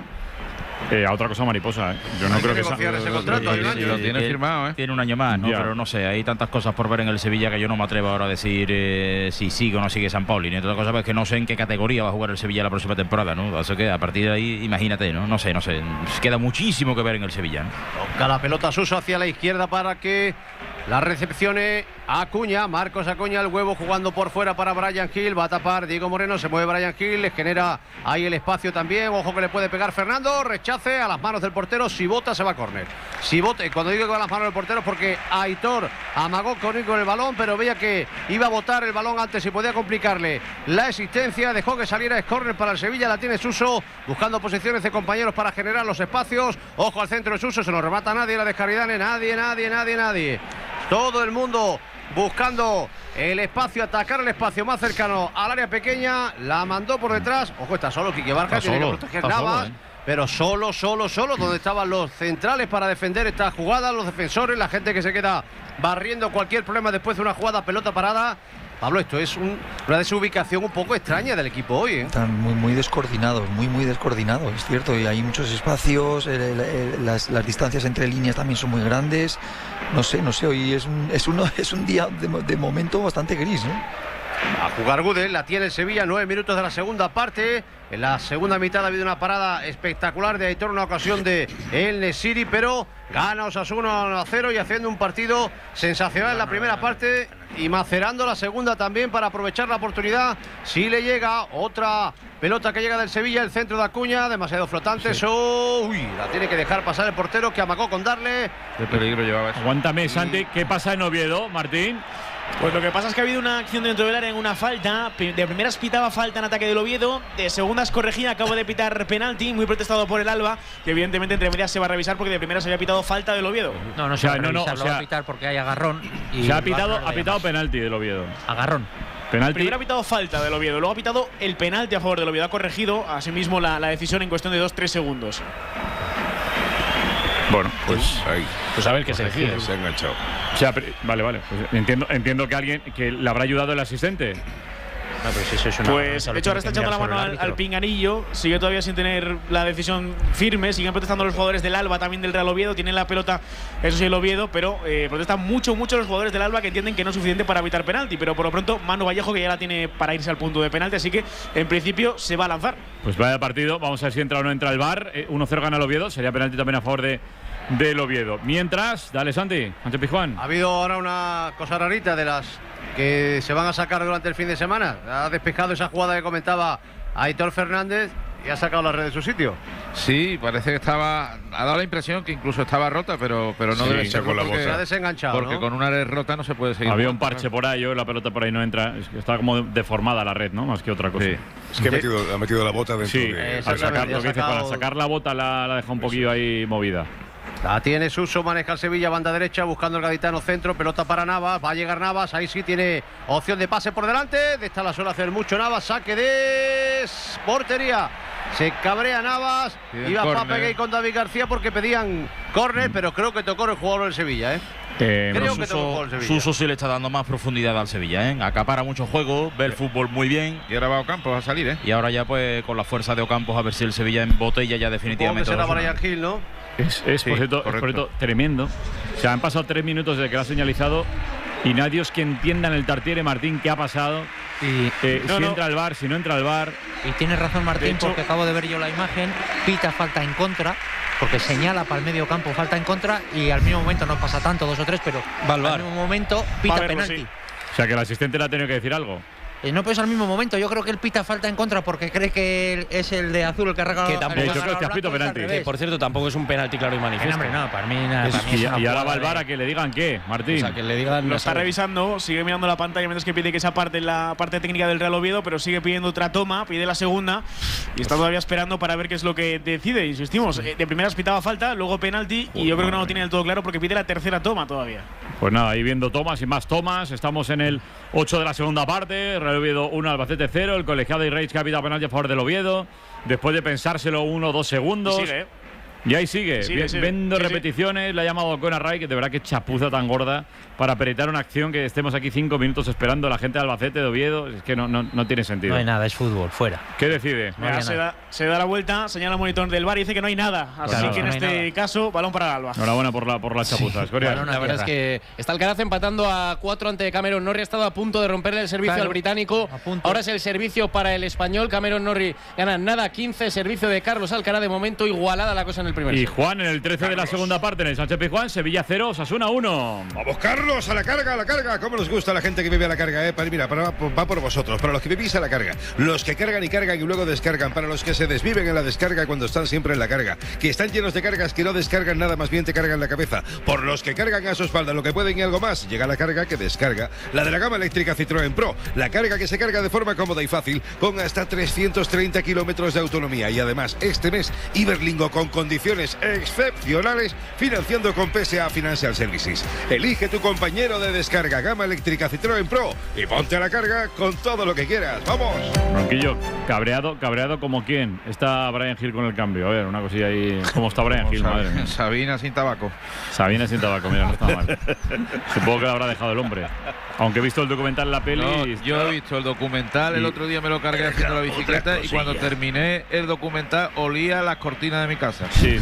a otra cosa mariposa. Yo no creo que negociar ese contrato. Lo tiene firmado, Tiene un año más, ¿no? Ya. Pero no sé, hay tantas cosas por ver en el Sevilla que yo no me atrevo ahora a decir si sigue o no sigue San Paoli. Ni otra cosa, es que no sé en qué categoría va a jugar el Sevilla la próxima temporada, ¿no? Así que a partir de ahí, imagínate, ¿no? No sé. Queda muchísimo que ver en el Sevilla, ¿no? Toca la pelota Suso hacia la izquierda para que la recepcione Acuña. Marcos Acuña, el huevo jugando por fuera para Brian Hill. Va a tapar Diego Moreno, se mueve Brian Hill, le genera ahí el espacio también. Ojo que le puede pegar Fernando. Rechace a las manos del portero. Si bota, se va a córner. Si bota, cuando digo que va a las manos del portero, porque Aitor amagó con el balón, pero veía que iba a botar el balón antes y podía complicarle la existencia. Dejó que saliera, es córner para el Sevilla. La tiene Suso, buscando posiciones de compañeros para generar los espacios. Ojo al centro de Suso, se no remata nadie, la descaridad, nadie. Todo el mundo buscando el espacio, atacar el espacio más cercano al área pequeña. La mandó por detrás. Ojo, está solo Quique Barja, tiene que proteger Navas. Pero solo, donde estaban los centrales para defender esta jugada, los defensores, la gente que se queda barriendo cualquier problema después de una jugada, pelota parada. Pablo, esto es una desubicación un poco extraña del equipo hoy, ¿eh? Están muy descoordinados, muy descoordinados, es cierto. Y hay muchos espacios, las distancias entre líneas también son muy grandes. No sé, hoy es un día de momento bastante gris, ¿no? A jugar Gudel, la tiene el Sevilla, 9 minutos de la segunda parte. En la segunda mitad ha habido una parada espectacular de Aitor, una ocasión de El Nesiri, pero gana Osasuna 1-0 y haciendo un partido sensacional en la primera parte y macerando la segunda también para aprovechar la oportunidad. Si le llega otra pelota que llega del Sevilla, el centro de Acuña, demasiado flotante. Sí. La tiene que dejar pasar el portero, que amagó con darle. Qué peligro llevaba eso. Aguántame, Santi. ¿Qué pasa en Oviedo, Martín? Pues lo que pasa es que ha habido una acción dentro del área en una falta. De primeras pitaba falta en ataque del Oviedo, de segundas corregía, acabo de pitar penalti, muy protestado por el Alba, que evidentemente entre medias se va a revisar porque de primeras se había pitado falta del Oviedo. No se va a revisar, lo va a pitar porque hay agarrón. Se ha pitado penalti del Oviedo. Agarrón. Penalti. Primero ha pitado falta del Oviedo, luego ha pitado el penalti a favor del Oviedo. Ha corregido asimismo la decisión en cuestión de 2-3 segundos. Bueno, pues ahí. Pues a ver qué se decide. Se ha enganchado. O sea, vale. Pues entiendo que le habrá ayudado el asistente. No, pero si eso es una, pues de hecho ahora está echando la mano al pinganillo. Sigue todavía sin tener la decisión firme. Siguen protestando los jugadores del Alba, también del Real Oviedo. Tienen la pelota, eso sí, el Oviedo, pero protestan mucho los jugadores del Alba, que entienden que no es suficiente para evitar penalti. Pero por lo pronto Manu Vallejo, que ya la tiene para irse al punto de penalti, así que en principio se va a lanzar. Pues vaya partido, vamos a ver si entra o no entra el VAR. 1-0 gana el Oviedo, sería penalti también a favor del Oviedo. Mientras, dale Santi Pizjuán. Ha habido ahora una cosa rarita de las que se van a sacar durante el fin de semana. Ha despejado esa jugada que comentaba Aitor Fernández y ha sacado la red de su sitio. Sí, parece que ha dado la impresión que incluso estaba rota, pero no Sí, debe ser con la porque, Se ha desenganchado, porque ¿no? con una red rota no se puede seguir. Había un parche por ahí, la pelota por ahí no entra. Es que está como deformada la red, ¿no? Más que otra cosa. Sí. Es que ha metido la bota dentro Sí, de. al sacar, lo que dice, para sacar la bota la deja un poquillo ahí movida. La tiene Suso, maneja el Sevilla, banda derecha, buscando el gaditano centro, pelota para Navas, va a llegar Navas, ahí sí tiene opción de pase por delante, de esta la suele hacer mucho Navas, saque de portería, se cabrea Navas, iba Pape con David García porque pedían córner, pero creo que tocó el jugador del Sevilla, creo que tocó el Sevilla. Suso sí le está dando más profundidad al Sevilla, acapara mucho juego, ve el fútbol muy bien. Y ahora va Ocampos a salir, Y ahora ya pues con la fuerza de Ocampos a ver si el Sevilla embotella ya definitivamente. Supongo que será Brian Hill, ¿no? Es por cierto, tremendo. O sea, han pasado 3 minutos desde que lo ha señalizado y nadie es que entienda en el Tartiere, Martín, qué ha pasado. Entra el VAR, si no entra el VAR. Y tiene razón Martín, porque acabo de ver yo la imagen, pita falta en contra, porque señala para el medio campo falta en contra y al mismo momento no pasa tanto, 2 o 3, pero al mismo momento pita penalti. O sea, que el asistente le ha tenido que decir algo. no pues al mismo momento. Yo creo que él pita falta en contra porque cree que es el de azul el que ha regalado. Que tampoco penalti. Que, por cierto, tampoco es un penalti claro y manifiesto. No, para mí nada. Y ahora va el VAR a que le digan qué, Martín. O sea, que le digan. Lo está revisando, sigue mirando la pantalla mientras que pide que esa parte, la parte técnica del Real Oviedo, pero sigue pidiendo otra toma, pide la segunda y está todavía esperando para ver qué es lo que decide. Insistimos, de primeras pitaba falta, luego penalti y yo creo que no lo tiene del todo claro porque pide la tercera toma todavía. Pues nada, ahí viendo tomas y más tomas. Estamos en el 8 de la segunda parte. Real Oviedo 1, Albacete 0. El colegiado de Reis que ha pitado penalti a favor del Oviedo. Después de pensárselo 1 o 2 segundos. Y sigue, Y ahí sigue, viendo repeticiones. Le ha llamado Conor Ray, que de verdad que chapuza tan gorda para apretar una acción que estemos aquí 5 minutos esperando a la gente de Albacete, de Oviedo. Es que no tiene sentido. No hay nada, es fútbol, fuera. ¿Qué decide? Mira, se da la vuelta, señala el monitor del VAR y dice que no hay nada. Así que en este caso, balón para Alba. Enhorabuena por las chapuzas. La verdad es que está Alcaraz empatando a 4 ante Cameron Norrie. Ha estado a punto de romperle el servicio al británico. Ahora es el servicio para el español. Cameron Norrie gana nada 15. Servicio de Carlos Alcaraz. De momento igualada la cosa en el primer set. Y Juan en el 13 de la segunda parte en el Sánchez Pizjuán. Sevilla 0, Osasuna 1. Vamos, Carlos, a la carga. ¿Cómo nos gusta la gente que vive a la carga? Mira, va por vosotros, para los que vivís a la carga. Los que cargan y cargan y luego descargan. Para los que se desviven en la descarga cuando están siempre en la carga. Que están llenos de cargas que no descargan nada, más bien te cargan la cabeza. Por los que cargan a su espalda lo que pueden y algo más. Llega la carga que descarga. La de la gama eléctrica Citroën Pro. La carga que se carga de forma cómoda y fácil con hasta 330 kilómetros de autonomía. Y además, este mes, Iberlingo con condiciones excepcionales, financiando con PSA Financial Services. Elige tu compañero de descarga, gama eléctrica Citroën Pro, y ponte a la carga con todo lo que quieras. ¡Vamos! Ronquillo, cabreado como quién. Está Brian Hill con el cambio. A ver, una cosilla ahí. ¿Cómo está Brian Hill? Madre mía. Sabina sin tabaco. Sabina sin tabaco, mira, no está mal. Supongo que lo habrá dejado el hombre. Aunque he visto el documental, la peli. No, yo he visto el documental, el otro día me lo cargué haciendo la bicicleta y cuando terminé el documental olía las cortinas de mi casa. Sí.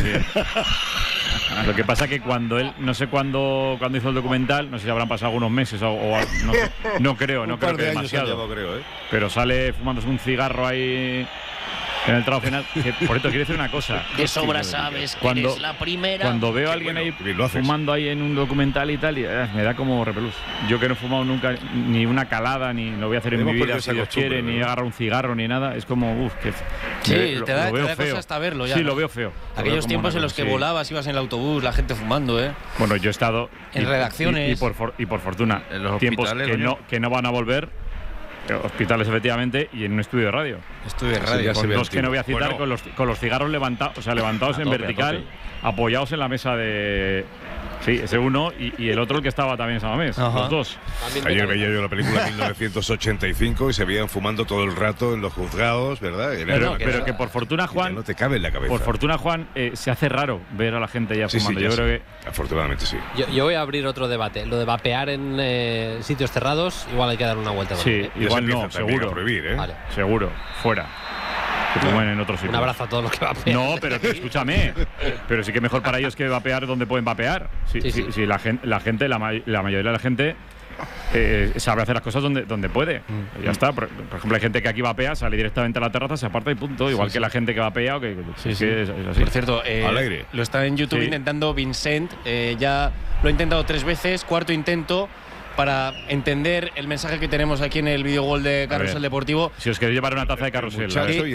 Lo que pasa que cuando él, no sé cuándo hizo el documental, no sé si habrán pasado algunos meses o no creo que demasiado. Pero sale fumándose un cigarro ahí en el tramo final. Que, por cierto, quiero decir una cosa. De sobra sabes que eres la primera. Cuando veo a alguien ahí fumando ahí en un documental y tal, me da como repelús. Yo que no he fumado nunca ni una calada, ni lo voy a hacer en mi vida, si Dios quiere, ni he agarrado un cigarro, ni nada. Es como, que… Sí, te da cosa hasta verlo ya. Sí, lo veo feo. Aquellos tiempos en los que volabas, ibas en el autobús, la gente fumando, ¿eh? Bueno, yo he estado… En redacciones. Y por fortuna, en los tiempos que no van a volver… Hospitales, efectivamente, y en un estudio de radio. Con dos que no voy a citar, con los cigarros levantados en vertical, apoyados en la mesa de… Sí, ese uno y el otro el que estaba también esa mes, los dos. Ayer veía yo la película 1985 y se veían fumando todo el rato en los juzgados, ¿verdad? Pero que por fortuna, Juan… No te cabe en la cabeza. Por fortuna, Juan, se hace raro ver a la gente ya fumando. Yo creo que… Afortunadamente sí. Yo voy a abrir otro debate. Lo de vapear en sitios cerrados, igual hay que dar una vuelta. Sí, igual no, seguro. Prohibir, Vale. Seguro, fuera. Que fumen en otros sitios. Un abrazo a todos los que vapean. No, pero que escúchame. Pero sí que mejor para ellos que vapear donde pueden vapear. Si la mayoría de la gente sabe hacer las cosas donde puede. Ya está. Por ejemplo, hay gente que aquí vapea, sale directamente a la terraza, se aparta y punto. Igual que la gente que vapea o que es así. Por cierto, lo está en YouTube intentando Vincent. Ya lo ha intentado 3 veces, cuarto intento, para entender el mensaje que tenemos aquí en el videogol de Carrusel Deportivo. Si os queréis llevar una taza de Carrusel.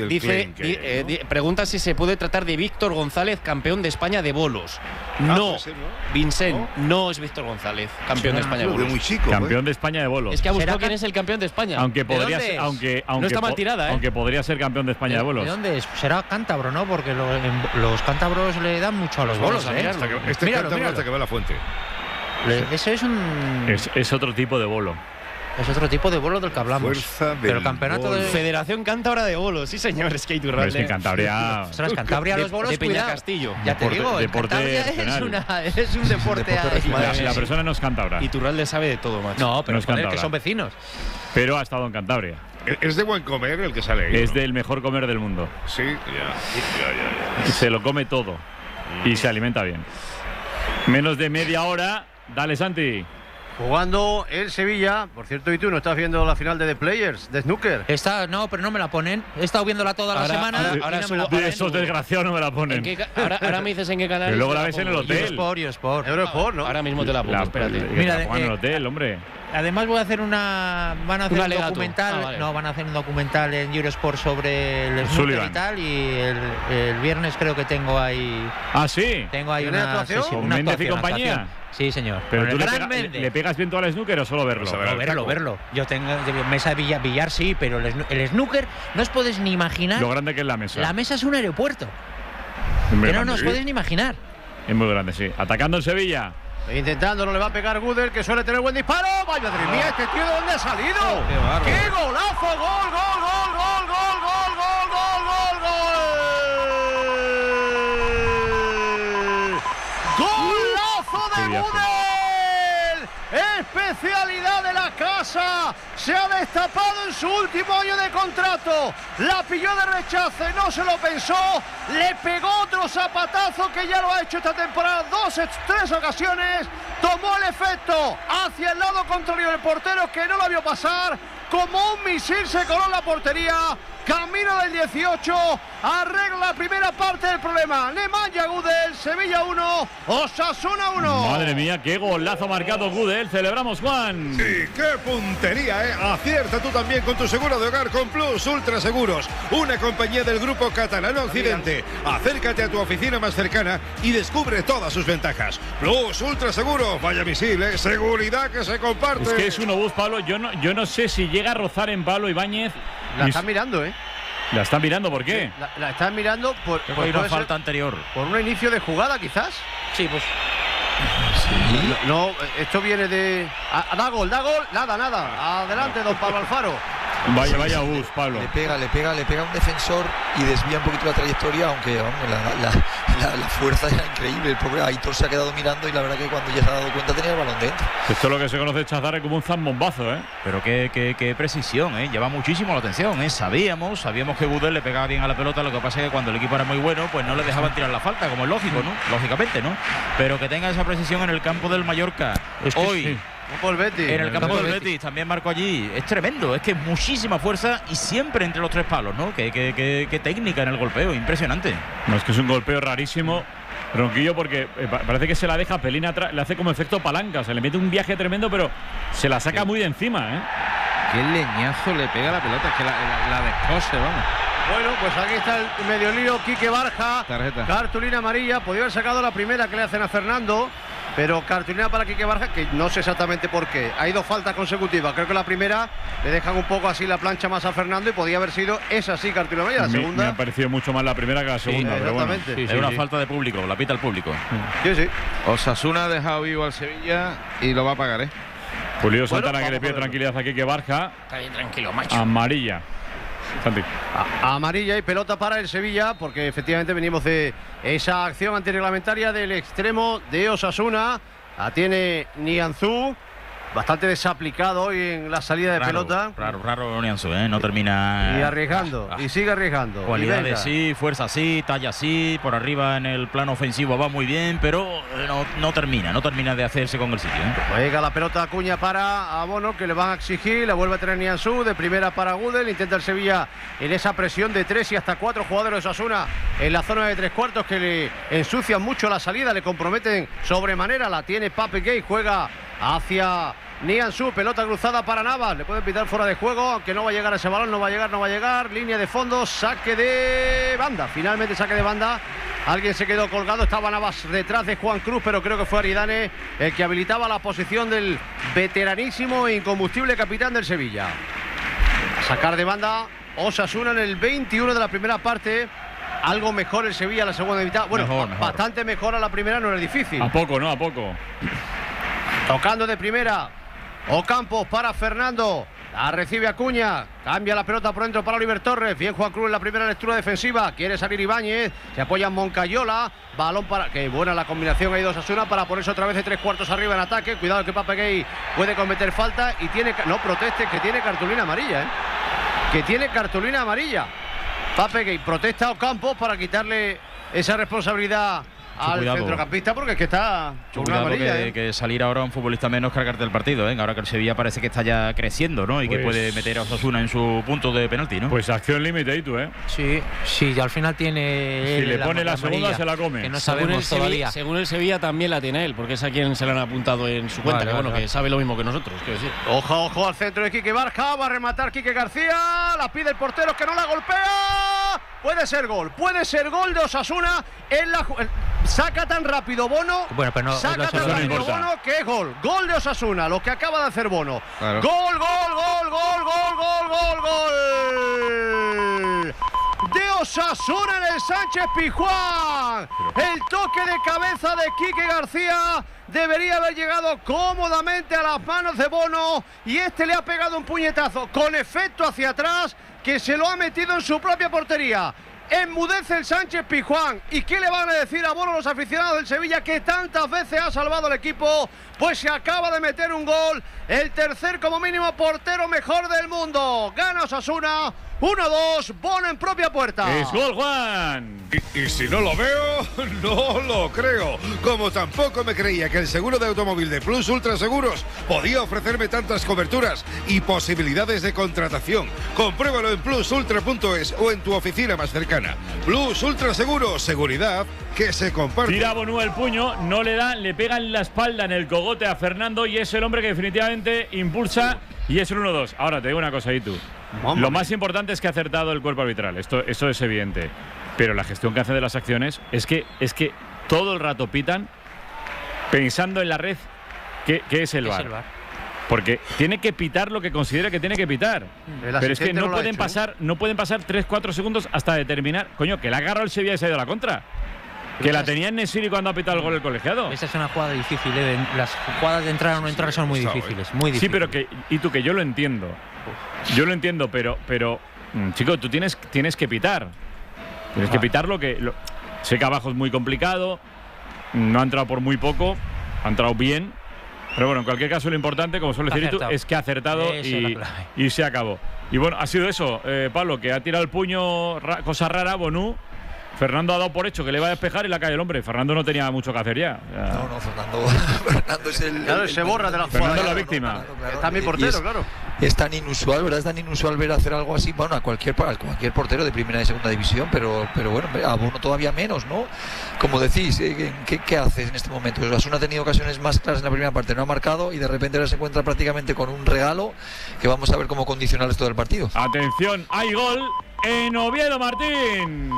Pregunta si se puede tratar de Víctor González, campeón de España de bolos. No, Vincent, no es Víctor González, campeón de España de bolos. Muy chico, campeón de España de bolos. Es que ha buscado quién es el campeón de España. Aunque podría ser, no está mal tirada, aunque podría ser campeón de España de bolos. ¿De dónde es? Será cántabro, ¿no? Porque los cántabros le dan mucho a los bolos, ¿eh? Este cántabro hasta que va la fuente. Ese es otro tipo de bolo. Es otro tipo de bolo del que hablamos. Pero el campeonato de Federación Cántabra de Bolos, sí señor, es que hay Iturralde. Es que en Cantabria… Ostras, Cantabria los bolos, de Peñacastillo. Ya te digo, Cantabria es un deporte… La persona no es cántabra. Iturralde sabe de todo, macho. No, pero que son vecinos. Pero ha estado en Cantabria. ¿Es de buen comer el que sale ahí? Es del mejor comer del mundo. Sí, ya. Se lo come todo y se alimenta bien. Menos de media hora… Dale, Santi. Jugando el Sevilla. Por cierto, ¿y tú no estás viendo la final de The Players, de snooker? No, pero no me la ponen. He estado viéndola toda la semana. Ahora esos desgraciados no me la ponen. Ahora me dices en qué canal. Pero luego la ves en el hotel. Eurosport, ¿no? Ahora mismo te la pongo, espérate. Mira, en el hotel, hombre. Además voy a hacer van a hacer un documental. Vale. No, van a hacer un documental en Eurosport sobre el snooker y tal. Y el viernes creo que tengo ahí. ¿Ah, sí? Tengo ahí ¿Una actuación? sesión, ¿Con una Méndez y actuación, compañía? actuación. Sí, señor. Pero Con tú el gran Méndez. le pegas bien todo al snooker o solo verlo. No, verlo. Yo tengo mesa de billar, sí, pero el snooker no os podéis ni imaginar. Lo grande que es la mesa. La mesa es un aeropuerto. Muy Que no grande, os ¿sí? podéis ni imaginar. Es muy grande, sí. Atacando el Sevilla. Intentando, no le va a pegar Gudel, que suele tener buen disparo. ¡Vaya, madre mía, este tío de dónde ha salido! ¡Qué golazo! ¡Gol, gol, gol, gol, gol, gol, gol, gol, gol, gol! ¡Golazo de Gudel! Especialidad de la casa. Se ha destapado en su último año de contrato. La pilló de rechace, no se lo pensó. Le pegó otro zapatazo que ya lo ha hecho esta temporada. 3 ocasiones. Tomó el efecto hacia el lado contrario del portero, que no lo vio pasar. Como un misil se coló en la portería. Camino del 18. Arregla la primera parte del problema. Nemanja Gudel, Sevilla 1, Osasuna 1. Madre mía, qué golazo marcado Gudel. Celebramos, Juan. Sí, qué puntería, ¿eh? Acierta tú también con tu seguro de hogar con Plus Ultra Seguros, una compañía del grupo Catalano Occidente. Acércate a tu oficina más cercana y descubre todas sus ventajas. Plus Ultra Seguros, vaya misil, ¿eh? Seguridad que se comparte. Es que es un obús, Pablo. Yo no sé si llega a rozar en Pablo Ibáñez. La están mirando, ¿eh? ¿La están mirando por qué? La están mirando por una falta anterior. ¿Por un inicio de jugada, quizás? Sí, pues. Sí. No, esto viene de. Da gol, nada. Adelante, don Pablo Alfaro. Vaya bus, Pablo. Le pega un defensor y desvía un poquito la trayectoria, aunque vamos, la fuerza era increíble. El pobre Aitor se ha quedado mirando y la verdad que cuando ya se ha dado cuenta tenía el balón dentro. Esto es lo que se conoce Chazarre como un zambombazo, ¿eh? Pero qué precisión, ¿eh? Llama muchísimo la atención, ¿eh? Sabíamos que Gudel le pegaba bien a la pelota, lo que pasa es que cuando el equipo era muy bueno, pues no le dejaban tirar la falta, como es lógico, ¿no? Lógicamente, ¿no? Pero que tenga esa precisión en el campo del Mallorca. Es que hoy. Sí. En el campo del Betis también marcó allí. Es tremendo, es que muchísima fuerza y siempre entre los 3 palos, ¿no? Qué técnica en el golpeo, impresionante. No, es que es un golpeo rarísimo, Ronquillo, porque parece que se la deja pelín atrás, le hace como efecto palanca, se le mete un viaje tremendo, pero se la saca muy de encima, ¿eh? Qué leñazo le pega a la pelota, es que la descose, vamos. Bueno, pues aquí está el medio lío, Quique Barja. Tarjeta. Cartulina amarilla, podía haber sacado la primera que le hacen a Fernando. Pero cartulina para Quique Barja, que no sé exactamente por qué. Hay 2 faltas consecutivas. Creo que la primera le dejan un poco así la plancha más a Fernando y podía haber sido esa sí, cartulina amarilla. La segunda. Me ha parecido mucho más la primera que la segunda. Sí, pero exactamente. Bueno. Es una falta de público, la pita el público. Sí. Osasuna ha dejado vivo al Sevilla y lo va a pagar, ¿eh? Julio Santana, que le pide tranquilidad a Quique Barja. Está bien tranquilo, macho. Amarilla. Santi. Amarilla y pelota para el Sevilla, porque efectivamente venimos de esa acción antirreglamentaria del extremo de Osasuna. La tiene Nianzú, bastante desaplicado hoy en la salida de pelota. Raro Nianzú, ¿eh? No termina. Y arriesgando, y sigue arriesgando. Cualidades sí, fuerza sí, talla sí, por arriba en el plano ofensivo va muy bien, pero no termina de hacerse con el sitio, ¿eh? Juega la pelota Acuña para Abono, que le van a exigir, la vuelve a tener Nianzú, de primera para Gudel, intenta el Sevilla en esa presión de 3 y hasta 4 jugadores de Osasuna en la zona de 3/4 que le ensucian mucho la salida, le comprometen sobremanera, la tiene Pape Gay, juega hacia Nianzú, pelota cruzada para Navas, le pueden pitar fuera de juego, aunque no va a llegar ese balón, no va a llegar, línea de fondo, saque de banda, finalmente saque de banda. Alguien se quedó colgado, estaba Navas detrás de Juan Cruz, pero creo que fue Aridane el que habilitaba la posición del veteranísimo e incombustible capitán del Sevilla. A sacar de banda Osasuna en el 21 de la primera parte. Algo mejor el Sevilla en la segunda mitad. Bueno, mejor. Bastante mejor a la primera, no era difícil. A poco, ¿no? A poco. Tocando de primera. Ocampos para Fernando. La recibe Acuña. Cambia la pelota por dentro para Oliver Torres. Bien Juan Cruz en la primera lectura defensiva. Quiere salir Ibáñez. Se apoya en Moncayola. Balón para. Qué buena la combinación ahí de Osasuna para ponerse otra vez de 3/4 arriba en ataque. Cuidado que Pape Gay puede cometer falta. Y tiene. No proteste, que tiene cartulina amarilla, ¿eh? Que tiene cartulina amarilla. Pape Gay protesta a Ocampos para quitarle esa responsabilidad al centrocampista porque es que está cuidado amarilla, que salir ahora un futbolista menos cargarte el partido, ahora que el Sevilla parece que está ya creciendo, ¿no? Y que puede meter a Osasuna en su punto de penalti, ¿no? Pues acción límite ahí tú, Sí, y al final tiene. Si le pone la segunda se la come. Que no sabemos todavía. Según el Sevilla también la tiene él, porque es a quien se le han apuntado en su cuenta, que sabe lo mismo que nosotros, quiero decir. Ojo al centro de Quique Barja, va a rematar Quique García, la pide el portero que no la golpea. Puede ser gol de Osasuna en la saca tan rápido Bono. Bueno, pero no, saca tan rápido Bono que es gol de Osasuna, lo que acaba de hacer Bono. Claro. Gol de Osasuna en el Sánchez Pizjuán. El toque de cabeza de Quique García debería haber llegado cómodamente a las manos de Bono y este le ha pegado un puñetazo con efecto hacia atrás que se lo ha metido en su propia portería. Enmudece el Sánchez Pizjuán. ¿Y qué le van a decir a Bono los aficionados del Sevilla, que tantas veces ha salvado al equipo? Pues se acaba de meter un gol, el tercer como mínimo portero mejor del mundo. Gana Osasuna 1-2, Bono en propia puerta. Es gol, Juan. Y si no lo veo, no lo creo. Como tampoco me creía que el seguro de automóvil de Plus Ultra Seguros podía ofrecerme tantas coberturas y posibilidades de contratación. Compruébalo en plusultra.es o en tu oficina más cercana. Plus Ultra Seguros, seguridad que se comparte. Tira Bonú el puño, no le da, le pega en la espalda, en el cogote a Fernando, y es el hombre que definitivamente impulsa y es el 1-2. Ahora te digo una cosa ahí tú. Lo más importante es que ha acertado el cuerpo arbitral, esto es evidente. Pero la gestión que hacen de las acciones es que todo el rato pitan pensando en la red que es el VAR. Porque tiene que pitar lo que considera que tiene que pitar. Pero es que no pueden pasar 3-4 segundos hasta determinar, coño, que la agarra el Sevilla y se ha ido a la contra. Que la tenía en Nesiri cuando ha pitado el gol el colegiado. Esa es una jugada difícil, Las jugadas de entrar o no entrar son muy difíciles, muy difíciles. Sí, pero que yo lo entiendo. Yo lo entiendo, pero chico, tú tienes que pitar. Tienes que pitar sé que abajo es muy complicado. No ha entrado por muy poco. Ha entrado bien. Pero bueno, en cualquier caso lo importante, como suele decir tú, es que ha acertado y se acabó. Y bueno, ha sido eso, Pablo, que ha tirado el puño, cosa rara, Bonú. Fernando ha dado por hecho que le va a despejar y la cae el hombre. Fernando no tenía mucho que hacer ya. No, Fernando es el. Claro, se borra de la jugada. Fernando es la víctima. Claro. Está mi portero, claro. Es tan inusual, ¿verdad? Es tan inusual ver hacer algo así, bueno, a cualquier portero de primera y segunda división, pero bueno, a Bono todavía menos, ¿no? Como decís, ¿qué haces en este momento? Osasuna ha tenido ocasiones más claras en la primera parte, no ha marcado y de repente ahora se encuentra prácticamente con un regalo que vamos a ver cómo condiciona el resto del partido. Atención, hay gol en Oviedo, Martín.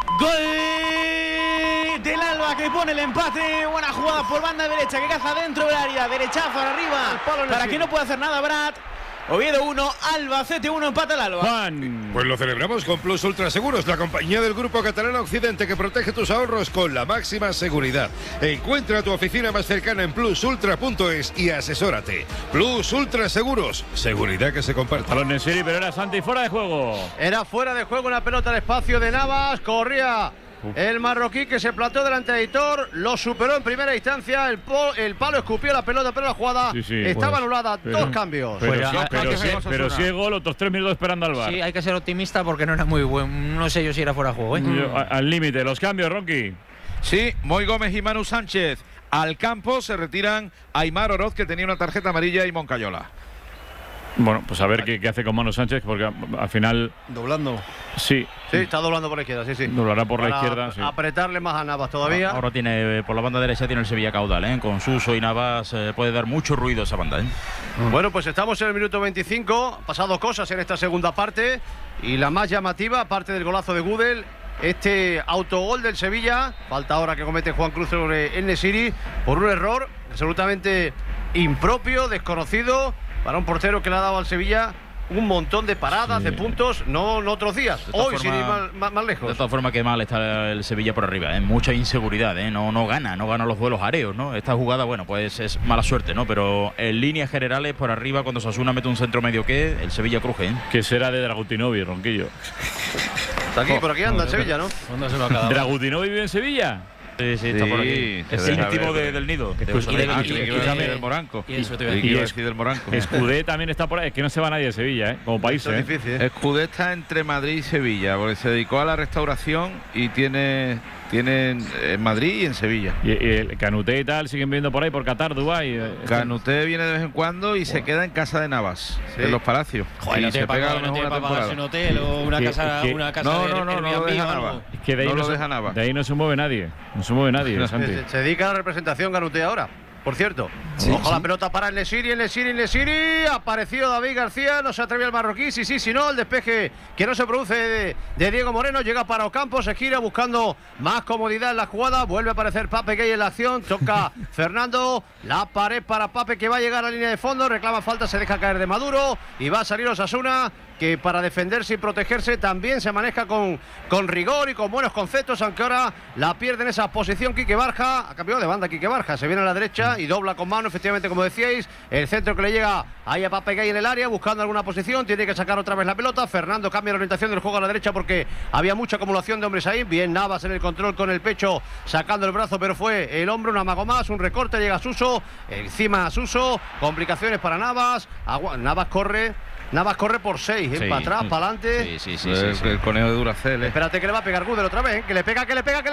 Gol del Alba que pone el empate. Buena jugada por banda derecha que caza dentro del área. Derechazo para arriba para que no pueda hacer nada Brad. Oviedo 1, Albacete 1, empata el Alba. Juan. Pues lo celebramos con Plus Ultra Seguros, la compañía del Grupo Catalán Occidente que protege tus ahorros con la máxima seguridad. Encuentra tu oficina más cercana en plusultra.es y asesórate. Plus Ultra Seguros, seguridad que se comparte. Balón en serie, pero era Santi fuera de juego. Era fuera de juego, una pelota al espacio de Navas, corría el marroquí que se plantó delante de Aitor, lo superó en primera instancia, el palo escupió la pelota, pero la jugada estaba anulada. Dos cambios. Pero si es gol, otros 3 minutos esperando al VAR. Sí, hay que ser optimista porque no era muy bueno. No sé yo si era fuera de juego. Al límite, los cambios, Ronqui. Sí, Moy Gómez y Manu Sánchez. Al campo se retiran Aimar Oroz, que tenía una tarjeta amarilla, y Moncayola. Bueno, pues a ver qué hace con Manu Sánchez, porque al final. Doblando. Sí. Sí, está doblando por la izquierda, sí. Doblará por la izquierda, sí. Apretarle más a Navas todavía. Ahora tiene, por la banda derecha tiene el Sevilla caudal, Con Suso y Navas puede dar mucho ruido esa banda, Bueno, pues estamos en el minuto 25. Han pasado cosas en esta segunda parte. Y la más llamativa, aparte del golazo de Gudel, este autogol del Sevilla. Falta ahora que comete Juan Cruz sobre el Nesiri por un error absolutamente impropio, desconocido, para un portero que le ha dado al Sevilla un montón de paradas, de puntos, no otros días. Hoy sin ir más lejos. De todas formas, que mal está el Sevilla por arriba, mucha inseguridad, no gana los duelos aéreos, ¿no? Esta jugada, bueno, pues es mala suerte, ¿no? Pero en líneas generales, por arriba, cuando Osasuna mete un centro medio el Sevilla cruje, Que será de Dragutinovi, Ronquillo. Está aquí, por aquí anda el Sevilla, ¿no? ¿Dragutinovi vive en Sevilla? Sí, está por aquí. Es íntimo del Nido. Del Moranco. Del Moranco. Escudé también está por ahí. Es que no se va nadie de Sevilla, como país. Escudé está entre Madrid y Sevilla, porque se dedicó a la restauración y tiene Tienen en Madrid y en Sevilla. ¿Y el Canuté y tal siguen viendo por ahí, por Qatar, Dubái? Canuté viene de vez en cuando y se queda en casa de Navas, en los Palacios. Joder, no tiene para pagarse un hotel o una casa de no lo deja Navas. Es que de ahí no deja Navas. De ahí no se mueve nadie. No se mueve nadie, Santi. Se dedica a la representación Canuté ahora. Por cierto, ojo la pelota para el Nesiri, apareció David García, no se atreve el marroquí, sí, no, el despeje que no se produce de Diego Moreno, llega para Ocampo, se gira buscando más comodidad en la jugada, vuelve a aparecer Pape Gay en la acción, toca Fernando, la pared para Pape que va a llegar a la línea de fondo, reclama falta, se deja caer de Maduro y va a salir Osasuna, que para defenderse y protegerse también se maneja con rigor y con buenos conceptos, aunque ahora la pierde en esa posición Quique Barja, ha cambiado de banda Quique Barja, se viene a la derecha y dobla con mano, efectivamente, como decíais, el centro que le llega ahí a Pape Gay en el área, buscando alguna posición, tiene que sacar otra vez la pelota, Fernando cambia la orientación del juego a la derecha porque había mucha acumulación de hombres ahí, bien Navas en el control con el pecho, sacando el brazo, pero fue el hombro, un amago más, un recorte, llega Suso, encima Suso, complicaciones para Navas, Navas corre por 6, para atrás, para adelante. Sí. El conejo de Duracell. Espérate que le va a pegar Gudel otra vez, que le pega,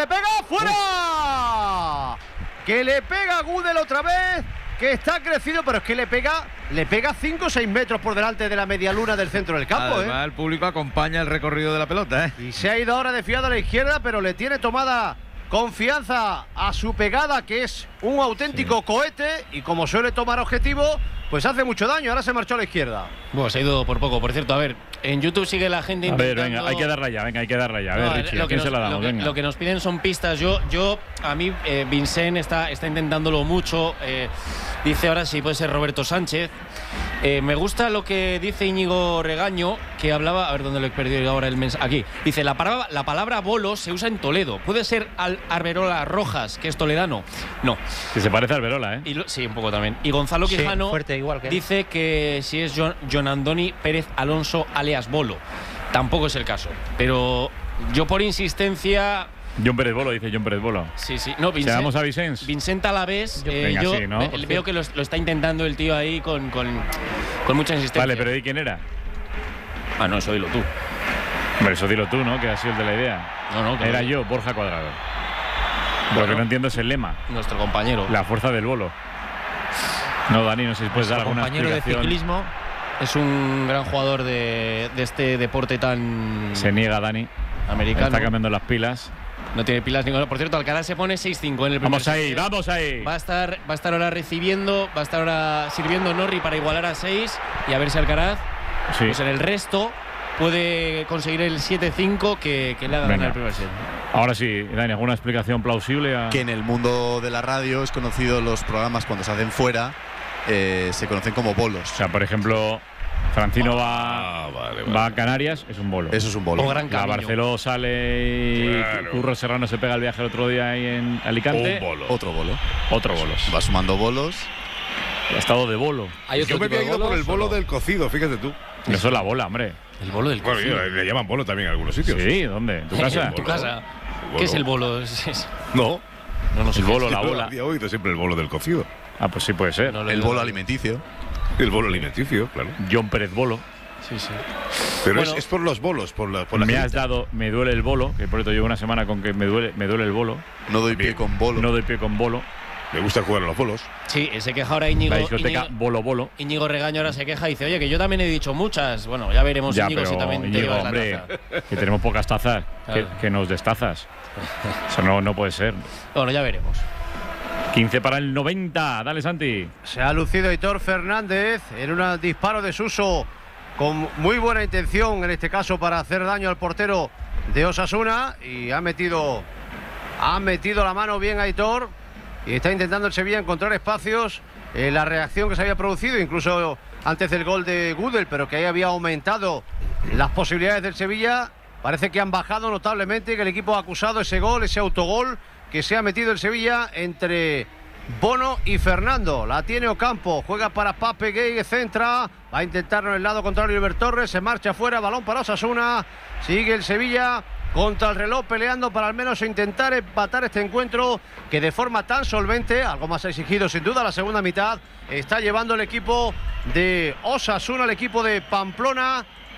¡fuera! Que le pega Gudel otra vez, que está crecido, pero es que le pega 5 o 6 metros por delante de la media luna del centro del campo. Además, el público acompaña el recorrido de la pelota. Y se ha ido ahora desfiado a la izquierda, pero le tiene tomada confianza a su pegada, que es un auténtico cohete, y como suele tomar objetivo, pues hace mucho daño. Ahora se marchó a la izquierda. Bueno, se ha ido por poco. Por cierto, a ver, en YouTube sigue la gente intentando... A ver, venga, hay que darla ya. A ver, Richie, ¿a quién se la damos? Lo que nos piden son pistas. A mí, Vincent está intentándolo mucho. Dice ahora si puede ser Roberto Sánchez. Me gusta lo que dice Íñigo Regaño, que hablaba... A ver, ¿dónde lo he perdido ahora el mensaje? Aquí. Dice, la palabra bolo se usa en Toledo. ¿Puede ser Arberola Rojas, que es toledano? No. Que se parece a Arberola, ¿eh? Sí, un poco también. Y Gonzalo Quijano dice que si es John Andoni Pérez Alonso alias Bolo. Tampoco es el caso. Pero yo por insistencia... John Pérez Bolo, dice John Pérez Bolo. Sí. No, Vincent, ¿vamos a Vicens? Vincent Alavés. Venga, yo sí, ¿no? Veo que lo está intentando el tío ahí con mucha insistencia. Vale, pero ¿y quién era? No, eso dilo tú. Hombre, eso dilo tú, ¿no? Que ha sido el de la idea. No, claro. Era yo, Borja Cuadrado. Lo que no entiendo es el lema. Nuestro compañero. La fuerza del bolo. No, Dani, no sé si puedes dar alguna explicación. Compañero de ciclismo. Es un gran jugador de este deporte tan... Se niega, Dani. Americano. Está cambiando las pilas. No tiene pilas ninguna. Por cierto, Alcaraz se pone 6-5 en el primer set. Vamos ahí. Va a estar ahora recibiendo, va a estar ahora sirviendo Norri para igualar a 6 y a ver si Alcaraz, pues en el resto, puede conseguir el 7-5 que le haga ganar el primer set. Ahora sí, Dani, ¿alguna explicación plausible? Que en el mundo de la radio es conocido los programas cuando se hacen fuera, se conocen como bolos. O sea, por ejemplo, Francino va a Canarias, es un bolo. Eso es un bolo. O Gran Camino. Barceló sale y Curro Serrano se pega el viaje el otro día ahí en Alicante. Un bolo. Otro bolo. Va sumando bolos. Ha estado de bolo. Yo me había ido por el bolo del cocido, fíjate tú. Eso es la bola, hombre. El bolo del cocido. Bueno, le llaman bolo también en algunos sitios. Sí, ¿dónde? ¿En tu casa? ¿En tu casa? ¿Qué es el bolo? No. No sé. El bolo, la bola. Había oído siempre el bolo del cocido. Pues sí puede ser. El bolo alimenticio. El bolo alimenticio, claro. John Pérez Bolo. Sí. Pero bueno, es por los bolos, por la me has dado, me duele el bolo, que por eso llevo una semana con que me duele el bolo. No doy pie con bolo. No doy pie con bolo. Me gusta jugar a los bolos. Sí, se queja ahora Íñigo. La discoteca Bolo. Íñigo Regaño ahora se queja y dice, oye, que yo también he dicho muchas. Bueno, ya veremos, Íñigo, si también te llevas la taza. Que tenemos pocas tazas, claro. que nos destazas. Eso no puede ser. Bueno, ya veremos. 15 para el 90. Dale, Santi. Se ha lucido Aitor Fernández en un disparo de Suso con muy buena intención, en este caso para hacer daño al portero de Osasuna, y ha metido la mano bien Aitor y está intentando el Sevilla encontrar espacios. La reacción que se había producido incluso antes del gol de Gudel, pero que ahí había aumentado las posibilidades del Sevilla, parece que han bajado notablemente, que el equipo ha acusado ese gol, ese autogol que se ha metido el Sevilla entre Bono y Fernando. La tiene Ocampo, juega para Pape Gay, centra, va a intentarlo en el lado contrario Albert Torres, se marcha fuera, balón para Osasuna, sigue el Sevilla contra el reloj peleando para al menos intentar empatar este encuentro que de forma tan solvente, algo más exigido sin duda la segunda mitad, está llevando el equipo de Osasuna, el equipo de Pamplona,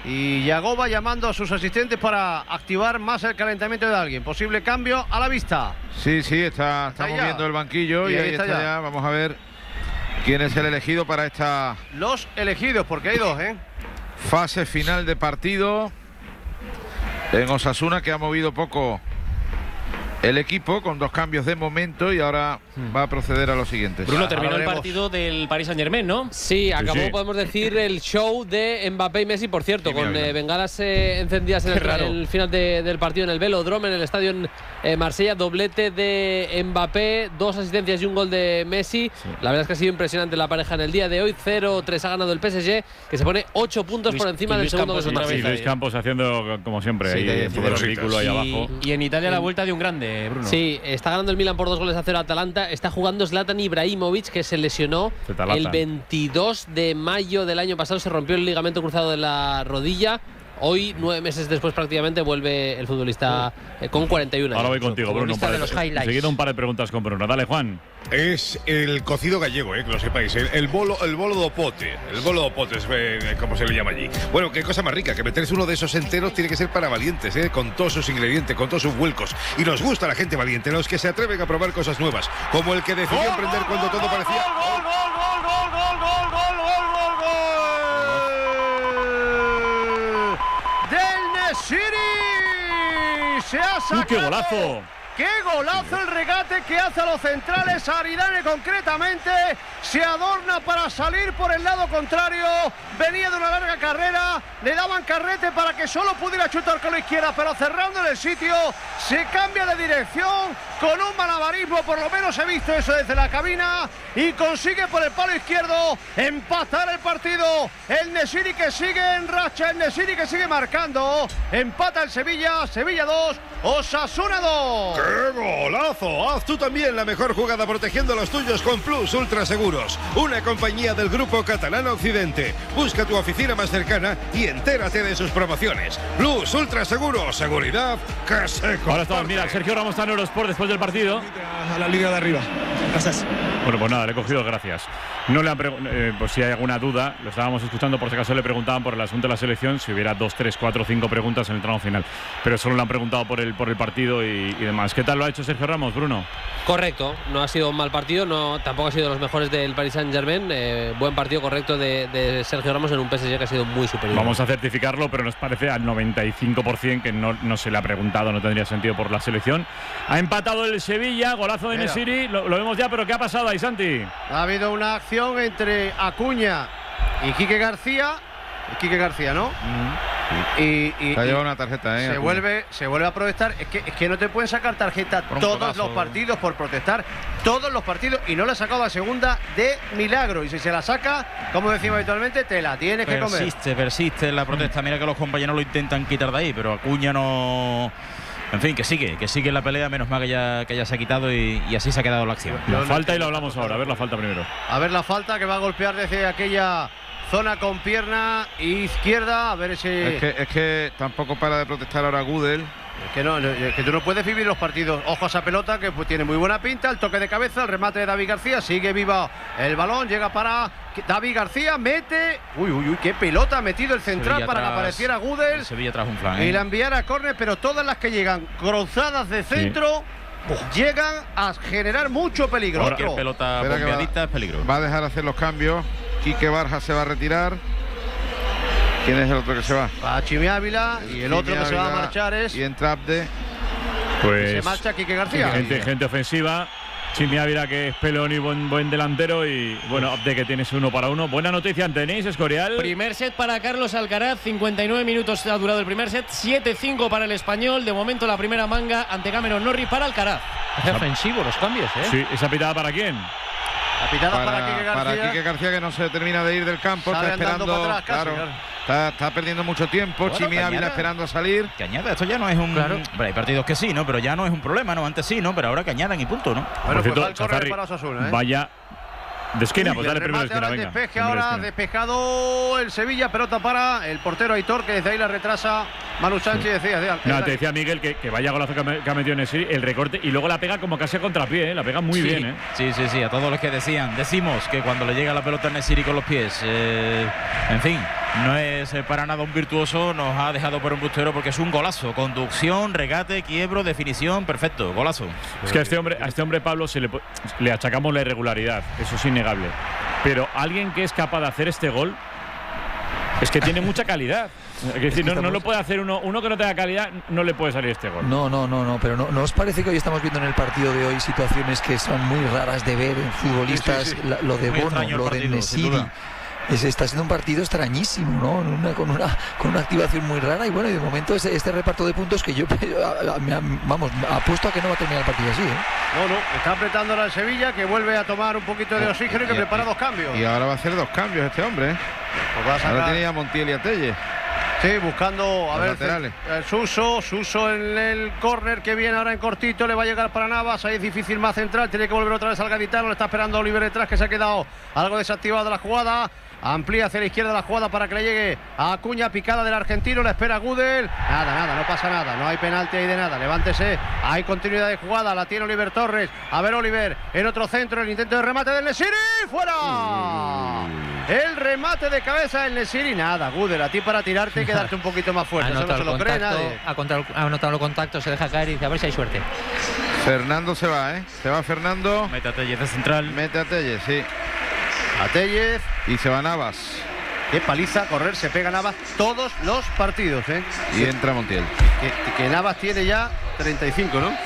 Y Yagoba llamando a sus asistentes para activar más el calentamiento de alguien. Posible cambio a la vista. Sí, está moviendo el banquillo y ahí está ya. Vamos a ver quién es el elegido para esta... Los elegidos, porque hay dos, fase final de partido en Osasuna, que ha movido poco el equipo con 2 cambios de momento y ahora va a proceder a los siguientes. Bruno, terminó el partido del Paris Saint-Germain, ¿no? Sí, acabó, podemos decir, el show de Mbappé y Messi, por cierto, con bengalas encendidas en el final del partido en el Velódromo, en el estadio en Marsella. Doblete de Mbappé, 2 asistencias y un gol de Messi. Sí. La verdad es que ha sido impresionante la pareja en el día de hoy. 0-3 ha ganado el PSG, que se pone 8 puntos por encima del segundo. Sí, Luis Campos haciendo, como siempre, ahí todo el ridículo ahí abajo. Y en Italia la vuelta de un grande, Bruno. Sí, está ganando el Milan por 2-0 a Atalanta. Está jugando Zlatan Ibrahimovic, que se lesionó el 22 de mayo del año pasado. Se rompió el ligamento cruzado de la rodilla. Hoy, 9 meses después prácticamente, vuelve el futbolista con 41 años. Ahora voy contigo, Bruno. Enseguida un par de preguntas con Bruno. Dale, Juan. Es el cocido gallego, que lo sepáis. El bolo do pote. El bolo do pote es como se le llama allí. Bueno, qué cosa más rica. Que meterse uno de esos enteros tiene que ser para valientes, con todos sus ingredientes, con todos sus vuelcos. Y nos gusta la gente valiente, los que se atreven a probar cosas nuevas. Como el que decidió emprender cuando todo parecía... City se ha sacado. ¡Qué golazo! ¡Qué golazo el regate que hace a los centrales! Aridane concretamente se adorna para salir por el lado contrario. Venía de una larga carrera, le daban carrete para que solo pudiera chutar con la izquierda, pero cerrando en el sitio, se cambia de dirección con un malabarismo, por lo menos he visto eso desde la cabina, y consigue por el palo izquierdo empatar el partido. El Nesiri que sigue en racha, el Nesiri que sigue marcando. Empata el Sevilla, Sevilla 2, Osasuna 2. ¡Qué golazo! Haz tú también la mejor jugada protegiendo a los tuyos con Plus Ultra Seguros, una compañía del Grupo Catalana Occidente. Busca tu oficina más cercana y entérate de sus promociones. Plus Ultra Seguros, seguridad que se comparte. Ahora estamos, mira, Sergio Ramos está en Eurosport después del partido. A la línea de arriba. Gracias. Bueno, pues nada, le he cogido gracias. No le han pues si hay alguna duda, lo estábamos escuchando, por si acaso le preguntaban por el asunto de la selección, si hubiera 2, 3, 4, 5 preguntas en el tramo final. Pero solo le han preguntado por el partido y demás. ¿Qué tal lo ha hecho Sergio Ramos, Bruno? Correcto, no ha sido un mal partido, tampoco ha sido de los mejores del Paris Saint-Germain. Buen partido correcto de Sergio Ramos en un PSG que ha sido muy superior. Vamos a certificarlo, pero nos parece al 95% que no se le ha preguntado, no tendría sentido por la selección. Ha empatado el Sevilla, golazo de Nesiri, lo vemos ya, pero ¿qué ha pasado ahí, Santi? Ha habido una acción entre Acuña y Quique García. Quique García, ¿no? Se ha llevado una tarjeta, se vuelve a protestar. Es que no te pueden sacar tarjeta todos los partidos por protestar. Todos los partidos, y no le ha sacado la segunda de milagro. Y si se la saca, como decimos habitualmente, te la tienes que comer. Persiste la protesta. Mira que los compañeros lo intentan quitar de ahí, pero Acuña no... En fin, que sigue en la pelea, menos mal que ya se ha quitado y así se ha quedado la acción. La falta y lo hablamos ahora, a ver la falta primero. A ver la falta que va a golpear desde aquella zona con pierna izquierda, a ver ese... Es que tampoco para de protestar ahora Gudel. Es que tú no puedes vivir los partidos. Ojo a esa pelota que pues tiene muy buena pinta, el toque de cabeza, el remate de David García, sigue viva el balón, llega para David García, mete... Uy, qué pelota ha metido el central Sevilla para que apareciera Gudel. Sevilla tras un flan, y la enviara a córner, pero todas las que llegan cruzadas de centro... Sí. Llegan a generar mucho peligro. Cualquier pelota bombeadita es peligro. Va a dejar hacer los cambios. Quique Barja se va a retirar. ¿Quién es el otro que se va? Va Chimi Ávila y el otro que se va a marchar es... Y entra Abde. Pues se marcha Quique García. Gente ofensiva. Chimi Ávila, que es pelón y buen delantero, y bueno, Abde, que tienes 1 para 1. Buena noticia, tenéis, Escorial. Primer set para Carlos Alcaraz, 59 minutos ha durado el primer set, 7-5 para el español. De momento la primera manga ante Cameron Norrie para Alcaraz. Es ofensivo los cambios, ¿eh? Sí, ¿esa pitada para quién? La pitada para Quique García. Para Quique García, que no se termina de ir del campo, está esperando. Para atrás, casi, claro. Está perdiendo mucho tiempo. Bueno, Chimi Ávila esperando a salir. Que añada, esto ya no es un... Claro. Hay partidos que sí, ¿no? Pero ya no es un problema, ¿no? Antes sí, ¿no? Pero ahora que añadan y punto, ¿no? Bueno, pues va el córner para Osasuna, ¿eh? Vaya de esquina, pues dale primero de esquina, venga. Despeje ahora, despejado el Sevilla, pelota para el portero Aitor, que desde ahí la retrasa Manu Sánchez. Sí. Te decía Miguel que vaya golazo que ha metido Nesiri, el recorte, y luego la pega como casi a contrapié, la pega muy bien, ¿eh? Sí, a todos los que decimos que cuando le llega la pelota a Nesiri con los pies, en fin, no es para nada un virtuoso, nos ha dejado por un bustero porque es un golazo. Conducción, regate, quiebro, definición, perfecto, golazo. Es que a este hombre Pablo, le achacamos la irregularidad, eso es innegable. Pero alguien que es capaz de hacer este gol es que tiene mucha calidad. Es decir, no lo puede hacer uno que no tenga calidad, no le puede salir este gol. No, pero ¿no os parece que hoy estamos viendo en el partido de hoy situaciones que son muy raras de ver en futbolistas? Sí. Lo de Bono, lo de Nesiri. Está siendo un partido extrañísimo, ¿no? Con una activación muy rara y bueno, y de momento este reparto de puntos que yo apuesto a que no va a terminar el partido así, ¿eh? No, está apretando ahora el Sevilla, que vuelve a tomar un poquito de oxígeno y que prepara 2 cambios. Y ahora va a hacer 2 cambios este hombre, ¿eh? Pues va a sacar... Ahora tiene a Montiel y a Telle. Sí, buscando a ver Suso en el córner que viene ahora en cortito, le va a llegar para Navas, ahí es difícil más central, tiene que volver otra vez al gaditano, le está esperando a Oliver detrás, que se ha quedado algo desactivado de la jugada. Amplía hacia la izquierda la jugada para que le llegue a Acuña, picada del argentino, la espera Gudel. Nada, no pasa nada, no hay penalti ahí de nada. Levántese, hay continuidad de jugada, la tiene Oliver Torres. A ver Oliver, en otro centro, el intento de remate del Nesiri, ¡fuera! El remate de cabeza del Nesiri, nada, Gudel, a ti para tirarte hay que darte un poquito más fuerte. Eso no se lo cree nadie. Ha anotado el contacto, se deja caer y dice a ver si hay suerte. Fernando se va, ¿eh? Se va Fernando. Mete a Tellez de central. Mete a Tellez, sí. A Tellez. Y se va Navas. Qué paliza, correr, se pega Navas todos los partidos, ¿eh? Y entra Montiel. Que Navas tiene ya 35, ¿no?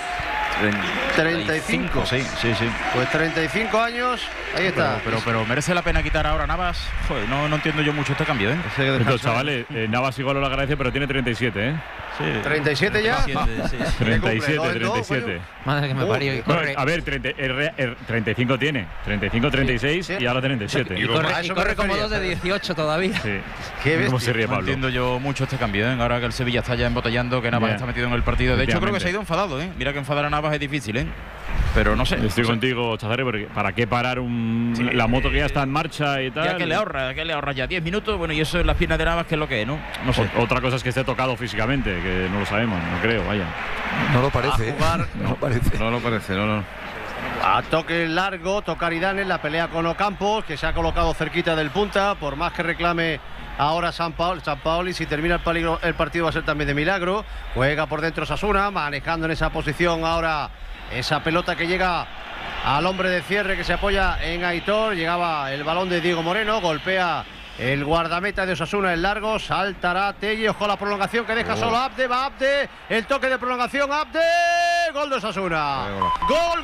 35. Sí. Pues 35 años, ahí está. Pero merece la pena quitar ahora a Navas. Joder, no entiendo yo mucho este cambio, ¿eh? Los chavales, Navas igual lo agradece, pero tiene 37, ¿eh? Sí. 37 ya. 37. Madre que me parió. Y corre. A ver, 35 tiene. 35, 36 sí. Y ahora 37. Y corre como 2 de 18 todavía. Sí. ¿Cómo se ríe Pablo? No entiendo yo mucho este cambio, ¿eh? Ahora que el Sevilla está ya embotellando, que Navas está metido en el partido. De hecho, creo que se ha ido enfadado, ¿eh? Mira que enfadar a Navas es difícil, ¿eh? Pero no sé. Estoy contigo, Chazare, porque ¿para qué parar la moto que ya está en marcha y tal? Ya que le ahorra ya 10 minutos, bueno, y eso en las piernas de Navas, que es lo que es, ¿no? No sé. Otra cosa es que esté tocado físicamente, que no lo sabemos, no creo, vaya. No lo parece. No lo parece. A toque largo, toca Aridane en la pelea con Ocampos, que se ha colocado cerquita del punta, por más que reclame ahora San Paoli, si termina el partido va a ser también de milagro. Juega por dentro Osasuna, manejando en esa posición ahora esa pelota que llega al hombre de cierre que se apoya en Aitor. Llegaba el balón de Diego Moreno, golpea el guardameta de Osasuna en largo, saltará Telle, ojo a la prolongación que deja solo Abde, va Abde, el toque de prolongación, Abde, gol de Osasuna. Gol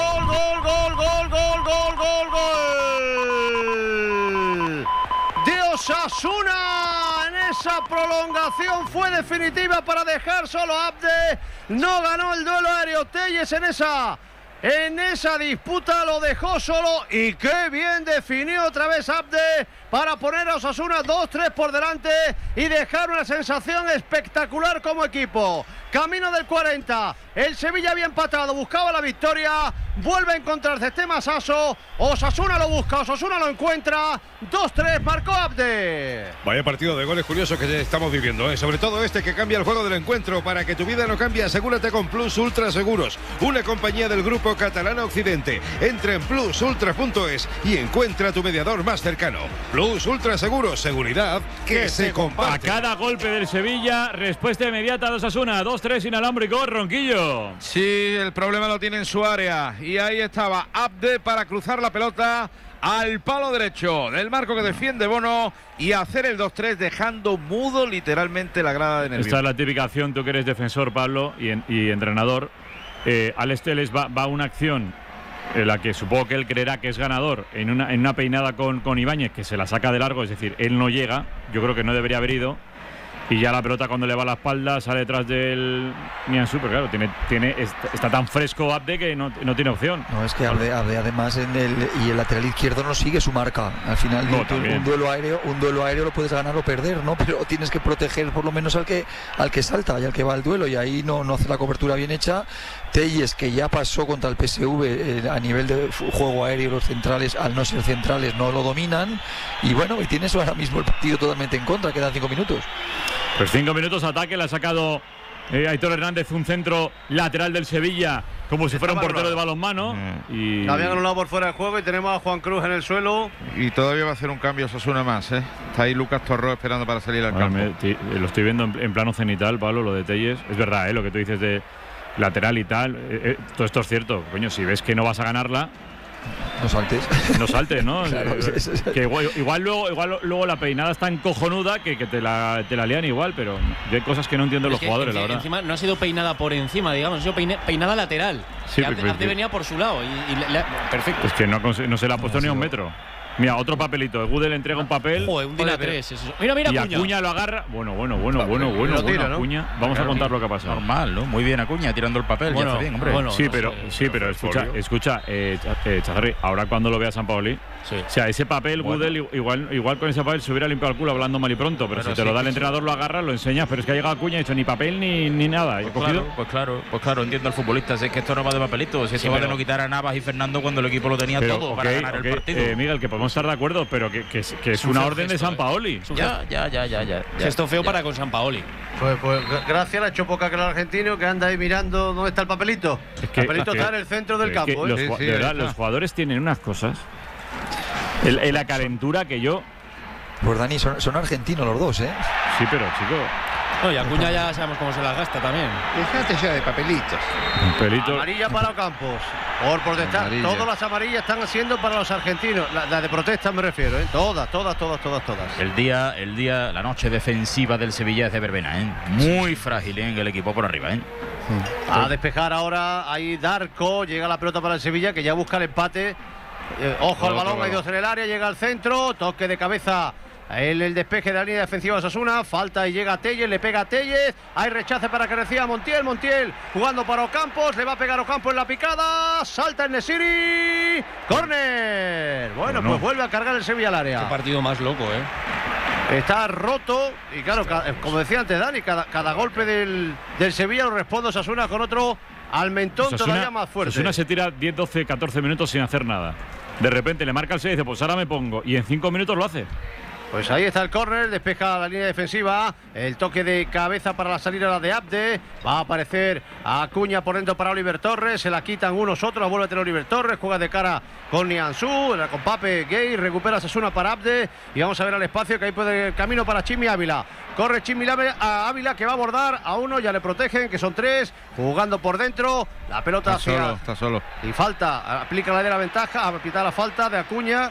de Osasuna. En esa prolongación fue definitiva para dejar solo Abde. No ganó el duelo aéreo Telles en esa disputa, lo dejó solo y qué bien definió otra vez Abde para poner a Osasuna 2-3 por delante y dejar una sensación espectacular como equipo. Camino del 40, el Sevilla había empatado, buscaba la victoria, vuelve a encontrarse Tema Sasso, Osasuna lo busca, Osasuna lo encuentra, 2-3, marcó Abde. Vaya partido de goles curioso que estamos viviendo, ¿eh? Sobre todo este que cambia el juego del encuentro. Para que tu vida no cambie, asegúrate con Plus Ultra Seguros, una compañía del grupo Catalana Occidente. Entra en plusultra.es y encuentra tu mediador más cercano. Plus Ultra Seguros, seguridad que se comparte. A cada golpe del Sevilla, respuesta inmediata de Osasuna, 2-3 inalámbrico, Ronquillo. Sí, el problema lo tiene en su área y ahí estaba Abde para cruzar la pelota al palo derecho del marco que defiende Bono y hacer el 2-3 dejando mudo literalmente la grada de nervios. Esta es la típica acción, tú que eres defensor, Pablo, y entrenador. Alex Telles va a una acción en la que supongo que él creerá que es ganador en una peinada con Ibáñez, que se la saca de largo, es decir, él no llega, yo creo que no debería haber ido. Y ya la pelota cuando le va a la espalda sale detrás del Nianzú, pero claro, está tan fresco Abde que no tiene opción. No, es que Abde además el lateral izquierdo no sigue su marca. Al final un duelo aéreo lo puedes ganar o perder, ¿no? Pero tienes que proteger por lo menos al que salta y al que va al duelo, y ahí no hace la cobertura bien hecha. Telles, que ya pasó contra el PSV a nivel de juego aéreo, los centrales, al no ser centrales, no lo dominan. Y bueno, y tienes ahora mismo el partido totalmente en contra, quedan 5 minutos. Pues 5 minutos, ataque, le ha sacado Aitor Hernández, un centro lateral del Sevilla como si fuera un portero de balonmano. Y habían anulado por fuera de juego y tenemos a Juan Cruz en el suelo. Y todavía va a hacer un cambio Osasuna más, ¿eh? Está ahí Lucas Torró esperando para salir al campo. Lo estoy viendo en plano cenital, Pablo, lo de Telles. Es verdad, lo que tú dices de lateral y tal. Todo esto es cierto. Coño, si ves que no vas a ganarla, no saltes. No saltes, ¿no? Claro, que igual luego la peinada es tan cojonuda que te la lían igual, pero hay cosas que no entienden los jugadores, la verdad. Encima no ha sido peinada por encima, digamos, ha sido peinada lateral. Sí, Abde venía por su lado perfecto. Es que no se le ha puesto ni a un metro. Mira, otro papelito. Gude le entrega un papel. Joder, un Dina 3. Mira, y Acuña lo agarra. Bueno, Acuña. Vamos a contar lo que ha pasado. Normal, ¿no? Muy bien Acuña tirando el papel. Ya está bien, hombre. Sí, pero escucha, Chazarri, ahora cuando lo vea Sampaoli, o sea, ese papel, Gudel, igual con ese papel se hubiera limpiado el culo hablando mal y pronto, pero si te lo da el entrenador, lo agarras, lo enseñas, pero es que ha llegado Acuña y ha dicho ni papel ni nada. Pues claro, entiendo al futbolista, es que esto no va de papelitos, esto va de no quitar a Navas y Fernando cuando el equipo lo tenía todo para ganar el partido. Miguel, que podemos estar de acuerdo, pero que es una orden de Sampaoli. Ya. Gesto feo para con Sampaoli. Pues gracias, le ha hecho poca cara al argentino que anda ahí mirando dónde está el papelito. El papelito está en el centro del campo. De verdad, los jugadores tienen unas cosas. La calentura que yo. Pues Dani, son argentinos los dos, ¿eh? Sí, pero chico. No, y Acuña ya sabemos cómo se las gasta también. Déjate ya de papelitos. Un pelito. Amarilla para Ocampos. Por protestar. Todas las amarillas están haciendo para los argentinos. La de protesta me refiero, ¿eh? Todas. La noche defensiva del Sevilla es de verbena, ¿eh? Muy frágil en el equipo por arriba, ¿eh? A despejar ahora ahí Darko. Llega la pelota para el Sevilla que ya busca el empate. Ojo al balón, hay dos en el área, llega al centro, toque de cabeza. El despeje de la línea defensiva de Osasuna, falta y llega Tellez, le pega a Tellez, hay rechace para que reciba Montiel jugando para Ocampos, le va a pegar Ocampos en la picada, salta el Nesiri, córner. Bueno, pues vuelve a cargar el Sevilla al área. Qué partido más loco, Está roto y claro, como decía antes Dani, cada golpe del Sevilla lo responde Osasuna con otro al mentón todavía más fuerte. Osasuna se tira 10, 12, 14 minutos sin hacer nada. De repente le marca el 6 y dice, pues ahora me pongo. Y en 5 minutos lo hace. Pues ahí está el córner, despeja la línea defensiva, el toque de cabeza para la salida de Abde, va a aparecer Acuña por dentro para Oliver Torres, se la quitan unos otros, vuelve a tener Oliver Torres, juega de cara con Nianzú, con Pape Gay, recupera Osasuna para Abde y vamos a ver al espacio que ahí puede el camino para Chimi Ávila. Corre Chimi Ávila que va a abordar a uno, ya le protegen, que son tres, jugando por dentro, la pelota está solo. Y falta, aplica la de la ventaja, a pitar la falta de Acuña.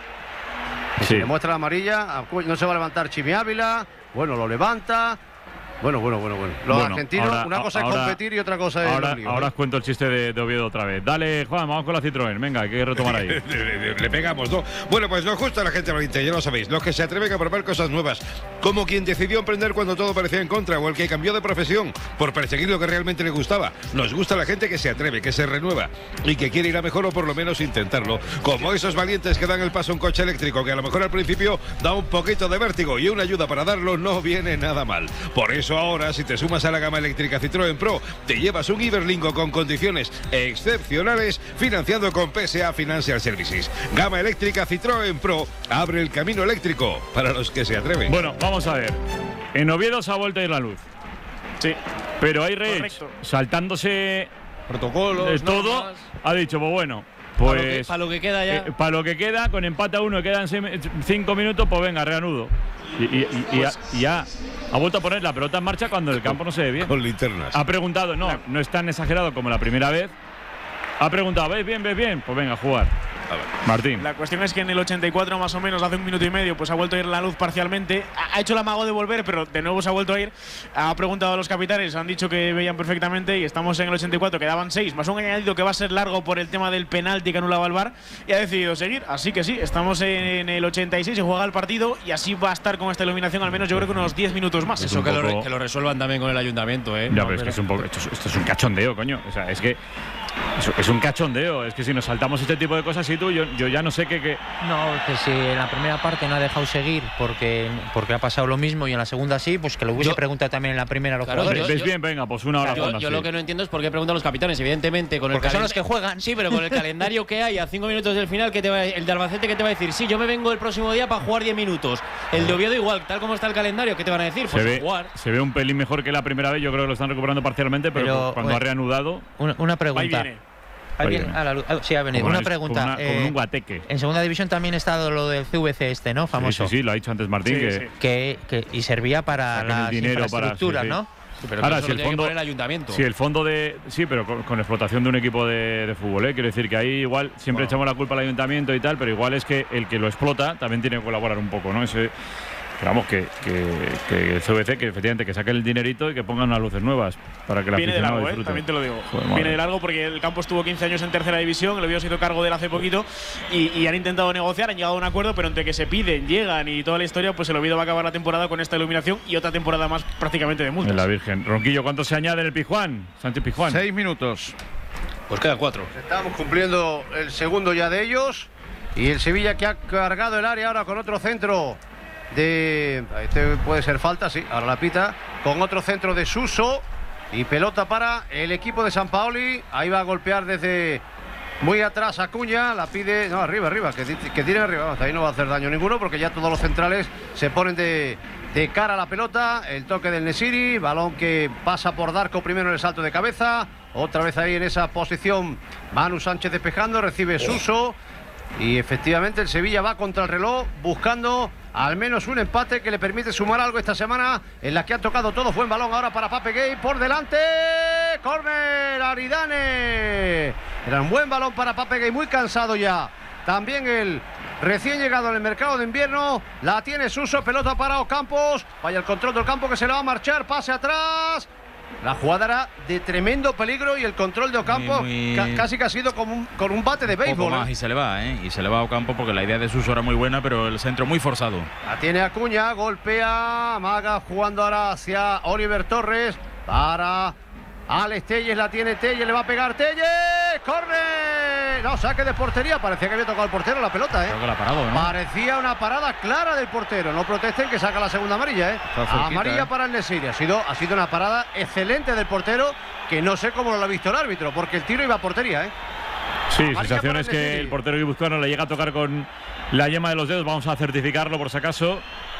Sí. Le muestra la amarilla, no se va a levantar Chimi Ávila, bueno, lo levanta. Bueno. Los argentinos, una cosa es competir y otra cosa es los líos. Ahora os cuento el chiste de Oviedo otra vez. Dale, Juan, vamos con la Citroën. Venga, hay que retomar ahí. Le pegamos, ¿no? Bueno, pues nos gusta la gente valiente, ya lo sabéis. Los que se atreven a probar cosas nuevas. Como quien decidió emprender cuando todo parecía en contra, o el que cambió de profesión por perseguir lo que realmente le gustaba. Nos gusta la gente que se atreve, que se renueva y que quiere ir a mejor o por lo menos intentarlo. Como esos valientes que dan el paso a un coche eléctrico, que a lo mejor al principio da un poquito de vértigo y una ayuda para darlo no viene nada mal. Por eso ahora, si te sumas a la gama eléctrica Citroën Pro, te llevas un Iberlingo con condiciones excepcionales financiado con PSA Financial Services. Gama eléctrica Citroën Pro abre el camino eléctrico para los que se atreven. Bueno, vamos a ver. En Oviedo se ha vuelto a ir la luz. Sí. Pero hay Reyes saltándose protocolos, todo, normas. Ha dicho, pues bueno, pues para lo que queda ya. Para lo que queda, con empate a 1 quedan 5 minutos, pues venga, reanudo. Y ya ha vuelto a poner la pelota en marcha cuando el campo no se ve bien. Con linternas. Ha preguntado, no es tan exagerado como la primera vez. Ha preguntado, ¿ves bien? Pues venga, a jugar. Martín. La cuestión es que en el 84 más o menos, hace un minuto y medio, pues ha vuelto a ir la luz parcialmente. Ha hecho el amago de volver, pero de nuevo se ha vuelto a ir. Ha preguntado a los capitanes, han dicho que veían perfectamente y estamos en el 84, quedaban 6, más un añadido que va a ser largo por el tema del penalti que anulaba el VAR y ha decidido seguir. Así que sí, estamos en el 86, se juega el partido y así va a estar con esta iluminación al menos yo creo que unos 10 minutos más. Eso que lo resuelvan también con el ayuntamiento, ¿eh? Ya, pero es que es un poco, esto es un cachondeo, coño. O sea, es que es un cachondeo. Es que si nos saltamos este tipo de cosas y tú, yo ya no sé qué. No, que si en la primera parte no ha dejado seguir porque ha pasado lo mismo y en la segunda sí, pues que lo hubiese preguntado también en la primera a los jugadores. ¿Ves bien? Venga, pues una hora. Yo lo que no entiendo es por qué preguntan los capitanes. Evidentemente, porque son los que juegan. Sí, pero con el calendario que hay a 5 minutos del final, el de Albacete, ¿qué te va a decir? Sí, yo me vengo el próximo día para jugar 10 minutos. El de Oviedo igual, tal como está el calendario, ¿qué te van a decir? Pues jugar. Se ve un pelín mejor que la primera vez. Yo creo que lo están recuperando parcialmente, pero cuando ha reanudado. Una pregunta. ¿Alguien a la luz? Sí, ha venido. Como Una pregunta. Como un guateque. En segunda división también está lo del CVC ¿no? Famoso. Sí, lo ha dicho antes Martín. Y servía para las infraestructuras, ¿no? Pero ahora, si el fondo, el ayuntamiento. Si el fondo de. Sí, pero con explotación de un equipo de fútbol, Quiero decir que ahí igual siempre echamos la culpa al ayuntamiento y tal, pero igual es que el que lo explota también tiene que colaborar un poco, ¿no? Vamos, que el CVC, que efectivamente que saque el dinerito y que pongan unas luces nuevas para que la Viene de afición largo, disfrute. también te lo digo. Joder, Viene de largo porque el campo estuvo 15 años en tercera división, el Oviedo se hizo cargo de él hace poquito y han intentado negociar, han llegado a un acuerdo, pero entre que se piden, llegan y toda la historia, pues el Oviedo va a acabar la temporada con esta iluminación y otra temporada más prácticamente de multas. En la Virgen. Ronquillo, ¿cuánto se añade en el Pizjuán? Sánchez Pizjuán. 6 minutos. Pues quedan 4. Estamos cumpliendo el segundo ya de ellos. Y el Sevilla que ha cargado el área ahora con otro centro de... Este puede ser falta, sí, ahora la pita. Con otro centro de Suso. Y pelota para el equipo de Sampaoli. Ahí va a golpear desde muy atrás Acuña. La pide... No, arriba, que tire arriba. Vamos, ahí no va a hacer daño ninguno porque ya todos los centrales se ponen de cara a la pelota. El toque del Nesiri. Balón que pasa por Darko primero en el salto de cabeza. Otra vez ahí en esa posición Manu Sánchez despejando. Recibe Suso. Y efectivamente el Sevilla va contra el reloj buscando al menos un empate que le permite sumar algo esta semana en la que han tocado todos. Buen balón ahora para Pape Gay por delante. Córner, Aridane. Era un buen balón para Pape Gay, muy cansado ya. También el recién llegado en el mercado de invierno. La tiene Suso, pelota para Ocampos. Vaya el control del campo que se le va a marchar. Pase atrás. La jugada era de tremendo peligro y el control de Ocampo casi que ha sido con un bate de béisbol. Poco más y se le va, Y se le va a Ocampo porque la idea de Suso era muy buena, pero el centro muy forzado. La tiene Acuña, golpea, Maga jugando ahora hacia Oliver Torres para Alex Telles, la tiene Telles, le va a pegar Telles, ¡córner! No, saque de portería, parecía que había tocado el portero la pelota, Creo que la ha parado, ¿no? Parecía una parada clara del portero, no protesten que saca la segunda amarilla, Amarilla para el Nesiri, ha sido una parada excelente del portero que no sé cómo lo ha visto el árbitro, porque el tiro iba a portería, Sí, sensación es que el portero guipuzcoano le llega a tocar con la yema de los dedos, vamos a certificarlo por si acaso.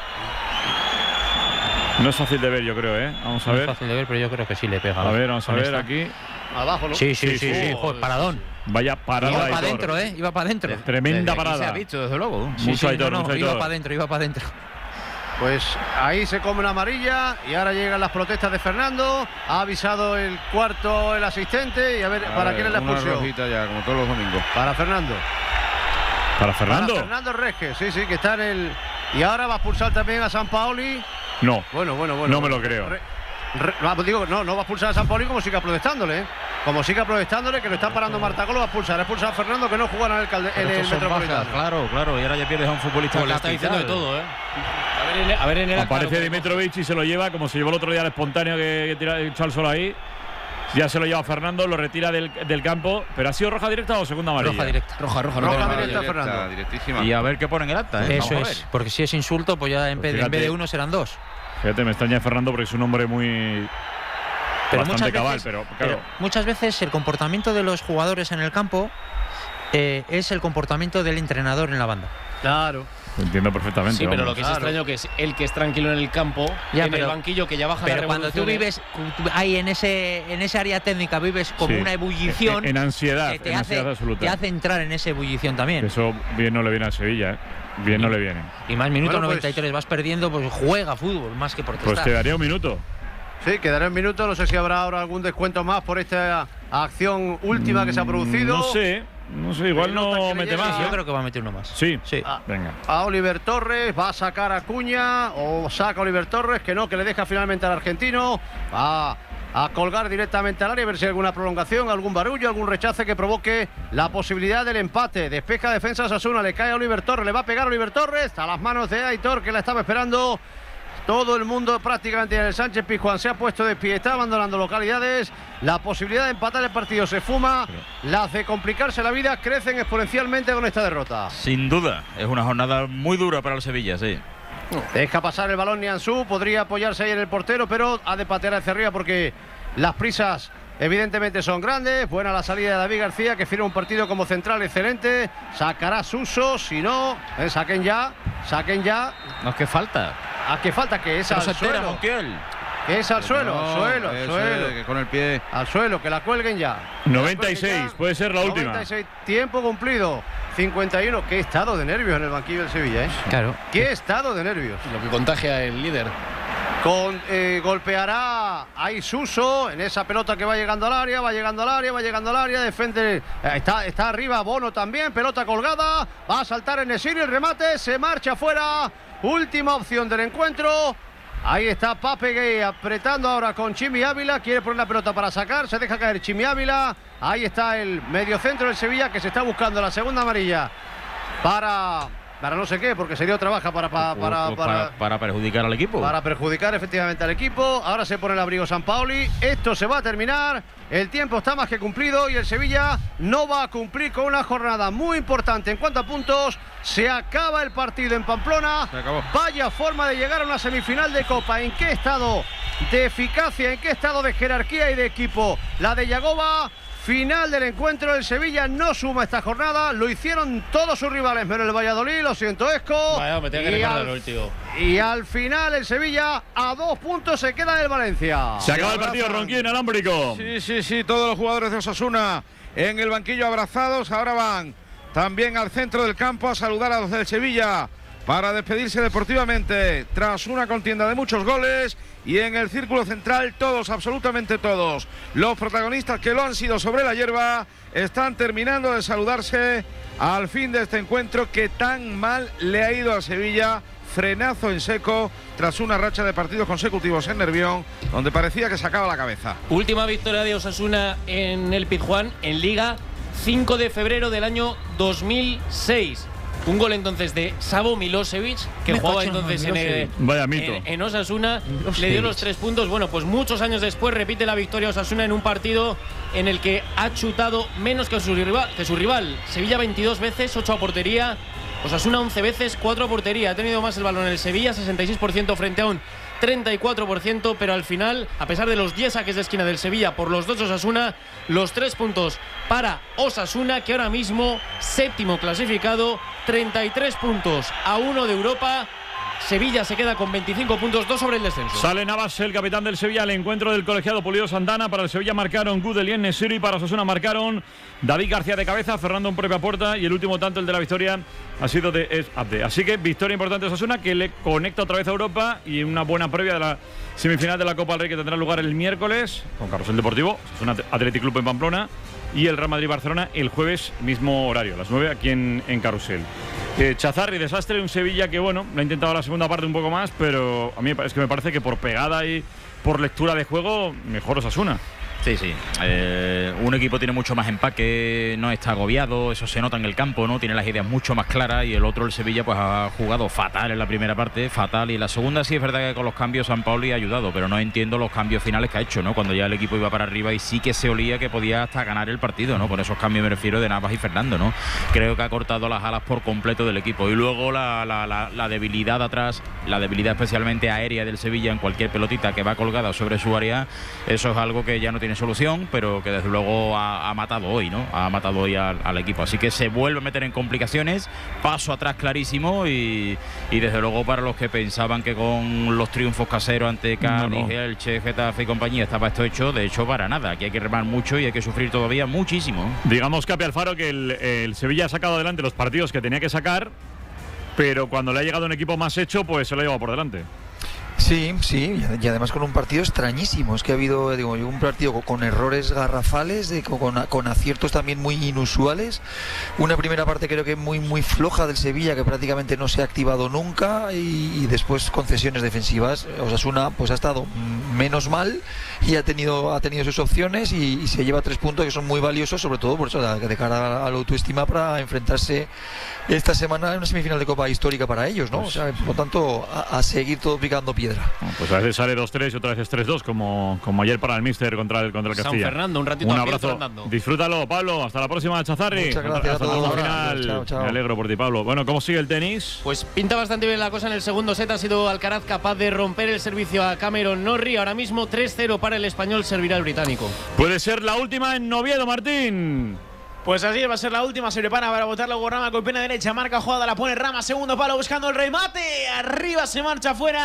No es fácil de ver, yo creo, Vamos a ver. No es fácil de ver, pero yo creo que sí le pega. A ver, vamos a ver aquí. Abajo, ¿no? Sí. Joder, paradón. Vaya parada. Iba para adentro, Iba para adentro. Tremenda parada. Se ha visto, desde luego. Mucho Aitor. Iba para adentro. Pues ahí se come una amarilla y ahora llegan las protestas de Fernando. Ha avisado el cuarto el asistente y a ver para quién es la expulsión. Una rojita ya, como todos los domingos. Para Fernando. ¿Para Fernando? Para Fernando Regis, sí, que está en el... Y ahora va a expulsar también a Sampaoli. No. Bueno. No me lo creo. No va a expulsar a Sampaoli como siga protestándole, Como siga protestándole, que lo está parando Marta Gol, va a expulsar. Ha expulsado a Fernando, que no jugará en el Metropolitano. Claro, y ahora ya pierdes a un futbolista. Pues le está diciendo de todo, A ver en el aparece Dimitrovic y se lo lleva, como se llevó el otro día al espontáneo que echó al sol ahí. Ya se lo lleva Fernando, lo retira del campo. ¿Pero ha sido roja directa o segunda amarilla? Roja directa. Roja directa, Fernando. Directísima. Y a ver qué pone en el acta. Eso es, porque si es insulto, pues ya en vez de uno serán dos. Fíjate, me extraña Fernando porque es un hombre muy... bastante cabal, pero claro. Muchas veces el comportamiento de los jugadores en el campo es el comportamiento del entrenador en la banda. Claro. Lo entiendo perfectamente. Sí, pero lo que es extraño que es el que es tranquilo en el campo, el banquillo que ya baja. Pero cuando tú vives ahí en ese área técnica, vives como una ebullición. En ansiedad, que te ansiedad absoluta. Te hace entrar en esa ebullición también. Eso bien no le viene a Sevilla, Bien no le viene. Y más minuto 93, vas perdiendo, pues juega fútbol más que protestar. Pues quedaría un minuto. Sí, quedará un minuto. No sé si habrá ahora algún descuento más por esta acción última que se ha producido. No sé, igual no mete más. Yo creo que va a meter uno más. Sí. Venga. A Oliver Torres, va a sacar a Acuña o saca a Oliver Torres, que le deja finalmente al argentino. Va a colgar directamente al área, a ver si hay alguna prolongación, algún barullo, algún rechace que provoque la posibilidad del empate. Despeja defensa Osasuna, le cae a Oliver Torres, le va a pegar a Oliver Torres a las manos de Aitor, que la estaba esperando. Todo el mundo prácticamente en el Sánchez Pizjuán se ha puesto de pie, está abandonando localidades. La posibilidad de empatar el partido se fuma. Las de complicarse la vida crecen exponencialmente con esta derrota. Sin duda, es una jornada muy dura para el Sevilla, sí. Deja pasar el balón Nianzú, podría apoyarse ahí en el portero, pero ha de patear hacia arriba porque las prisas evidentemente son grandes. Buena la salida de David García, que firma un partido como central excelente. Sacará Suso, si no, saquen ya. No es que falta. ¿A qué falta? Que es al suelo. Montiel. Que es al suelo, suelo. Que con el pie. Al suelo, que la cuelguen ya. 96, puede ser la última. 96, tiempo cumplido. 51, qué estado de nervios en el banquillo del Sevilla, ¿eh? Claro. Qué estado de nervios. Lo que contagia el líder. Golpeará a Isuso en esa pelota que va llegando al área, defiende, está arriba Bono también, pelota colgada, va a saltar en Nesiri, el remate, se marcha fuera, última opción del encuentro. Ahí está Pape Gay apretando ahora con Chimi Ávila, quiere poner la pelota para sacar, se deja caer Chimi Ávila. Ahí está el mediocentro del Sevilla que se está buscando la segunda amarilla para no sé qué, porque sería otra baja para perjudicar al equipo. Para perjudicar efectivamente al equipo. Ahora se pone el abrigo Sampaoli. Esto se va a terminar. El tiempo está más que cumplido y el Sevilla no va a cumplir con una jornada muy importante en cuanto a puntos. Se acaba el partido en Pamplona. Se acabó. Vaya forma de llegar a una semifinal de Copa. ¿En qué estado de eficacia, en qué estado de jerarquía y de equipo? La de Yagoba. Final del encuentro, el Sevilla no suma esta jornada, lo hicieron todos sus rivales, menos el Valladolid, lo siento, Esco. Vaya, me tengo que recordarlo, tío. Y al final el Sevilla a 2 puntos se queda del Valencia. Se acaba el partido, Ronquín, alámbrico. Sí, todos los jugadores de Osasuna en el banquillo abrazados, ahora van también al centro del campo a saludar a los del Sevilla para despedirse deportivamente tras una contienda de muchos goles. Y en el círculo central todos, absolutamente todos, los protagonistas que lo han sido sobre la hierba, están terminando de saludarse al fin de este encuentro que tan mal le ha ido a Sevilla. Frenazo en seco tras una racha de partidos consecutivos en Nervión, donde parecía que sacaba la cabeza. Última victoria de Osasuna en el Pizjuán en Liga, 5 de febrero del año 2006. Un gol entonces de Savo Milosevic, que jugaba entonces en Osasuna, le dio los 3 puntos. Bueno, pues muchos años después repite la victoria Osasuna en un partido en el que ha chutado menos que su rival. Sevilla 22 veces, 8 a portería. Osasuna 11 veces, 4 a portería. Ha tenido más el balón en el Sevilla, 66% frente a un 34%, pero al final, a pesar de los 10 saques de esquina del Sevilla por los 2 de Osasuna, los 3 puntos para Osasuna, que ahora mismo séptimo clasificado, 33 puntos a 1 de Europa. Sevilla se queda con 25 puntos, 2 sobre el descenso. Sale Navas, el capitán del Sevilla, al encuentro del colegiado Pulido Santana. Para el Sevilla marcaron Gudel y En-Nesyri. Para Osasuna marcaron David García de cabeza, Fernando en propia puerta. Y el último tanto, el de la victoria, ha sido de Es Abde. Así que victoria importante de Osasuna, que le conecta otra vez a Europa. Y una buena previa de la semifinal de la Copa del Rey, que tendrá lugar el miércoles con Carrusel Deportivo, Osasuna Athletic Club en Pamplona. Y el Real Madrid-Barcelona el jueves, mismo horario, a las 9 aquí en Carrusel. Chazarri, desastre, un Sevilla que, bueno, lo ha intentado la segunda parte un poco más, pero a mí es que me parece que por pegada y por lectura de juego, mejor Osasuna. Sí. Un equipo tiene mucho más empaque, no está agobiado, eso se nota en el campo, ¿no? Tiene las ideas mucho más claras, y el otro, el Sevilla, pues ha jugado fatal en la primera parte, fatal, y en la segunda sí es verdad que con los cambios Sampaoli ha ayudado, pero no entiendo los cambios finales que ha hecho, ¿no? Cuando ya el equipo iba para arriba y sí que se olía que podía hasta ganar el partido, ¿no? Con esos cambios me refiero de Navas y Fernando, ¿no? Creo que ha cortado las alas por completo del equipo. Y luego la debilidad atrás, la debilidad especialmente aérea del Sevilla en cualquier pelotita que va colgada sobre su área, eso es algo que ya no tiene solución, pero que desde luego ha matado hoy, ¿no? Ha matado hoy al equipo. Así que se vuelve a meter en complicaciones, paso atrás clarísimo, y desde luego para los que pensaban que con los triunfos caseros ante Cádiz, Elche, Getafe y compañía estaba esto hecho, de hecho para nada. Aquí hay que remar mucho y hay que sufrir todavía muchísimo. Digamos, Capi Alfaro, que el Sevilla ha sacado adelante los partidos que tenía que sacar, pero cuando le ha llegado un equipo más hecho, pues se lo ha llevado por delante. Sí, y además con un partido extrañísimo. Es que ha habido, un partido con errores garrafales, con aciertos también muy inusuales. Una primera parte creo que muy floja del Sevilla, que prácticamente no se ha activado nunca, y después concesiones defensivas. Osasuna pues ha estado menos mal y ha tenido sus opciones, y se lleva 3 puntos que son muy valiosos, sobre todo por eso, de cara a la autoestima, para enfrentarse esta semana en una semifinal de Copa histórica para ellos, ¿no? O sea, por lo tanto, a seguir todo picando piedra. Pues a veces sale 2-3 y otra vez 3-2, como ayer para el míster contra el Castilla. San Fernando, un ratito. Un abrazo. Disfrútalo, Pablo. Hasta la próxima, Chazarri. Muchas gracias hasta a todos. La final. Chao. Me alegro por ti, Pablo. Bueno, ¿cómo sigue el tenis? Pues pinta bastante bien la cosa en el segundo set. Ha sido Alcaraz capaz de romper el servicio a Cameron Norrie. Ahora mismo 3-0 para el español, servirá el británico. Puede ser la última en Oviedo, Martín. Pues así va a ser la última. Se prepara para botar luego Rama con pierna derecha. Marca jugada, la pone Rama. Segundo palo buscando el remate. Arriba se marcha fuera.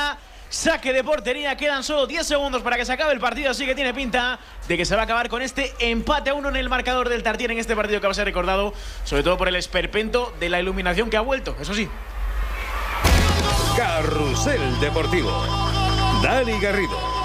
Saque de portería, quedan solo 10 segundos para que se acabe el partido, así que tiene pinta de que se va a acabar con este empate a 1 en el marcador del Tartiere en este partido que va a ser recordado, sobre todo por el esperpento de la iluminación que ha vuelto, eso sí. Carrusel Deportivo. Dani Garrido.